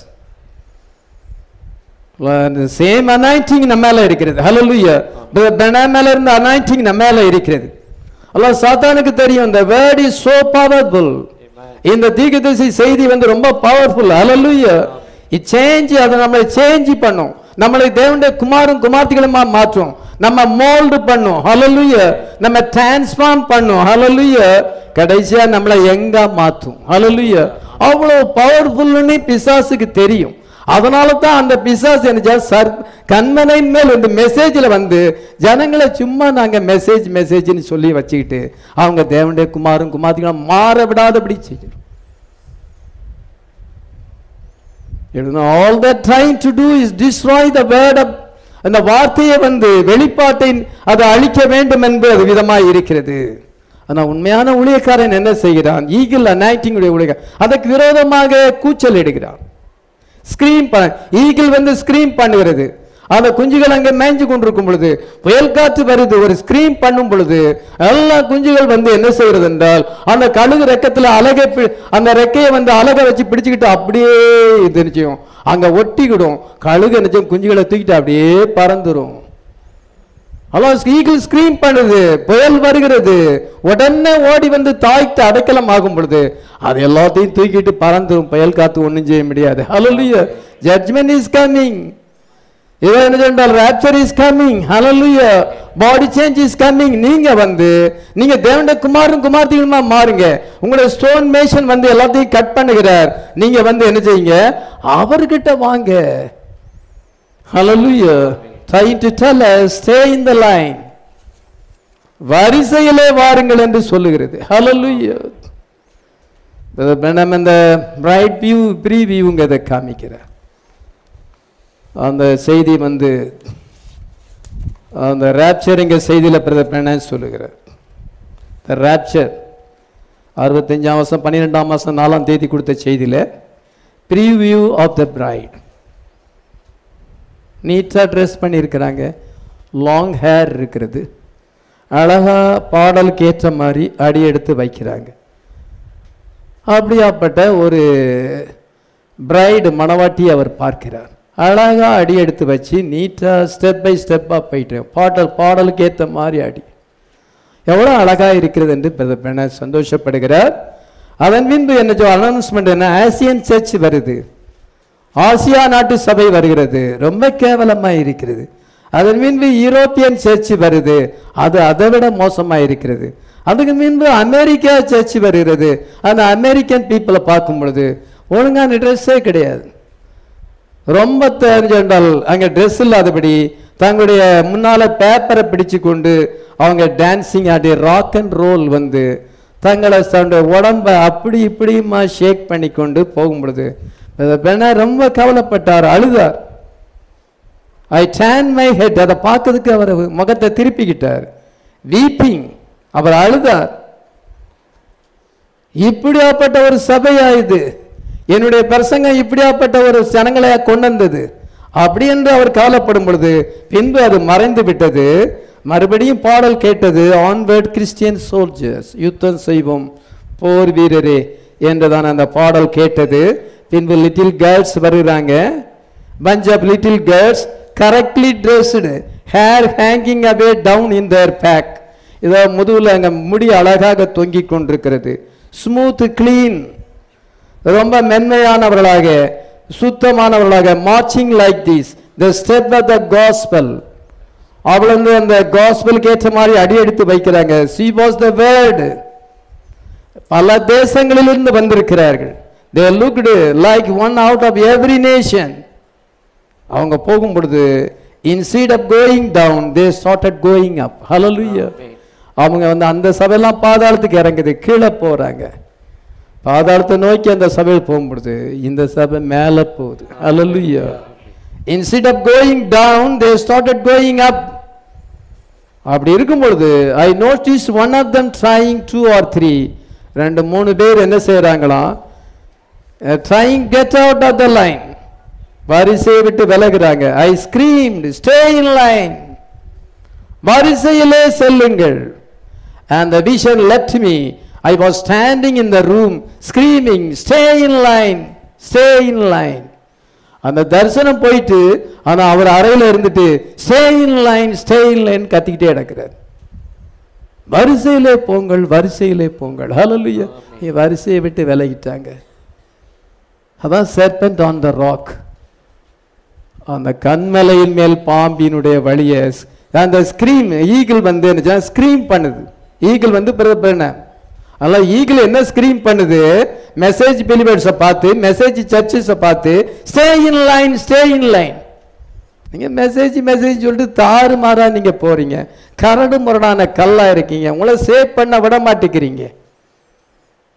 சேம் அனாயிண்டிங் நம்ம மேல இருக்கிறது. ஹல்லேலூயா. பெனாம் மேல இருந்த அனாயிண்டிங் நம்ம மேல இருக்கிறது. அல்லாஹ் சாத்தானுக்கு தெரியும் இந்த வேர்ட் இஸ் சோ பவர்ஃபுல். இந்த தீர்க்கதரிசி செய்தி வந்து ரொம்ப பவர்ஃபுல். ஹல்லேலூயா. இட் சேஞ்ச், அதை நம்மளை சேஞ்ச் பண்ணும், நம்மளை தேவனுடைய குமாரும் குமார்த்திகளுமா மாற்றும், நம்ம மோல்டு பண்ணும். ஹல்லேலூயா. நம்ம டிரான்ஸ்ஃபார்ம் பண்ணும். ஹல்லேலூயா. கடைசியா நம்மளை எங்க மாற்றும். ஹல்லேலூயா. அவ்வளவு பவர்ஃபுல்னு பிசாசுக்கு தெரியும். அதனால தான் அந்த பிசாசு என்ன கண்மனையின் மேல் வந்து மெசேஜ்ல வந்து ஜனங்களை சும்மா நாங்க மெசேஜ் மெசேஜ்னு சொல்லி வச்சுக்கிட்டு அவங்க தேவனுடைய குமாரும் குமார்த்திகளும் மாற விடாதபடி செய்யணும். All they're trying to do is destroy the word of அந்த வார்த்தையை வந்து வெளிப்பாட்டை அதை அழிக்க வேண்டும் என்பது விதமாய் இருக்கிறது. ஆனா உண்மையான ஊழியக்காரன் என்ன செய்கிறான்? ஈகிள் அனாயிட்டிங் உடைய ஊழியக்காரன் அதற்கு விரோதமாக கூச்சல் இடுகிறான். ஸ்கிரீம் பண்ண ஈகிள் வந்து ஸ்கிரீம் பண்ணுகிறது. அந்த குஞ்சுகள் அங்கே மேய்ஞ்சு கொண்டிருக்கும் பொழுது புயல் காற்று வருது, ஒரு ஸ்கிரீம் பண்ணும் பொழுது எல்லா குஞ்சுகள் வந்து என்ன செய்கிறது என்றால் அந்த கழுகு ரெக்கத்துல அலகை அந்த ரெக்கையை வந்து அலகை வச்சு பிடிச்சுக்கிட்டு அப்படியே இது நிச்சயம் அங்க ஒட்டிக்கிடும். கழுகு நிச்சயம் குஞ்சுகளை தூக்கிட்டு அப்படியே பறந்துரும். ஈகிள் ஸ்கிரீம் பண்ணுது, புயல் வருகிறது, உடனே ஓடி வந்து தாய்க்கு அடைக்கலம் ஆகும் பொழுது அது எல்லாத்தையும் தூக்கிட்டு பறந்துரும். புயல் காத்து ஒன்றும் செய்ய முடியாது. ஹல்லேலூயா. Judgement is coming. இவன் என்ன சொன்னால் rapture is coming. Hallelujah. Body change is coming. நீங்க வந்து நீங்க தேவனுடைய குமாரன் குமார்த்திகளுமா மாறுங்க. உங்களுடைய ஸ்டோன் மேஷன் வந்து எல்லாத்தையும் கட் பண்ணுகிறார். நீங்க வந்து என்ன செய்யுங்க? அவர்கிட்ட வாங்க. ஹல்லேலூயா. Trying to tell us, stay in the line. வரிசையிலே வாருங்கள் என்று சொல்லுகிறது. ஹல்லேலூயா. நம்ம இந்த பிரைட் வியூ ப்ரீவியூங்கிறத காமிக்கிறார். அந்த செய்தி வந்து அந்த ராப்சருங்க செய்தியில் பிரதமர் சொல்லுகிறார். ராப்சர் அறுபத்தஞ்சாம் மாதம் பன்னிரெண்டாம் மாதம் நாலாம் தேதி கொடுத்த செய்தியில் ப்ரீவியூ ஆஃப் த பிரைட் நீட்டாக ட்ரெஸ் பண்ணியிருக்கிறாங்க. லாங் ஹேர் இருக்கிறது. அழகாக பாடலுக்கு ஏற்ற மாதிரி அடி எடுத்து வைக்கிறாங்க. அப்படியாப்பட்ட ஒரு பிரைடு மணவாட்டி அவர் பார்க்கிறார். அழகாக அடி எடுத்து வச்சு நீட்டாக ஸ்டெப் பை ஸ்டெப்பாக போயிட்டு பாடல் பாடலுக்கு ஏற்ற மாதிரி அடி எவ்வளோ அழகாக இருக்கிறது என்று பெண்ண சந்தோஷப்படுகிறார். அதன் பின்பு என்ன அனௌன்ஸ்மெண்ட் என்ன? ஆசியன் சர்ச் வருது, ஆசியா நாட்டு சபை வருகிறது, ரொம்ப கேவலமாக இருக்கிறது. அதன் பின்பு யூரோப்பியன் சர்ச் வருது, அது அதை விட மோசமாக இருக்கிறது. அதுக்கு முன்பு அமெரிக்கா சர்ச் வருகிறது. அந்த அமெரிக்கன் பீப்புளை பார்க்கும் பொழுது ஒழுங்கான ட்ரெஸ்ஸே கிடையாது. ரொம்ப தெரிஞ்சால் அங்கே ட்ரெஸ் இல்லாதபடி தங்களுடைய முன்னால் பேப்பரை பிடிச்சு கொண்டு அவங்க dancing Aadi rock and roll வந்து தங்களை தன்னுடைய உடம்பை அப்படி இப்படியுமா ஷேக் பண்ணி கொண்டு போகும் பொழுது பெண்ணா ரொம்ப கவலைப்பட்டார், அழுதார். I turn my head. அதை பார்க்கறதுக்கு அவர் முகத்தை திருப்பிக்கிட்டார். வீப்பிங், அவர் அழுதார். இப்படியாப்பட்ட ஒரு சபையா இது? என்னுடைய பிரசங்கம் இப்படியாப்பட்ட ஒரு ஜனங்களை கொண்டு வந்தது அப்படி என்று அவர் கவலைப்படும் பொழுது பின்பு அது மறைந்து விட்டது. மறுபடியும் பாடல் கேட்டது, ஆன்வர்ட் கிறிஸ்டியன் சோல்ஜர்ஸ், யுத்தம் செய்வோம் போர் வீரரே என்றுதான் அந்த பாடல் கேட்டது. பின்பு லிட்டில் கேர்ள்ஸ் வருகிறாங்க. bunch of little girls correctly dressed, hair hanging away down in their back. இதோ முதுகுல அங்க முடி அழகாக தொங்கிக் கொண்டிருக்கிறது. ஸ்மூத் கிளீன், ரொம்ப மென்மையானவர்களாக சுத்தமானவர்களாக marching like this the step of the gospel. அவள் வந்து அந்த காஸ்பலுக்கு ஏற்ற மாதிரி அடி எடுத்து வைக்கிறாங்க. she was the word. பல தேசங்களிலிருந்து வந்திருக்கிறார்கள். they looked like one out of every nation. அவங்க போகும் பொழுது instead of going down they started going up. hallelujah. அவங்க வந்து அந்த சபையெல்லாம் பாதாளத்துக்கு இறங்குது, கீழே போறாங்க. பாதாளத்தை நோக்கி அந்த சபையில் போகும்பொழுது இந்த சபை மேலே போகுது. hallelujah. instead of going down they started going up. அப்படி இருக்கும் பொழுது I noticed one of them trying two or three, ரெண்டு மூணு பேர் என்ன செய்யறாங்களாம், trying get out of the line, வரிசையை விட்டு விலகுறாங்க. I screamed, stay in line, வரிசையிலே செல்லுங்கள். And the vision left me. I was standing in the room screaming, stay in line, stay in line. அந்த தரிசனம் போயிட்டு ஆனா அவர் அறையில இருந்துட்டு stay in line, stay in line கத்திக்கிட்டே நடக்கிறார். வரிசையிலே போங்கள், வரிசையிலே போங்கள். ஹல்லேலூயா. வரிசையை விட்டு விலகிட்டாங்க. அதான் serpent on the rock, அந்த கண்மலையின் மேல் பாம்பினுடைய வழியை அந்த ஸ்கிரீம் ஈகிள் வந்து என்ன ஸ்கிரீம் பண்ணுது. ஈகிள் வந்து பிரதம அல்ல, ஈகிள் என்ன ஸ்கிரீம் பண்ணுது, மெசேஜ் பிலிவர்ஸை பார்த்து, மெசேஜ் சர்ச்சஸை பார்த்து stay in line, stay in line. நீங்க மெசேஜ் மெசேஜ் சொல்லிட்டு தாறு மாறா நீங்க போறீங்க, கரடு முரடான கல்லா இருக்கீங்க, உங்களை சேவ் பண்ண விட மாட்டேங்கிறீங்க.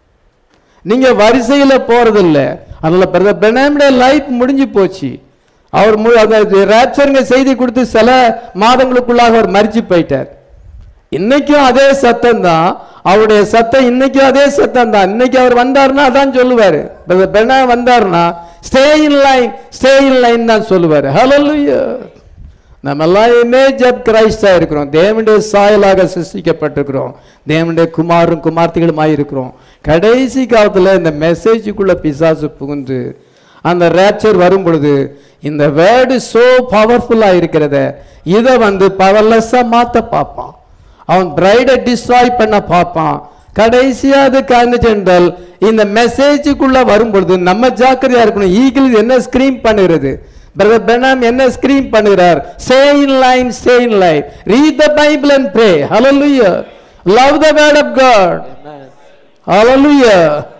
நீங்க வரிசையில போறது இல்லை. அதனால பிரதமர் பெனாமுடைய லைஃப் முடிஞ்சு போச்சு. அவர் அந்த ராப்சருங்க செய்தி கொடுத்து சில மாதங்களுக்குள்ளாக அவர் மரிச்சு போயிட்டார். இன்னைக்கும் அதே சத்தம் தான் அவருடைய சத்தம், இன்னைக்கும் அதே சத்தம் தான். இன்னைக்கு அவர் வந்தாருன்னா அதான் சொல்லுவாரு. பெனா வந்தாருன்னா stay in line, stay in line தான் சொல்லுவாரு. ஹல்லேலூயா. நம்ம எல்லாம் இமேஜ் ஆஃப் கிரைஸ்டா இருக்கிறோம். தேவனுடைய சாயலாக சிருஷ்டிக்கப்பட்டிருக்கிறோம். தேவனுடைய குமாரும் குமார்த்திகளுமாய் இருக்கிறோம். கடைசி காலத்தில் இந்த மெசேஜுக்குள்ள பிசாசு புகுந்து அந்த ரேப்சர் வரும் பொழுது இந்த வேர்டு சோ பவர்ஃபுல்லா இருக்கிறத இதை வந்து பவர்லெஸ்ஸா மாத்த பார்ப்பான். அவன் பிரைடை டிஸ்ட்ராய் பண்ண பார்ப்பான். கடைசியா அது காரணம் இந்த மெசேஜுக்குள்ள வரும் பொழுது நம்ம ஜாக்கிரதையா இருக்கணும். ஈகிள் என்ன ஸ்கிரீம் பண்ணுகிறது? பிரதர் பெனாம் என்ன ஸ்கிரீம் பண்ணுகிறார்? stay in line, stay in line, read the Bible and pray. Hallelujah. Love the word of God. Amen. Hallelujah.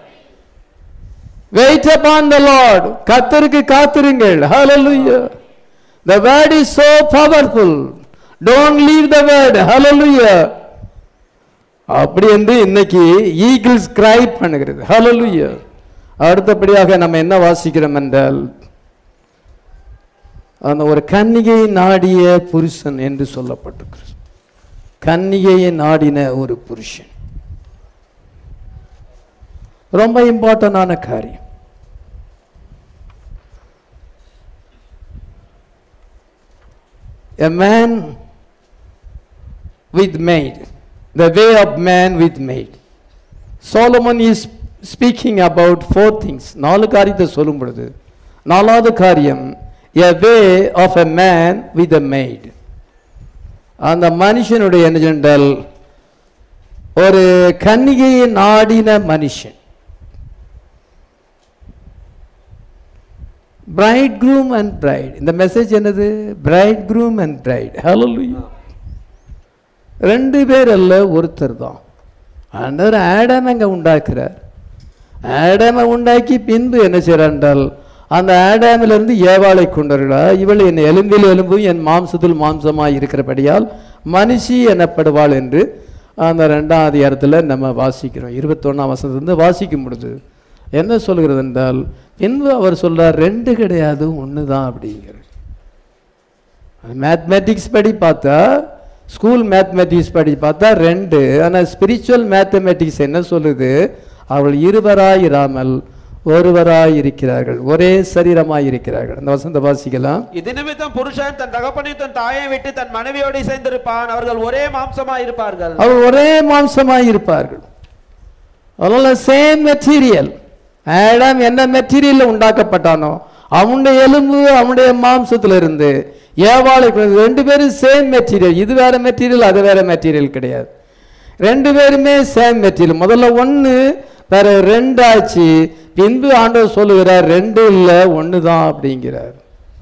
Wait upon the Lord. கர்த்தருக்கு காத்திருங்கள். Hallelujah. The word is so powerful. Don't leave the word. Hallelujah. அப்படி என்று இன்னைக்கு ஈகிள்ஸ் கிரை பண்ணுகிறது. Hallelujah. அடுத்தபடியாக நம்ம என்ன வாசிக்கிறோம் என்றால் அந்த ஒரு கன்னிகையை நாடிய புருஷன் என்று சொல்லப்பட்டிருக்கிறது. கன்னிகையை நாடின ஒரு புருஷன் ரொம்ப இம்பார்ட்டன்டான காரியம். A man with maid, the way of man with maid. Solomon is speaking about four things. நாலு காரியத்தை சொல்லும் பொழுது நாலாவது காரியம் a way of a man with a maid. அந்த மனுஷனுடைய என்ன சொன்னால் ஒரு கன்னிகையை நாடின மனுஷன். bridegroom and bride. இந்த மெசேஜ் என்னது? bridegroom and bride. hallelujah. ரெண்டு பேர் அல்ல, ஒருத்தர் தான். ஆண்டவர் ஆடாம் அங்க உண்டாக்குறார். ஆடாமை உண்டாக்கி பின்பு என்ன செய்யறால் அந்த ஆடாமிலிருந்து ஏவாளை கொண்டார்களா, இவள் என் எலும்பில் எலும்பும் என் மாம்சத்தில் மாம்சமாய் இருக்கிறபடியால் மனுஷி எனப்படுவாள் என்று அந்த ரெண்டாம் அதிகாரத்தில் நம்ம வாசிக்கிறோம். இருபத்தொன்னாம் வசனத்திலிருந்து வாசிக்கும் பொழுது என்ன சொல்கிறது என்றால் பின்பு அவர் சொல்றார் ரெண்டு கிடையாது ஒன்று தான் அப்படிங்கிற. மேத்மெட்டிக்ஸ் படி பார்த்தா, ஸ்கூல் மேத்மெட்டிக்ஸ் படி பார்த்தா ரெண்டு. ஆனால் ஸ்பிரிச்சுவல் மேத்தமெட்டிக்ஸ் என்ன சொல்லுது? அவள் இருவராய் இராமல் ஒருவராய் இருக்கிறார்கள், ஒரே சரீரமாய் இருக்கிறார்கள். அந்த வசந்த வாசிக்கலாம். இது நிமித்தம் புருஷன் தன் தகப்பனையும் தன் தாயை விட்டு தன் மனைவியோடு சேர்ந்திருப்பான், அவர்கள் ஒரே மாம்சமாய் இருப்பார்கள். அவர்கள் ஒரே மாம்சமாய் இருப்பார்கள். அதனால சேம் மெட்டீரியல். ஆடாம் என்ன மெட்டீரியல் உண்டாக்கப்பட்டானோ அவனுடைய எலும்பு அவனுடைய மாம்சத்துல இருந்து ஏவாளை ரெண்டு பேரும் சேம் மெட்டீரியல். இது வேற மெட்டீரியல், அது வேற மெட்டீரியல் கிடையாது. ரெண்டு பேருமே சேம் மெட்டீரியல். முதல்ல ஒன்று வேற ரெண்டாச்சு, பின்பு ஆண்டவர் சொல்லுகிறார் ரெண்டு இல்லை ஒன்று தான் அப்படிங்கிறார்.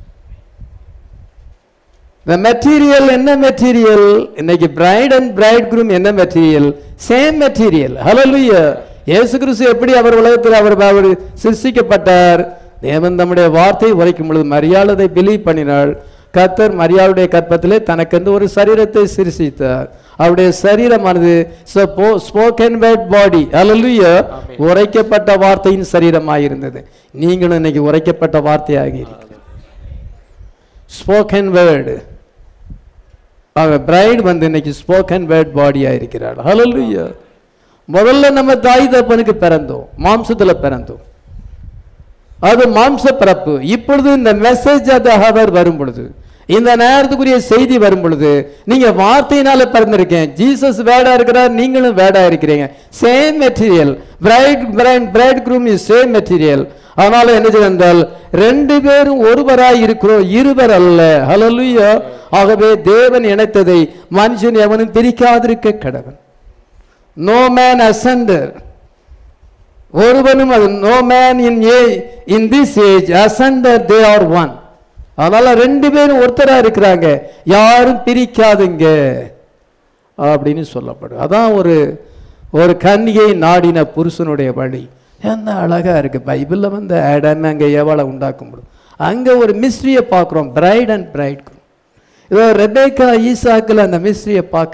The material என்ன மெட்டீரியல்? இன்னைக்கு பிரைட் அண்ட் பிரைட் குரூம் என்ன மெட்டீரியல்? Same material. ஹல்லேலூயா. இயேசு கிறிஸ்து எப்படி அவர் உலகத்தில் அவர் அவர் சிருஷ்டிக்கப்பட்டார்? தேவன் தம்முடைய வார்த்தையை உரைக்கும் பொழுது மரியாதை பிலீவ் பண்ணினாள். கர்த்தர் மரியாளுடைய கற்பத்திலே தனக்கென்று ஒரு சரீரத்தை சிருஷ்டித்தார். அவருடைய சரீரமானது ஸ்போக்கன் வேர்ட் பாடி. ஹல்லேலூயா. உரைக்கப்பட்ட வார்த்தையின் சரீரமாக இருந்தது. நீங்களும் இன்னைக்கு உரைக்கப்பட்ட வார்த்தையாக இருக்கிறீர்கள். Spoken word. பிரைட் வந்து இன்னைக்கு ஸ்போக்கன் வேர்ட் பாடியா இருக்கிறார். ஹல்லேலூயா. முதல்ல நம்ம தாய் தகப்பனுக்கு பிறந்தோம், மாம்சத்துல பிறந்தோம், அது மாம்ச பிறப்பு. இப்பொழுது இந்த மெசேஜ் அவர் வரும் பொழுது, இந்த நேரத்துக்குரிய செய்தி வரும் பொழுது நீங்க வார்த்தையினால பிறந்திருக்கேன். ஜீசஸ் வேடா இருக்கிறார், நீங்களும் வேடா இருக்கிறீங்க. Same material. Bride bridegroom is same material. அதனால என்ன செய்தால் ரெண்டு பேரும் ஒருவராய் இருக்கிறோம், இருவர் அல்ல. ஹல்லேலூயா. ஆகவே தேவன் இணைத்ததை மனுஷன் எவனும் பிரிக்காதிருக்க கடவன். No man asunder. ஒருவனும் அது no man in a in this age asunder, they are one. அதனால ரெண்டு பேரும் ஒருத்தரா இருக்கிறாங்க, யாரும் பிரிக்காதுங்க அப்படின்னு சொல்லப்படும். அதான் ஒரு ஒரு கன்னிகை நாடின புருஷனுடைய வழி. என்ன அழகா இருக்கு. பைபிள்ல வந்து ஆடம் அங்க எவ்வளவு உண்டாக்க முடியும். அங்க ஒரு மிஸ்ட்ரியை பார்க்கிறோம், பிரைட் அண்ட் பிரைட். இதோ ரெபேக்கா ஈசாக்கில் அந்த மிஸ்ட்ரியை பார்க்குறீங்க, போவாஸ் ரூத்தில் அந்த மிஸ்ட்ரியை பார்க்குறீங்க.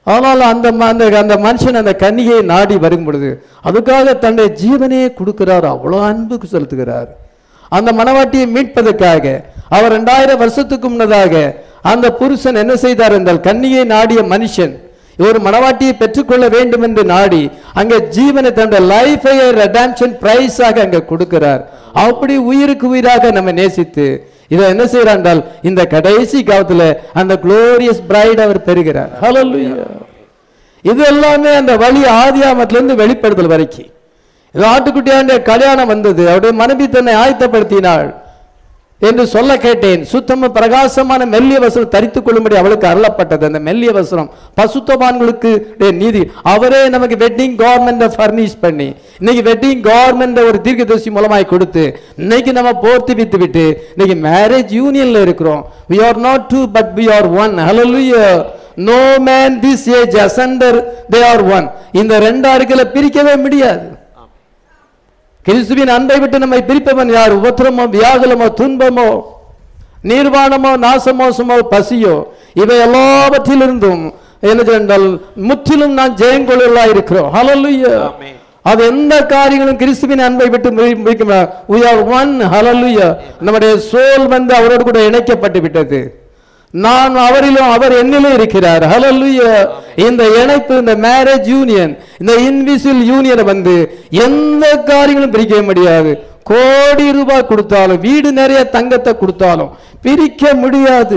ஆனால் அந்த அந்த அந்த மனுஷன் அந்த கன்னிகையை நாடி வரும் பொழுது அதுக்காக தன்னுடைய ஜீவனையே கொடுக்கிறார். அவ்வளோ அன்புக்கு செலுத்துகிறார். அந்த மணவாட்டியை மீட்பதற்காக அவர் ரெண்டாயிரம் வருஷத்துக்கு முன்னதாக அந்த புருஷன் என்ன செய்தார் என்றால், கன்னியை நாடிய மனுஷன் ஒரு மணவாட்டியை பெற்றுக்கொள்ள வேண்டும் என்று நாடி அங்கே ஜீவனை தன்னுடைய லைஃபை ரெடம்ஷன் பிரைஸாக அங்கே கொடுக்கிறார். அப்படி உயிருக்கு உயிராக நம்ம நேசித்து இதை என்ன செய்யறார் என்றால், இந்த கடைசி காலத்துல அந்த குளோரியஸ் பிரைட் அவர் பெறுகிறார். ஹல்லேலூயா. இது எல்லாமே அந்த வழி ஆதியாமத்திலிருந்து வெளிப்படுத்தல் வரைக்கும். இது ஆட்டுக்குட்டியாண்ட கல்யாணம் வந்தது, அவருடைய மனைவி தன்னை ஆயத்தப்படுத்தினாள் என்று சொல்ல கேட்டேன். சுத்தம பிரகாசமான மெல்லிய வஸ்திரம் தரித்துக் கொள்ளும்படி அவளுக்கு அருளப்பட்டது. அந்த மெல்லிய வஸ்திரம் பசுத்தவான்களுக்கு நீதி. அவரே நமக்கு வெட்டிங் கவர்மெண்ட் ஃபர்னிஷ் பண்ணி இன்னைக்கு வெட்டிங் கவர்மெண்ட் ஒரு தீர்க்கதரிசி மூலமாய் கொடுத்து இன்னைக்கு நம்ம போர்த்தி வித்து விட்டு இன்னைக்கு மேரேஜ் யூனியன்ல இருக்கிறோம். we are not two but we are one. hallelujah. no man this age asunder, they are one. இந்த ரெண்டு ஆட்களை பிரிக்கவே முடியாது. கிறிஸ்துவின் அன்பை விட்டு நம்மை பிரிப்பவன் யார்? உபத்திரமோ, வியாகுலமோ, துன்பமோ, நிர்வாணமோ, நாசமோசமோ, பசியோ, இவை எல்லாவற்றிலிருந்தும் என்ன சொன்னால் முற்றிலும் நான் ஜெயங்கொள்ளா இருக்கிறோம். ஹல்லேலூயா. அது எந்த காரியங்களும் கிறிஸ்துவின் அன்பை விட்டு முடிக்க முடியாது. we are one. hallelujah. நம்முடைய சோல் வந்து அவரோடு கூட இணைக்கப்பட்டு விட்டது. நான் அவரிலும் அவர் என்னிலும் இருக்கிறார். ஹல்லேலூயா. இந்த இணைப்பு, இந்த மேரேஜ் யூனியன், இந்த இன்விசிபிள் யூனியனை வந்து எந்த காரியங்களும் பிரிக்க முடியாது. கோடி ரூபாய் கொடுத்தாலும், வீடு நிறைய தங்கத்தை கொடுத்தாலும் பிரிக்க முடியாது.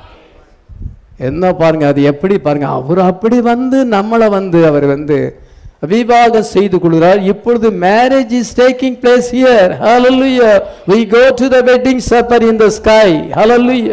என்ன பாருங்க, அது எப்படி பாருங்க, அவர் அப்படி வந்து நம்மளை வந்து அவர் வந்து விவாகம் செய்து கொள்கிறார். இப்பொழுது marriage is taking place here. Hallelujah. we go to the wedding supper in the sky. Hallelujah.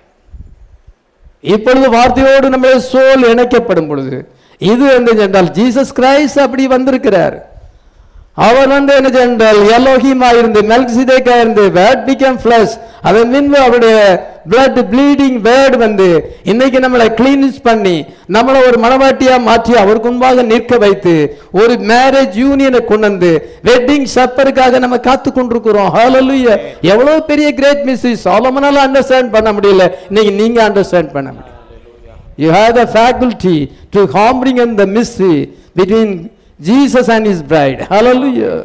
இப்பொழுது வார்த்தையோடு நம்முடைய சோல் இணைக்கப்படும் பொழுது இது வந்து என்றால் ஜீசஸ் கிரைஸ்ட் அப்படி வந்திருக்கிறார். அவர் வந்து என்ன என்றால் எலோஹிமா இருந்து மெல்கிசேதேக்கா இருந்து வேர்ட் பிகம் ஃப்ளஷ். அதன் பின்பு அவருடைய பிளட் ப்ளீடிங் வேர்ட் வந்து இன்னைக்கு நம்மளை கிளீன்ஸ் பண்ணி நம்மளை ஒரு மணவாட்டியா மாற்றி அவருக்கு முன்பாக நிற்க வைத்து ஒரு மேரேஜ் யூனியனை கொண்டு வந்து வெட்டிங் சப்பருக்காக நம்ம காத்து கொண்டிருக்கிறோம். ஹல்லேலூயா. எவ்வளவு பெரிய கிரேட் மிஸ்ட்ரி சாலமனால அண்டர்ஸ்டாண்ட் பண்ண முடியல, இன்னைக்கு நீங்க அண்டர்ஸ்டாண்ட் பண்ண முடியும். You have the faculty to comprehend the mystery between Jesus and his bride. Hallelujah.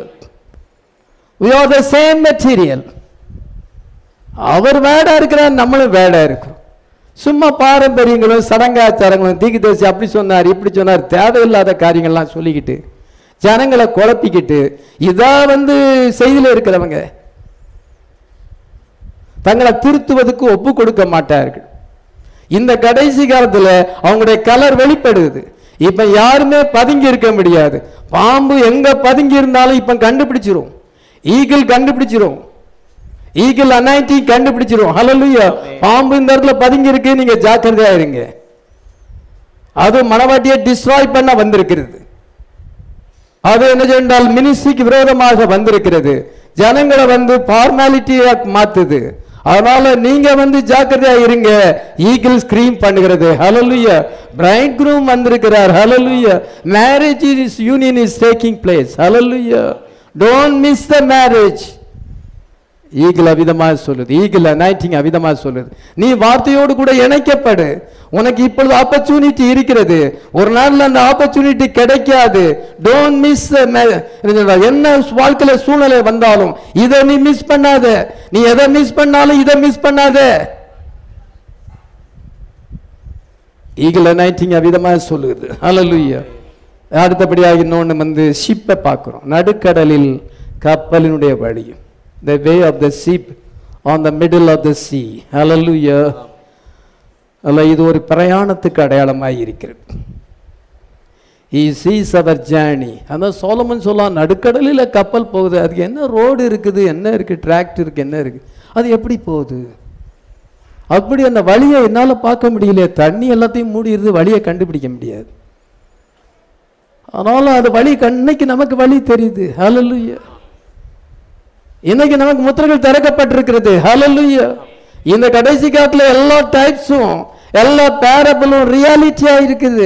We are the same material. அவர் வேடா இருக்கிறார், நம்மளும் வேடா இருக்கிறோம். சும்மா பாரம்பரியங்களும் சடங்காச்சாரங்களும் தீர்க்கதரிசி அப்படி சொன்னார் இப்படி சொன்னார் தேவையில்லாத காரியங்கள்லாம் சொல்லிக்கிட்டு ஜனங்களை குழப்பிக்கிட்டு இதா வந்து செய்தியில் இருக்கிறவங்க தங்களை திருத்துவதற்கு ஒப்பு கொடுக்க மாட்டார்கள். இந்த கடைசி காலத்துல அவங்களுடைய கலர் வெளிப்படுது. இப்ப யாருமே பதுங்கி இருக்க முடியாது. பாம்பு எங்க பதுங்கி இருந்தாலும் இப்ப கண்டுபிடிச்சிரும். ஈகிள் கண்டுபிடிச்சிரும். ஈகிள் அனாயிண்டிங் கண்டுபிடிச்சிரும். ஹல்லேலூயா. பாம்பு இந்த இடத்துல பதுங்கி இருக்கு, நீங்க ஜாக்கிரதையா இருங்க. அது மணவாட்டியை டிஸ்ட்ராய் பண்ண வந்திருக்கிறது. அது என்ன சொன்னால் மினிஸ்ட்ரிக்கு விரோதமாக வந்திருக்கிறது. ஜனங்களை வந்து ஃபார்மாலிட்டியா மாத்துது. அதனால நீங்க வந்து ஜாக்கிரதையா இருங்க. ஈகிள் ஸ்கிரீம் பண்ணுகிறது. ஹல்லேலூயா. பிரைட் க்ரூம் வந்திருக்கிறார். Hallelujah. Marriage is union is taking place. Hallelujah. Don't miss the marriage. Eagle அவிதமா சொல்லுது, ஈகிள் அனாயிண்டிங் அவிதமா சொல்லுது. நீ வார்த்தையோடு கூட இணைக்கப்படு. உனக்கு இப்பொழுது ஆப்பர்ச்சுனிட்டி இருக்கிறது. ஒரு நாள்ல அந்த ஆப்பர்ச்சுனிட்டி கிடைக்காது. Don't miss. என்ன வாழ்க்கையில சூழ்நிலை வந்தாலும் இதை நீ மிஸ் பண்ணாத. நீ எதை மிஸ் பண்ணாலும் இதை மிஸ் பண்ணாத. ஈகிள் அனாயிண்டிங் அவிதமா சொல்லுது. ஹல்லேலூயா. அடுத்தபடியாக இன்னொன்று வந்து ஷிப்பை பார்க்கிறோம். நடுக்கடலில் கப்பலினுடைய வழியும் the way of the ship on the middle of the sea. hallelujah. அல்ல, இது ஒரு பிரயாணத்துக்கு அடையாளமாய் இருக்கிறது. he sees our journey. அந்த சோலமன் சொல்லலாம் நடுக்கடலில் கப்பல் போகுது. அதுக்கு என்ன ரோடு இருக்குது, என்ன இருக்கு, டிராக்ட் இருக்கு, என்ன இருக்கு, அது எப்படி போகுது? அப்படி அந்த வழியை என்னால பார்க்க முடியல. தண்ணி எல்லாத்தையும் மூடிடுது, வழியை கண்டுபிடிக்க முடியாது. அதனால அது வழி இன்னைக்கு நமக்கு வழி தெரியுது. hallelujah. இன்னைக்கு நமக்கு முத்திரைகள் திறக்கப்பட்டிருக்கிறது. ஹல்லேலூயா. இந்த கடைசி காலத்துல எல்லா டைப்ஸும் எல்லா பேரபிளும் ரியாலிட்டியா இருக்குது.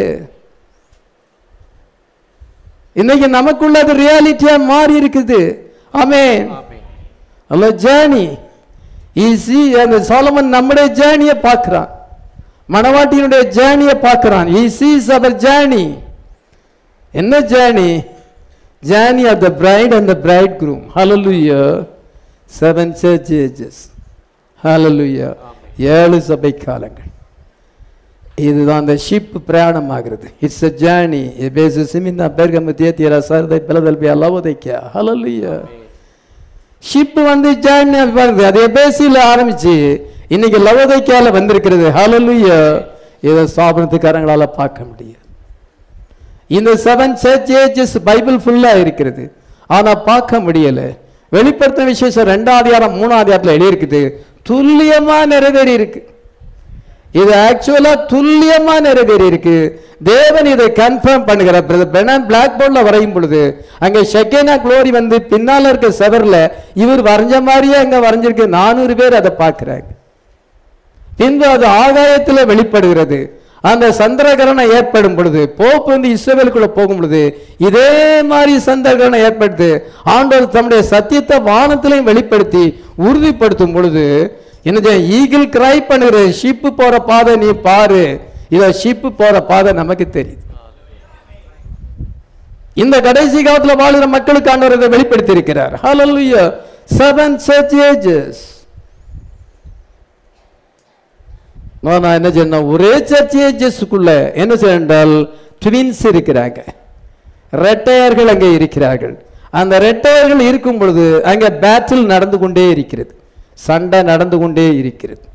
இன்னைக்கு நமக்குள்ள அது ரியாலிட்டியா மாறி இருக்குது. ஆமென். அல்ல ஜேர்னி ஈஸி. அந்த சாலமன் நம்முடைய ஜேர்னியை பார்க்கிறான். மணவாட்டியினுடைய ஜேர்னியை பார்க்கிறான். he sees our journey. என்ன journey? journey of the bride and the bridegroom. hallelujah. seven church ages. hallelujah. ஏழு சபை காலங்கள். இதுதான் அந்த ஷிப் பிரயாணம் ஆகிறது. It's a journey. எபேசு சிமினா பெர்கமு தியத்திரா சர்தை பிலதெல்பியா லவோதிக்கா. hallelujah. ஷிப் வந்து ஜேர்னி வருது. அது எபேசில ஆரம்பிச்சு இன்னைக்கு லவோதிக்கால வந்திருக்கிறது. hallelujah. இதை சாபனத்துக்காரங்களால பார்க்க முடியாது. இந்த செவன் சர்ச் ஏஜஸ் பைபிள் ஃபுல்லா இருக்கிறது, ஆனா பார்க்க முடியல. வெளிப்படுத்தின விசேஷம் ரெண்டாம் அதிகாரம் மூணாம் அதிகாரத்தில் எழுதியிருக்குது, துல்லியமா நிறைவேறி இருக்கு. இது ஆக்சுவலா துல்லியமா நிறைவேறி இருக்கு. தேவன் இதை கன்ஃபார்ம் பண்ணுகிறார். பெனான் பிளாக் போர்ட்ல வரையும் பொழுது அங்க ஷெக்கேனா குளோரி வந்து பின்னால இருக்க செவர்ல இவர் வரைஞ்ச மாதிரியே அங்க வரைஞ்சிருக்கு. நானூறு பேர் அதை பார்க்கிறாங்க. பின்பு அது ஆகாயத்துல வெளிப்படுகிறது. அந்த சந்திரகிரகணம் ஏற்படும் பொழுது போப் வந்து இஸ்ரவேலுக்குள்ள போகும் பொழுது இதே மாதிரி சந்திரகிரகணம் ஏற்படுத்து ஆண்டவர் தம்முடைய சத்தியத்தை வானத்திலையும் வெளிப்படுத்தி உறுதிப்படுத்தும் பொழுது என்ன ஈகிள் கிரை பண்ணுகிற ஷிப்பு போற பாதை நீ பாரு. இத ஷிப்பு போற பாதை நமக்கு தெரியுது. இந்த கடைசி காலத்துல வாழுகிற மக்களுக்கு ஆண்டவர் இதை வெளிப்படுத்தி இருக்கிறார். ஹல்லேலூயா. Seven church ages. நான் என்ன சொன்ன ஒரே சர்ச் ஏஜஸ்க்குள்ள என்ன செய்தால் ட்வின்ஸ் இருக்கிறாங்க, ரெட்டையர்கள் அங்கே இருக்கிறார்கள். அந்த ரெட்டையர்கள் இருக்கும் பொழுது அங்கே பேட்டில் நடந்து கொண்டே இருக்கிறது, சண்டை நடந்து கொண்டே இருக்கிறது.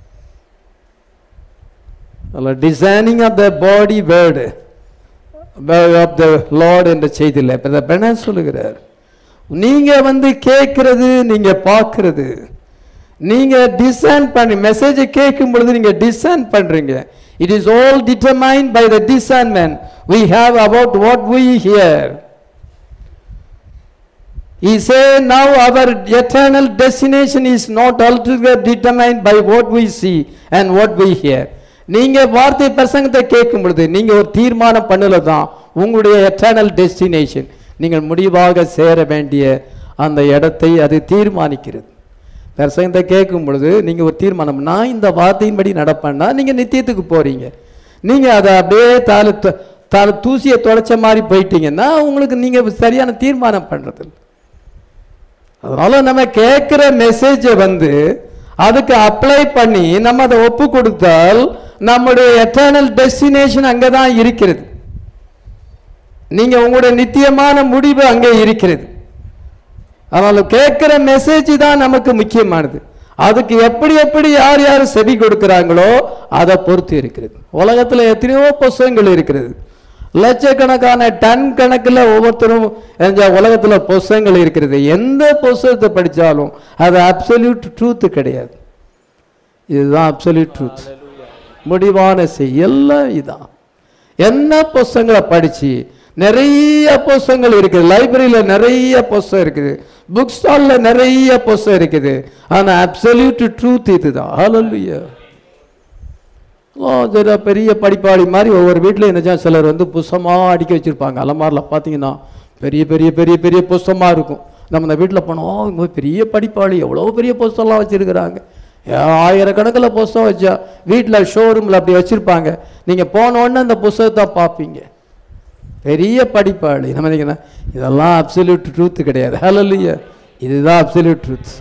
Designing of the body word of the lord என்ற செய்தியில் பென சொல்லுகிறார். நீங்க வந்து கேட்கிறது, நீங்க பார்க்கிறது, நீங்க டிசைன் பண்ணி மெசேஜை கேட்கும் பொழுது நீங்க டிசைன் பண்றீங்க. It is all determined by the designment we have about what we hear. He said now our eternal destination is not altogether determined by what we see and what we hear. நீங்க வார்த்தை பிரசங்கத்தை கேட்கும் பொழுது நீங்க ஒரு தீர்மானம் பண்ணல தான் உங்களுடைய எட்டர்னல் டெஸ்டினேஷன், நீங்கள் முடிவாக சேர வேண்டிய அந்த இடத்தை அது தீர்மானிக்கிறது. பிரசங்கத்தை கேட்கும் பொழுது நீங்க ஒரு தீர்மானம், நான் இந்த வார்த்தையின்படி நடப்பேன்னா நீங்க நித்தியத்துக்கு போறீங்க. நீங்க அதை அப்படியே தால தால தூசியை தொலைச்ச மாதிரி போயிட்டீங்கன்னா உங்களுக்கு நீங்க சரியான தீர்மானம் பண்றது. அதனால நம்ம கேட்கிற மெசேஜை வந்து அதுக்கு அப்ளை பண்ணி நம்ம அதை ஒப்பு கொடுத்தால் நம்முடைய எட்டர்னல் டெஸ்டினேஷன் அங்கதான் இருக்கிறது. நீங்க உங்களுடைய நித்தியமான முடிவு அங்கே இருக்கிறது. அதனால கேட்கிற மெசேஜ் தான் நமக்கு முக்கியமானது. அதுக்கு எப்படி எப்படி யார் யார் செவி கொடுக்கிறாங்களோ அதை பொறுத்து இருக்கிறது. உலகத்துல எத்தனையோ புஸ்தகங்கள் இருக்கிறது, லட்சக்கணக்கான டன் கணக்கில் ஒவ்வொருத்தரும் உலகத்துல புஸ்தகங்கள் இருக்கிறது. எந்த புஸ்தகத்தை படித்தாலும் அது அப்சல்யூட் ட்ரூத் கிடையாது. இதுதான் அப்சல்யூட் ட்ரூத், முடிவான செய் எல்லாம் இதான். என்ன புஸ்தகங்களை படிச்சு நிறைய புஸ்தகங்கள் இருக்குது, லைப்ரரியில நிறைய புஸ்தகம் இருக்குது, புக் ஸ்டால்ல நிறைய புஸ்தகம் இருக்குது. ஆனா அப்சல்யூட் ட்ரூத் இதுதான். ஹல்லேலூயா. பெரிய படிப்பாளி மாதிரி ஒவ்வொரு வீட்டில் என்ன சிலர் வந்து புஸ்தகமாக அடிக்க வச்சிருப்பாங்க. அலமாரில் பார்த்தீங்கன்னா பெரிய பெரிய பெரிய பெரிய புஸ்தகமாக இருக்கும். நம்ம இந்த வீட்டில் போனோம், இவங்க பெரிய படிப்பாளி, எவ்வளோ பெரிய புஸ்தகம்லாம் வச்சுருக்கிறாங்க, ஆயிரக்கணக்கில் புஸ்தகம் வச்சா வீட்டில் ஷோரூமில் அப்படி வச்சுருப்பாங்க. நீங்கள் போனோடனே அந்த புஸ்தகத்தை பார்ப்பீங்க, பெரிய படிப்பாளி. நம்ம நினைக்கிறேன் இதெல்லாம் அப்சல்யூட் ட்ரூத் கிடையாது. ஹல்லேலூயா. இதுதான் அப்சல்யூட் ட்ரூத்,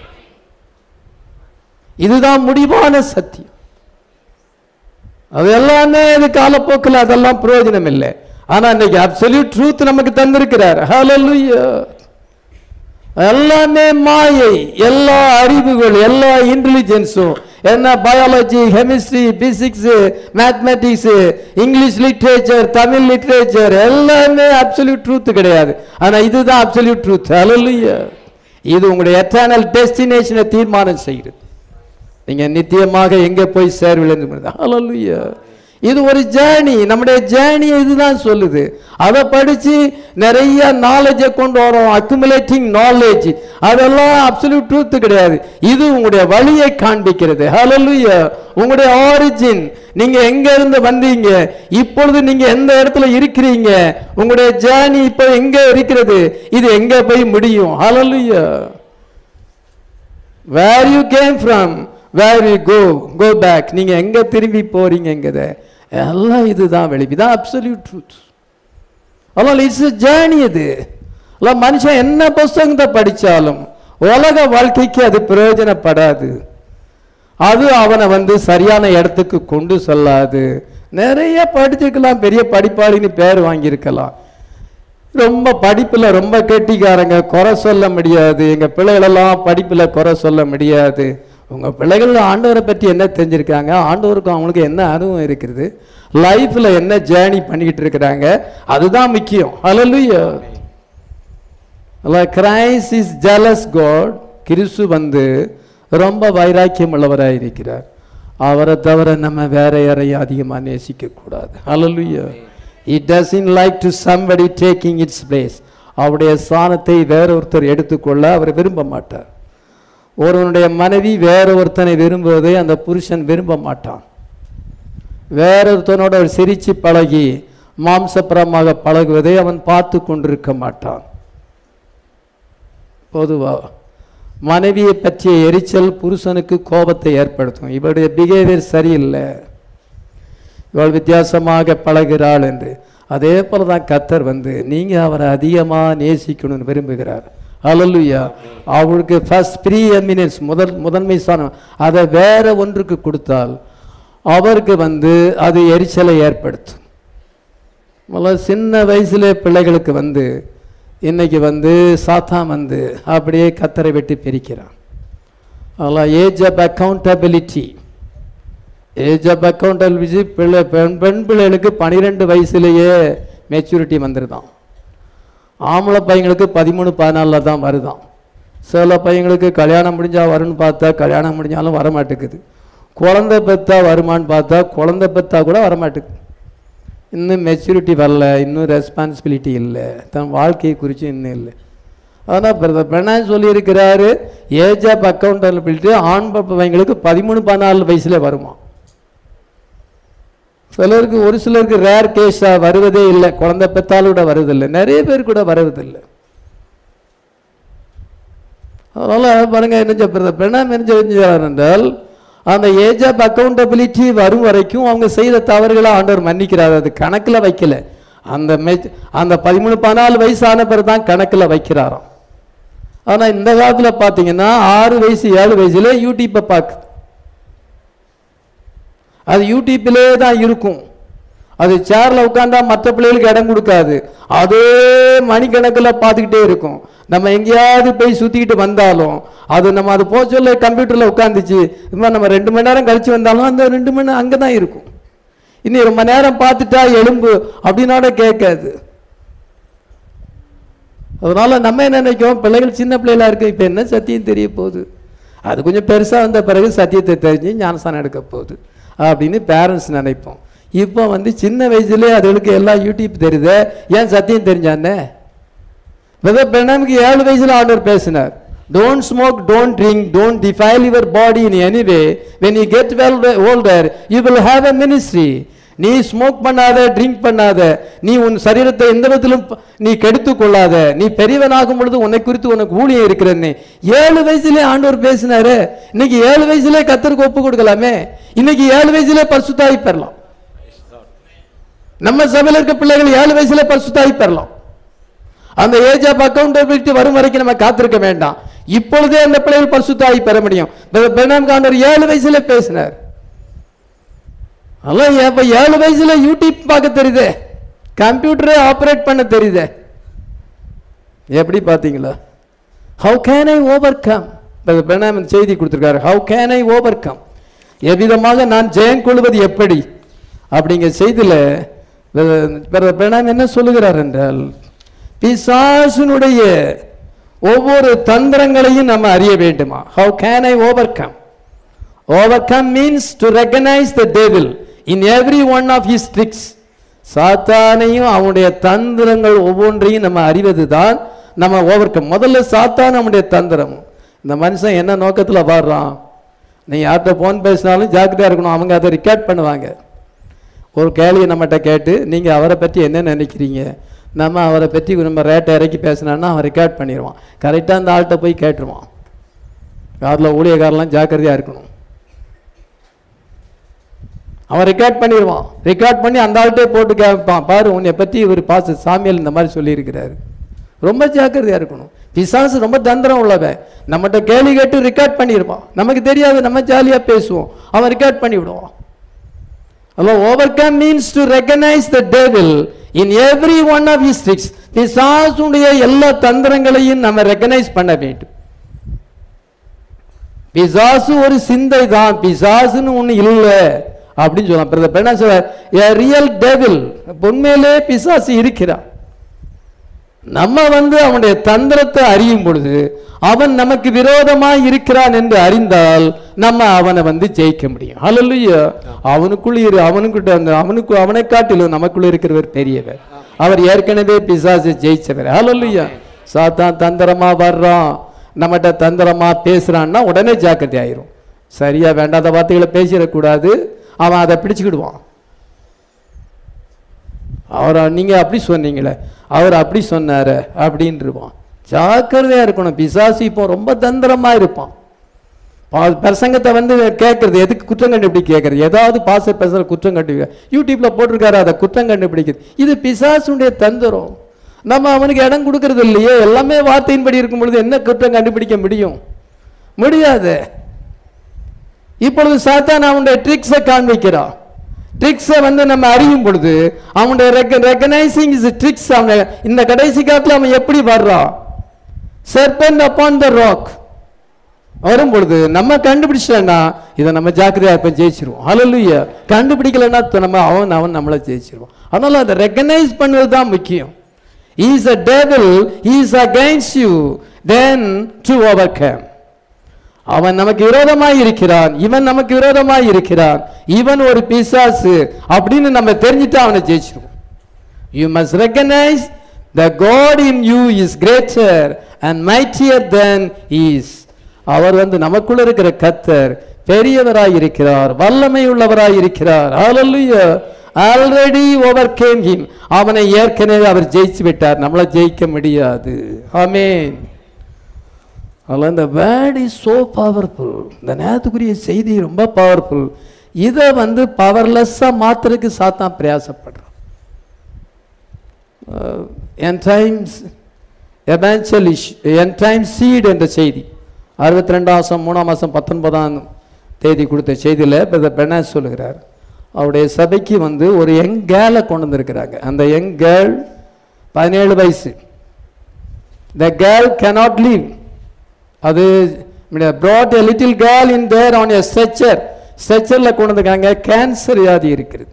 இதுதான் முடிவான சத்தியம். அது எல்லாமே இது காலப்போக்கில் அதெல்லாம் பிரயோஜனம் இல்லை. ஆனா இன்னைக்கு அப்சல்யூட் ட்ரூத் நமக்கு தந்திருக்கிறார். ஹல்லேலூயா. எல்லாமே மாயை, எல்லா அறிவுகள், எல்லா இன்டெலிஜென்ஸும் என்ன biology, chemistry, physics, mathematics, English literature, Tamil literature எல்லாமே அப்சல்யூட் ட்ரூத் கிடையாது. ஆனா இதுதான் அப்சல்யூட் ட்ரூத். ஹல்லேலூயா. இது உங்களுடைய எட்டர்னல் டெஸ்டினேஷனை தீர்மானம் செய்கிறது. நீங்க நித்தியமாக எங்க போய் சேர்வீர்கள். ஹல்லேலூயா. இது ஒரு ஜேர்னி, நம்முடைய ஜேர்னி இதுதான் சொல்லுது. அதை படிச்சு நிறைய நாலேஜை கொண்டு வரோம், அக்குமுலேட்டிங் நாலேஜ். அதெல்லாம் அப்சல்யூட் ட்ரூத் கிடையாது. இது உங்களுடைய வழியை காண்பிக்கிறது. ஹல்லேலூயா. உங்களுடைய ஆரிஜின், நீங்க எங்க இருந்து வந்தீங்க, இப்பொழுது நீங்க எந்த இடத்துல இருக்கிறீங்க, உங்களுடைய ஜேர்னி இப்போ எங்க இருக்கிறது, இது எங்க போய் முடியும். Hallelujah. Where you came from, where you go go back, நீங்க எங்க திரும்பி போறீங்கங்கத எல்லாம் இதுதான் வெளி, இதான் அப்சல்யூட் ட்ரூத். அதனால இட்ஸ் ஜேர்னி. அது மனுஷன் என்ன புஸ்தகத்தை படிச்சாலும் உலக வாழ்க்கைக்கு அது பிரயோஜனப்படாது. அது அவனை வந்து சரியான இடத்துக்கு கொண்டு செல்லாது. நிறைய படிச்சிருக்கலாம், பெரிய படிப்பாளின்னு பேர் வாங்கியிருக்கலாம். ரொம்ப படிப்பில் ரொம்ப கெட்டிக்காரங்க, குறை சொல்ல முடியாது. எங்கள் பிள்ளைகளெல்லாம் படிப்பில் குறை சொல்ல முடியாது. உங்கள் பிள்ளைகள் ஆண்டவரை பற்றி என்ன தெரிஞ்சிருக்காங்க, ஆண்டவருக்கும் அவங்களுக்கு என்ன அனுபவம் இருக்குது, லைஃப்பில் என்ன ஜேர்னி பண்ணிக்கிட்டு இருக்கிறாங்க, அதுதான் முக்கியம். Hallelujah. Christ is jealous God. கிறிஸ்து வந்து ரொம்ப வைராக்கியம் உள்ளவராக இருக்கிறார். அவரை தவிர நம்ம வேற யாரையும் அதிகமாக நேசிக்க கூடாது. ஹல்லேலூயா. It doesn't like to somebody taking its place. அவருடைய ஸ்தானத்தை வேற ஒருத்தர் எடுத்துக்கொள்ள அவர் விரும்ப மாட்டார். ஒருவனுடைய மனைவி வேற ஒருத்தனை விரும்புவதை அந்த புருஷன் விரும்ப மாட்டான். வேற ஒருத்தனோட சிரிச்சு பழகி மாம்சப்புறமாக பழகுவதை அவன் பார்த்து கொண்டிருக்க மாட்டான். பொதுவாக மனைவியை பற்றிய எரிச்சல் புருஷனுக்கு கோபத்தை ஏற்படுத்தும். இவருடைய பிஹேவியர் சரியில்லை, இவள் வித்தியாசமாக பழகிறாள் என்று. அதே போல தான் கர்த்தர் வந்து நீங்க அவரை அதிகமாக நேசிக்கணும்னு விரும்புகிறார். ஹல்லேலூயா. அவருக்கு ஃபர்ஸ்ட் ப்ரீ எமினன்ஸ், முதல் முதன்மை ஸ்தானம், அதை வேற ஒன்றுக்கு கொடுத்தால் அவருக்கு வந்து அது எரிச்சலை ஏற்படுத்தும். சின்ன வயசுல பிள்ளைகளுக்கு வந்து இன்னைக்கு வந்து சாத்தான் வந்து அப்படியே கர்த்தரை விட்டு பிரிக்கிறான். அதெல்லாம் age of accountability. Age of accountability பிள்ளை பெண் பெண் பிள்ளைகளுக்கு பன்னிரெண்டு வயசுலேயே மெச்சூரிட்டி வந்துருதான். ஆம்பளை பையங்களுக்கு பதிமூணு பதினாலில் தான் வருதான். சில பையங்களுக்கு கல்யாணம் முடிஞ்சால் வரும்னு பார்த்தா கல்யாணம் முடிஞ்சாலும் வரமாட்டேக்குது. குழந்தை பெற்றா வருமானு பார்த்தா குழந்தை பெற்றா கூட வரமாட்டேங்குது. இன்னும் மெச்சூரிட்டி வரல, இன்னும் ரெஸ்பான்சிபிலிட்டி இல்லை, தன் வாழ்க்கையை குறித்து இன்னும் இல்லை. ஆனால் பிரதர் பிரணாய் சொல்லியிருக்கிறாரு, ஏஜ் ஆஃப் அக்கௌண்டபிலிட்டி ஆண் பையங்களுக்கு பதிமூணு பதினாலு வயசுல வருமா. சிலருக்கு, ஒரு சிலருக்கு ரேர் கேஸாக வருவதே இல்லை, குழந்தை பெற்றாலும் கூட வருவதில்லை, நிறைய பேர் கூட வருவதில்லை. அதனால் பாருங்க என்ன பிரதர் பிரணாம் என்ன செஞ்சார் என்றால், அந்த ஏஜ் ஆஃப் அக்கௌண்டபிலிட்டி வரும் வரைக்கும் அவங்க செய்த ஆண்டவர்களை ஆண்டவர் மன்னிக்கிறார். அது கணக்கில் வைக்கல. அந்த அந்த பதிமூணு பதினாலு வயசான பிறகு தான் கணக்கில் வைக்கிறாராம். ஆனால் இந்த காலத்தில் பார்த்தீங்கன்னா ஆறு வயசு ஏழு வயசுல யூடியூப்பை பார்க்குது. அது யூடியூப்பிலே தான் இருக்கும். அது சேரில் உட்காந்தா மற்ற பிள்ளைகளுக்கு இடம் கொடுக்காது. அதே மணிக்கணக்கில் பார்த்துக்கிட்டே இருக்கும். நம்ம எங்கேயாவது போய் சுற்றிக்கிட்டு வந்தாலும் அது நம்ம அது போக சொல்ல கம்ப்யூட்டரில் உட்காந்துச்சு, இது நம்ம ரெண்டு மணி நேரம் கழிச்சு வந்தாலும் அந்த ரெண்டு மணி நேரம் அங்கே தான் இருக்கும். இன்னும் ரொம்ப நேரம் பார்த்துட்டா எலும்பு அப்படின்னோட கேட்காது. அதனால நம்ம என்ன நினைக்கிறோம், பிள்ளைகள் சின்ன பிள்ளைகளா இருக்கு, இப்போ என்ன சத்தியம் தெரிய போகுது, அது கொஞ்சம் பெருசாக வந்த பிறகு சத்தியத்தை தெரிஞ்சு ஞானஸ்தானம் எடுக்க போகுது அப்படின்னு பேரண்ட்ஸ் நினைப்போம். இப்போ வந்து சின்ன வயசுலேயே அதுகளுக்கு எல்லாம் யூடியூப் தெரியுது, ஏன் சத்தியம் தெரிஞ்சானே. பிரணாமுக்கு ஏழு வயசுல ஆண்டவர் பேசினார், don't smoke, don't drink, don't defile your body in any way, when you get well older you will have a ministry. நீ ஸ்மோக் பண்ணாத, ட்ரிங்க் பண்ணாத, நீ உன் சரீரத்தை எந்த விதத்திலும் நீ கெடுத்து கொள்ளாத, நீ பெரியவனாகும் பொழுது உன்னை குறித்து உனக்கு ஊழியம் இருக்கிறன்னு ஏழு வயசுல ஆண்டவர் பேசினாரு. இன்னைக்கு ஏழு வயசுல கர்த்தருக்கு ஒப்பு கொடுக்கலாமே. இன்னைக்கு ஏழு வயசுல பரிசுத்தாவி பெறலாம். நம்ம சபையில் இருக்க பிள்ளைகள் ஏழு வயசுல பரிசுத்தாவி பெறலாம். அந்த ஏஜ் ஆஃப் அக்கௌண்டபிலிட்டி வரும் வரைக்கும் நம்ம காத்திருக்க வேண்டாம். இப்பொழுதே அந்த பிள்ளைகள் பரிசுத்தாவி பெற முடியும். பிரணாம் ஆண்டவர் ஏழு வயசுல பேசினார். அப்ப ஏழு வயசுல யூடியூப் பார்க்க தெரியுது, கம்ப்யூட்டரை ஆபரேட் பண்ண தெரியுது. எப்படி பாத்தீங்களா? How can I overcome? Branham செய்தி கொடுத்திருக்காரு, how can I overcome, எவ்விதமாக நான் ஜெயம் கொள்வது எப்படி அப்படிங்கிற செய்தியில பிரணாம் என்ன சொல்லுகிறார் என்றால், பிசாசுனுடைய ஒவ்வொரு தந்திரங்களையும் நம்ம அறிய வேண்டுமா. How can I overcome? Overcome means to recognize the devil in every one of his tricks. சாத்தானையும் அவனுடைய தந்திரங்கள் ஒவ்வொன்றையும் நம்ம அறிவது தான் நம்ம ஓவர்கம். முதல்ல சாத்தான் நம்முடைய தந்திரம். இந்த மனுஷன் என்ன நோக்கத்தில் பாடுறான், நீ யார்கிட்ட ஃபோன் பேசினாலும் ஜாக்கிரதையாக இருக்கணும், அவங்க அதை ரெக்கார்ட் பண்ணுவாங்க. ஒரு கேள்வியை நம்மகிட்ட கேட்டு நீங்கள் அவரை பற்றி என்ன நினைக்கிறீங்க, நம்ம அவரை பற்றி நம்ம ரேட்டை இறக்கி பேசினான்னா அவன் ரெக்கார்ட் பண்ணிடுவான். கரெக்டாக அந்த ஆள்கிட்ட போய் கேட்டுருவான். காரில் ஊழியக்காரெலாம் ஜாக்கிரதையாக இருக்கணும். அவன் ரெக்கார்ட் பண்ணிடுவான். ரெக்கார்ட் பண்ணி அந்த ஆள்கிட்டே போட்டு கேட்பான், பாரு உன்னை பற்றி ஒரு பாச சாமியால் இந்த மாதிரி சொல்லியிருக்கிறாரு. ரொம்ப ஜாக்கிரதையாக இருக்கணும். பிசாசு ரொம்ப தந்திரம் உள்ளவன். நம்மகிட்ட கேள்வி கேட்டு ரெக்கார்ட் பண்ணிடுவான். நமக்கு தெரியாது, நம்ம ஜாலியாக பேசுவோம், அவன் ரெக்கார்ட் பண்ணி விடுவான். அப்போ overcome means to recognise the devil in every one of his tricks. பிசாசுடைய எல்லா தந்திரங்களையும் நம்ம ரெகனைஸ் பண்ண வேண்டும். பிசாசு ஒரு சிந்தை தான், பிசாசுன்னு ஒண்ணு இல்லை அப்படின்னு சொல்லலாம். ரியல் டெவில், உண்மையிலே பிசாசு இருக்கிறான். நம்ம வந்து அவனுடைய தந்திரத்தை அறியும் பொழுது அவன் நமக்கு விரோதமாய் இருக்கிறான் என்று அறிந்தால் நம்ம அவனை வந்து ஜெயிக்க முடியும். ஹல்லேலூயா. அவனுக்குள்ள இரு அவனுக்கிட்ட அந்த அவனுக்கு அவனை காட்டிலும் நமக்குள்ள இருக்கிறவர் பெரியவர். அவர் ஏற்கனவே பிசாசை ஜெயிச்சவர். ஹல்லேலூயா. சாத்தான் தந்திரமா வர்றான், நம்மகிட்ட தந்திரமா பேசுறான்னா உடனே ஜாக்கிரதை ஆயிரும். சரியா வேண்டாத வார்த்தைகளை பேசிடக்கூடாது, அவன் அதை பிடிச்சுக்கிடுவான். அவரை நீங்க அப்படி சொன்னீங்களே, அவர் அப்படி சொன்னாரு அப்படின்றான். ஜாக்கிரதையா இருக்கணும். பிசாசு இப்போ ரொம்ப தந்திரமா இருப்பான். பிரசங்கத்தை வந்து கேட்கறது எதுக்கு குற்றம் கண்டுபிடி கேட்கறது, ஏதாவது பாச பேசுற குற்றம் கண்டுபிடி யூடியூப்ல போட்டிருக்காரு, அதை குற்றம் கண்டுபிடிக்கிறது. இது பிசாசுடைய தந்திரம். நம்ம அவனுக்கு இடம் கொடுக்கறது இல்லையே. எல்லாமே வார்த்தையின்படி இருக்கும் பொழுது என்ன குற்றம் கண்டுபிடிக்க முடியும்? முடியாது. இப்பொழுது சாத்தான் அவனுடைய ட்ரிக்ஸை காண்பிக்கிறான். ட்ரிக்ஸை வந்து நம்ம அறியும் பொழுது அவனுடைய ரெகனைசிங் இஸ் ட்ரிக்ஸ். அவனை இந்த கடைசி காலத்தில் அவன் எப்படி வர்றான், சர்பென்ட் அப்பான் த ராக் வரும் பொழுது நம்ம கண்டுபிடிச்சா இதை நம்ம ஜாக்கிரதையா இப்ப ஜெயிச்சிருவோம். ஹல்லேலூயா. கண்டுபிடிக்கலன்னா நம்ம அவன் அவன் நம்மளை ஜெயிச்சிருவோம். அதனால அதை ரெகனைஸ் பண்ணுவது தான் முக்கியம். He is a devil, he is against you, then to overcome. அவன் நமக்கு விரோதமாய் இருக்கிறான், இவன் நமக்கு விரோதமாய் இருக்கிறான், இவன் ஒரு பிசாசு அப்படின்னு நம்ம தெரிஞ்சுட்டு அவனை ஜெயிச்சிருவோம். You must recognize the God in you is greater and mightier than he is. அவர் வந்து நமக்குள்ள இருக்கிற கர்த்தர் பெரியவராய் இருக்கிறார், வல்லமை உள்ளவராய் இருக்கிறார். ஹல்லேலூயா. Already overcame him. அவனை ஏற்கனவே அவர் ஜெயிச்சு விட்டார், நம்மளை ஜெயிக்க முடியாது. ஆமென். அதனால் இந்த வேர்ட் இஸ் சோ பவர்ஃபுல். இந்த நேரத்துக்குரிய செய்தி ரொம்ப பவர்ஃபுல். இதை வந்து பவர்லெஸ்ஸாக மாற்றுறதுக்கு சாத்தான் பிரயாசப்படுறான். End times eventually end time seed என்ற செய்தி அறுபத்தி ரெண்டாம் மாதம் மூணாம் மாதம் பத்தொன்பதாம் தேதி கொடுத்த செய்தியில் பிரதர் பெர்னாஸ் சொல்லுகிறார். அவருடைய சபைக்கு வந்து ஒரு யங் கேர்ளை கொண்டு வந்திருக்கிறாங்க. அந்த யங் கேர்ள் பதினேழு வயசு. The girl cannot live. அது brought a little girl in there on a stretcher. ஸ்ட்ரெச்சரில் கொண்டு வந்திருக்காங்க. கேன்சர் வியாதி இருக்கிறது.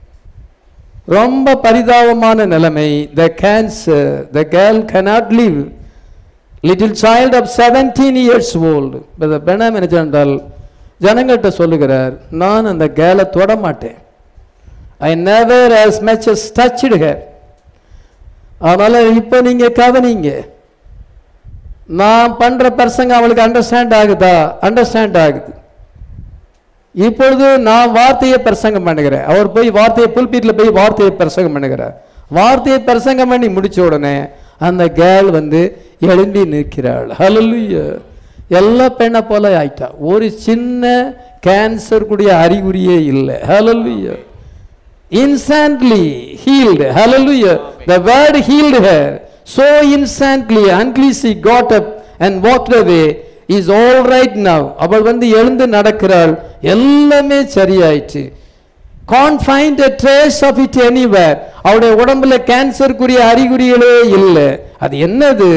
ரொம்ப பரிதாபமான நிலைமை. The cancer, the girl cannot live. Little child of seventeen years old. Branham என்ன என்றால் ஜனங்கள்கிட்ட சொல்லுகிறார், நான் அந்த கேலை தொட மாட்டேன். I never as much as touched her. அதனால இப்போ நீங்க கவனிங்க, நான் பண்ற பிரசங்க அவளுக்கு அண்டர்ஸ்டாண்ட் ஆகுதா? அண்டர்ஸ்டாண்ட் ஆகுது. இப்பொழுது நான் வார்த்தையை பிரசங்கம் பண்ணுகிறேன். அவர் போய் வார்த்தையை புல்பீட்ல போய் வார்த்தையை பிரசங்கம் பண்ணுகிறார். வார்த்தையை பிரசங்கம் பண்ணி முடிச்ச உடனே அந்த கேர்ள் வந்து எழும்பி நிற்கிறாள். ஹல்லேலூயா. எல்லா பெண்ணை போல ஆயிட்டா. ஒரு சின்ன கேன்சர் கூடிய அறிகுறியே இல்லை. ஹல்லேலூயா. instantly healed. Hallelujah. The word healed her so instantly. Until she got up and walked away, is all right now. அவள் வந்து எழுந்து நடக்கிறாள். எல்லாமே சரியாயிற்று. Can't find a trace of it anywhere. அவளுடைய உடம்புல கேன்சருக்குரிய அறிகுறிகளே இல்லை. அது என்னது?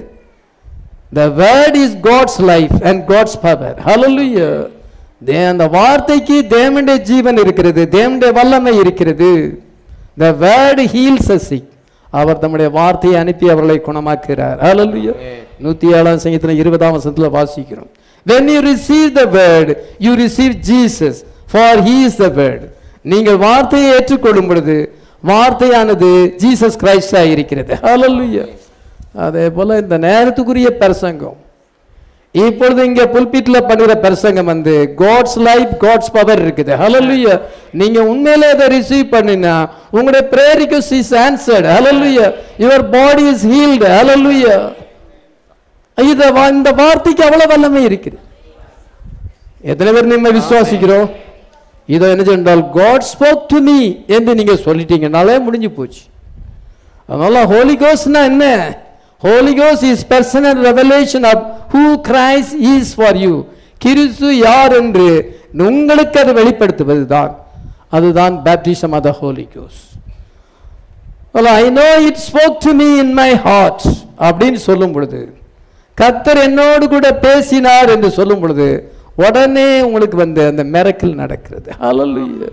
The word is God's life and God's power. Hallelujah. அந்த வார்த்தைக்கு தேவனுடைய ஜீவன் இருக்கிறது, தேவனுடைய வல்லமை இருக்கிறது. The word heals us. அவர் தம்முடைய வார்த்தையை அனுப்பி அவர்களை குணமாக்குகிறார். ஹல்லேலூயா. நூற்றி ஏழாம் சங்கீதத்தில் இருபதாம் வசனத்தில் வாசிக்கிறோம். When you receive the word, you receive Jesus, for he is the word. நீங்கள் வார்த்தையை ஏற்றுக்கொள்ளும் பொழுது வார்த்தையானது ஜீசஸ் கிரைஸ்டா இருக்கிறது. ஹல்லேலூயா. அதே போல இந்த நேரத்துக்குரிய பிரசங்கம் இப்பொழுது இங்க புல்பிட்ல பண்ணுகிற பிரசங்கம் வந்து காட்ஸ் லைஃப் காட்ஸ் பவர் இருக்குது. ஹல்லேலூயா. நீங்க உண்மையிலே அதை ரிசீவ் பண்ணினா உங்களுடைய prayer request is answered. Hallelujah. Your body is healed. Hallelujah. இத இந்த வார்த்தைக்கு அவ்வளவு வல்லமை இருக்குது. எத்தனை பேர் நம்ம விசுவாசிக்கிறோம்? இதோ என்ன சொன்னால் God spoke to me என்று நீங்க சொல்லிட்டீங்கனாலே முடிஞ்சு போச்சு. அதனால ஹோலி கோஸ்ட்னா என்ன? Holy ghost is personal revelation of who Christ is for you. கிறிஸ்து யார் என்று உங்களுக்கு அது வெளிப்படுத்துவது தான். அதுதான் baptism of the Holy Ghost. Well, I know it spoke to me in my heart அப்படின்னு சொல்லும் பொழுது, கர்த்தர் என்னோடு கூட பேசினார் என்று சொல்லும் பொழுது உடனே உங்களுக்கு வந்து அந்த மிரக்கல் நடக்கிறது. ஹல்லேலூயா.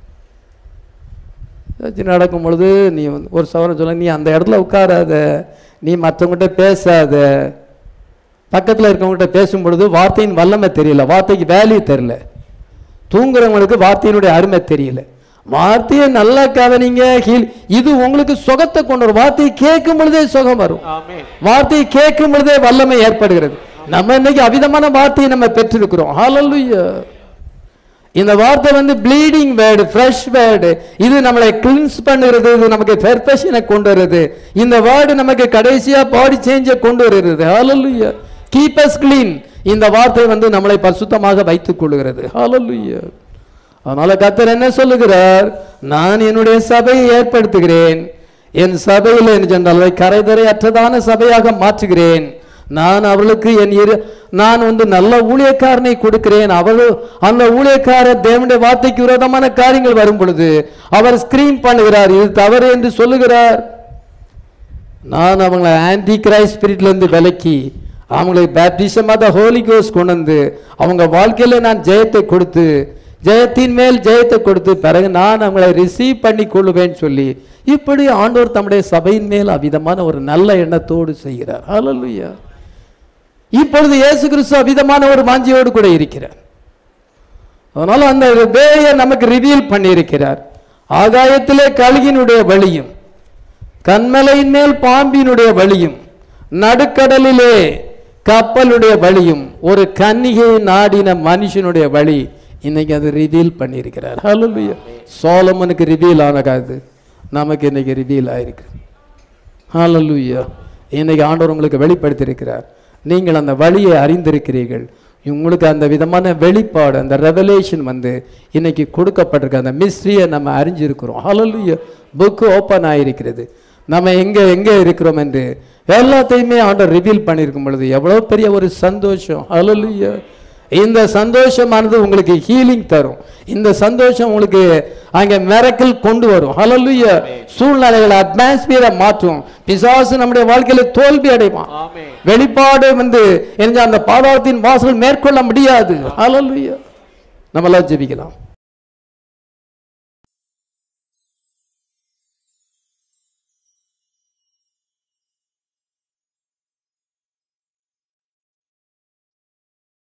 நடக்கும் பொழுது நீ ஒரு சவரன் சொல்ல, நீ அந்த இடத்துல உட்காராத, நீ மற்றவங்ககிட்ட பேசாத. பக்கத்தில் இருக்கவங்ககிட்ட பேசும் பொழுது வார்த்தையின் வல்லமை தெரியல, வார்த்தைக்கு வேல்யூ தெரியல. தூங்குறவங்களுக்கு வார்த்தையினுடைய அருமை தெரியல. வார்த்தையை நல்லா கவனிங்க. இது உங்களுக்கு சுகத்தை கொண்டு வரும். வார்த்தையை கேட்கும் பொழுதே சுகம் வரும். வார்த்தையை கேட்கும் பொழுதே வல்லமை ஏற்படுகிறது. நம்ம இன்னைக்கு அவிதமான வார்த்தையை நம்ம பெற்றிருக்கிறோம். ஹல்லேலூயா. இந்த வார்த்தை வந்து ப்ளீடிங் வேர்டு, ஃப்ரெஷ் வேர்டு. இது நம்மளை கிளீன்ஸ் பண்ணுகிறது, இது நமக்கு பெர்ஃபெக்ஷனை கொண்டு வருது. இந்த வேர்டு நமக்கு கடைசியா பாடி சேஞ்சை கொண்டு வருகிறது. ஹல்லேலூயா. Keep us clean. இந்த வார்த்தை வந்து நம்மளை பரிசுத்தமாக வைத்துக் கொள்கிறது. ஹல்லேலூயா. அதனால கர்த்தர் என்ன சொல்லுகிறார்? நான் என்னுடைய சபையை ஏற்படுத்துகிறேன், என் சபையில் என்ன சொன்னால் கரைதரை அற்றதான சபையாக மாற்றுகிறேன். நான் அவளுக்கு என் இரு நான் வந்து நல்ல ஊழியக்காரனை கொடுக்கிறேன். அவள் அந்த ஊழியக்காரர் தேவனுடைய வார்த்தைக்கு விரோதமான காரியங்கள் வரும் பொழுது அவர் ஸ்கிரீன் பண்ணுகிறார், இது தவறு என்று சொல்லுகிறார். நான் அவங்களை ஆன்டி கிரைஸ்ட் ஸ்பிரிட்ல இருந்து விலக்கி அவங்களை baptism of the holy ghost கொண்டு வந்து அவங்க வாழ்க்கையில நான் ஜெயத்தை கொடுத்து, ஜெயத்தின் மேல் ஜெயத்தை கொடுத்து பிறகு நான் அவங்களை ரிசீவ் பண்ணி கொள்ளுவேன்னு சொல்லி இப்படி ஆண்டவர் தம்முடைய சபையின் மேல் அவிதமான ஒரு நல்ல எண்ணத்தோடு செய்கிறார். ஹல்லேலூயா. இப்பொழுது இயேசு கிறிஸ்து அவிதமான ஒரு வாஞ்சியோடு கூட இருக்கிறார். அதனால அந்த வேயை நமக்கு ரிவீல் பண்ணி இருக்கிறார். ஆகாயத்திலே கழுகினுடைய வழியும், கன்மலையின் மேல் பாம்பினுடைய வழியும், நடுக்கடலிலே கப்பலுடைய வழியும், ஒரு கன்னிகை நாடின மனுஷனுடைய வழி இன்னைக்கு அது ரிவீல் பண்ணியிருக்கிறார். ஹல்லேலூயா. சோலமனுக்கு ரிவீல் ஆனது நமக்கு இன்னைக்கு ரிவீல் ஆயிருக்கு. ஹல்லேலூயா. இன்னைக்கு ஆண்டவர் உங்களுக்கு வெளிப்படுத்தி இருக்கிறார். நீங்கள் அந்த வழியை அறிந்திருக்கிறீர்கள். உங்களுக்கு அந்த விதமான வெளிப்பாடு, அந்த ரெவலேஷன் வந்து இன்னைக்கு கொடுக்கப்பட்டிருக்கு. அந்த மிஸ்ட்ரியை நம்ம அறிஞ்சிருக்கிறோம். ஹல்லேலூயா. Book open ஆகிருக்கிறது. நம்ம எங்கே எங்கே இருக்கிறோம் என்று எல்லாத்தையுமே ஆண்டவர் ரிவீல் பண்ணியிருக்கும் பொழுது எவ்வளோ பெரிய ஒரு சந்தோஷம். ஹல்லேலூயா. இந்த சந்தோஷமானது உங்களுக்கு ஹீலிங் தரும். இந்த சந்தோஷம் உங்களுக்கு அங்கே மிரக்கல் கொண்டு வரும். ஹல்லேலூயா. சூழ்நிலைகளை அட்மாஸ்பியரை மாற்றும். பிசாசு நம்முடைய வாழ்க்கையில தோல்வி அடைவான். வெளிப்பாடு வந்து அந்த பாதாளத்தின் வாசல் மேற்கொள்ள முடியாது. ஹல்லேலூயா. நம்ம எல்லாம் ஜெபிக்கலாம்.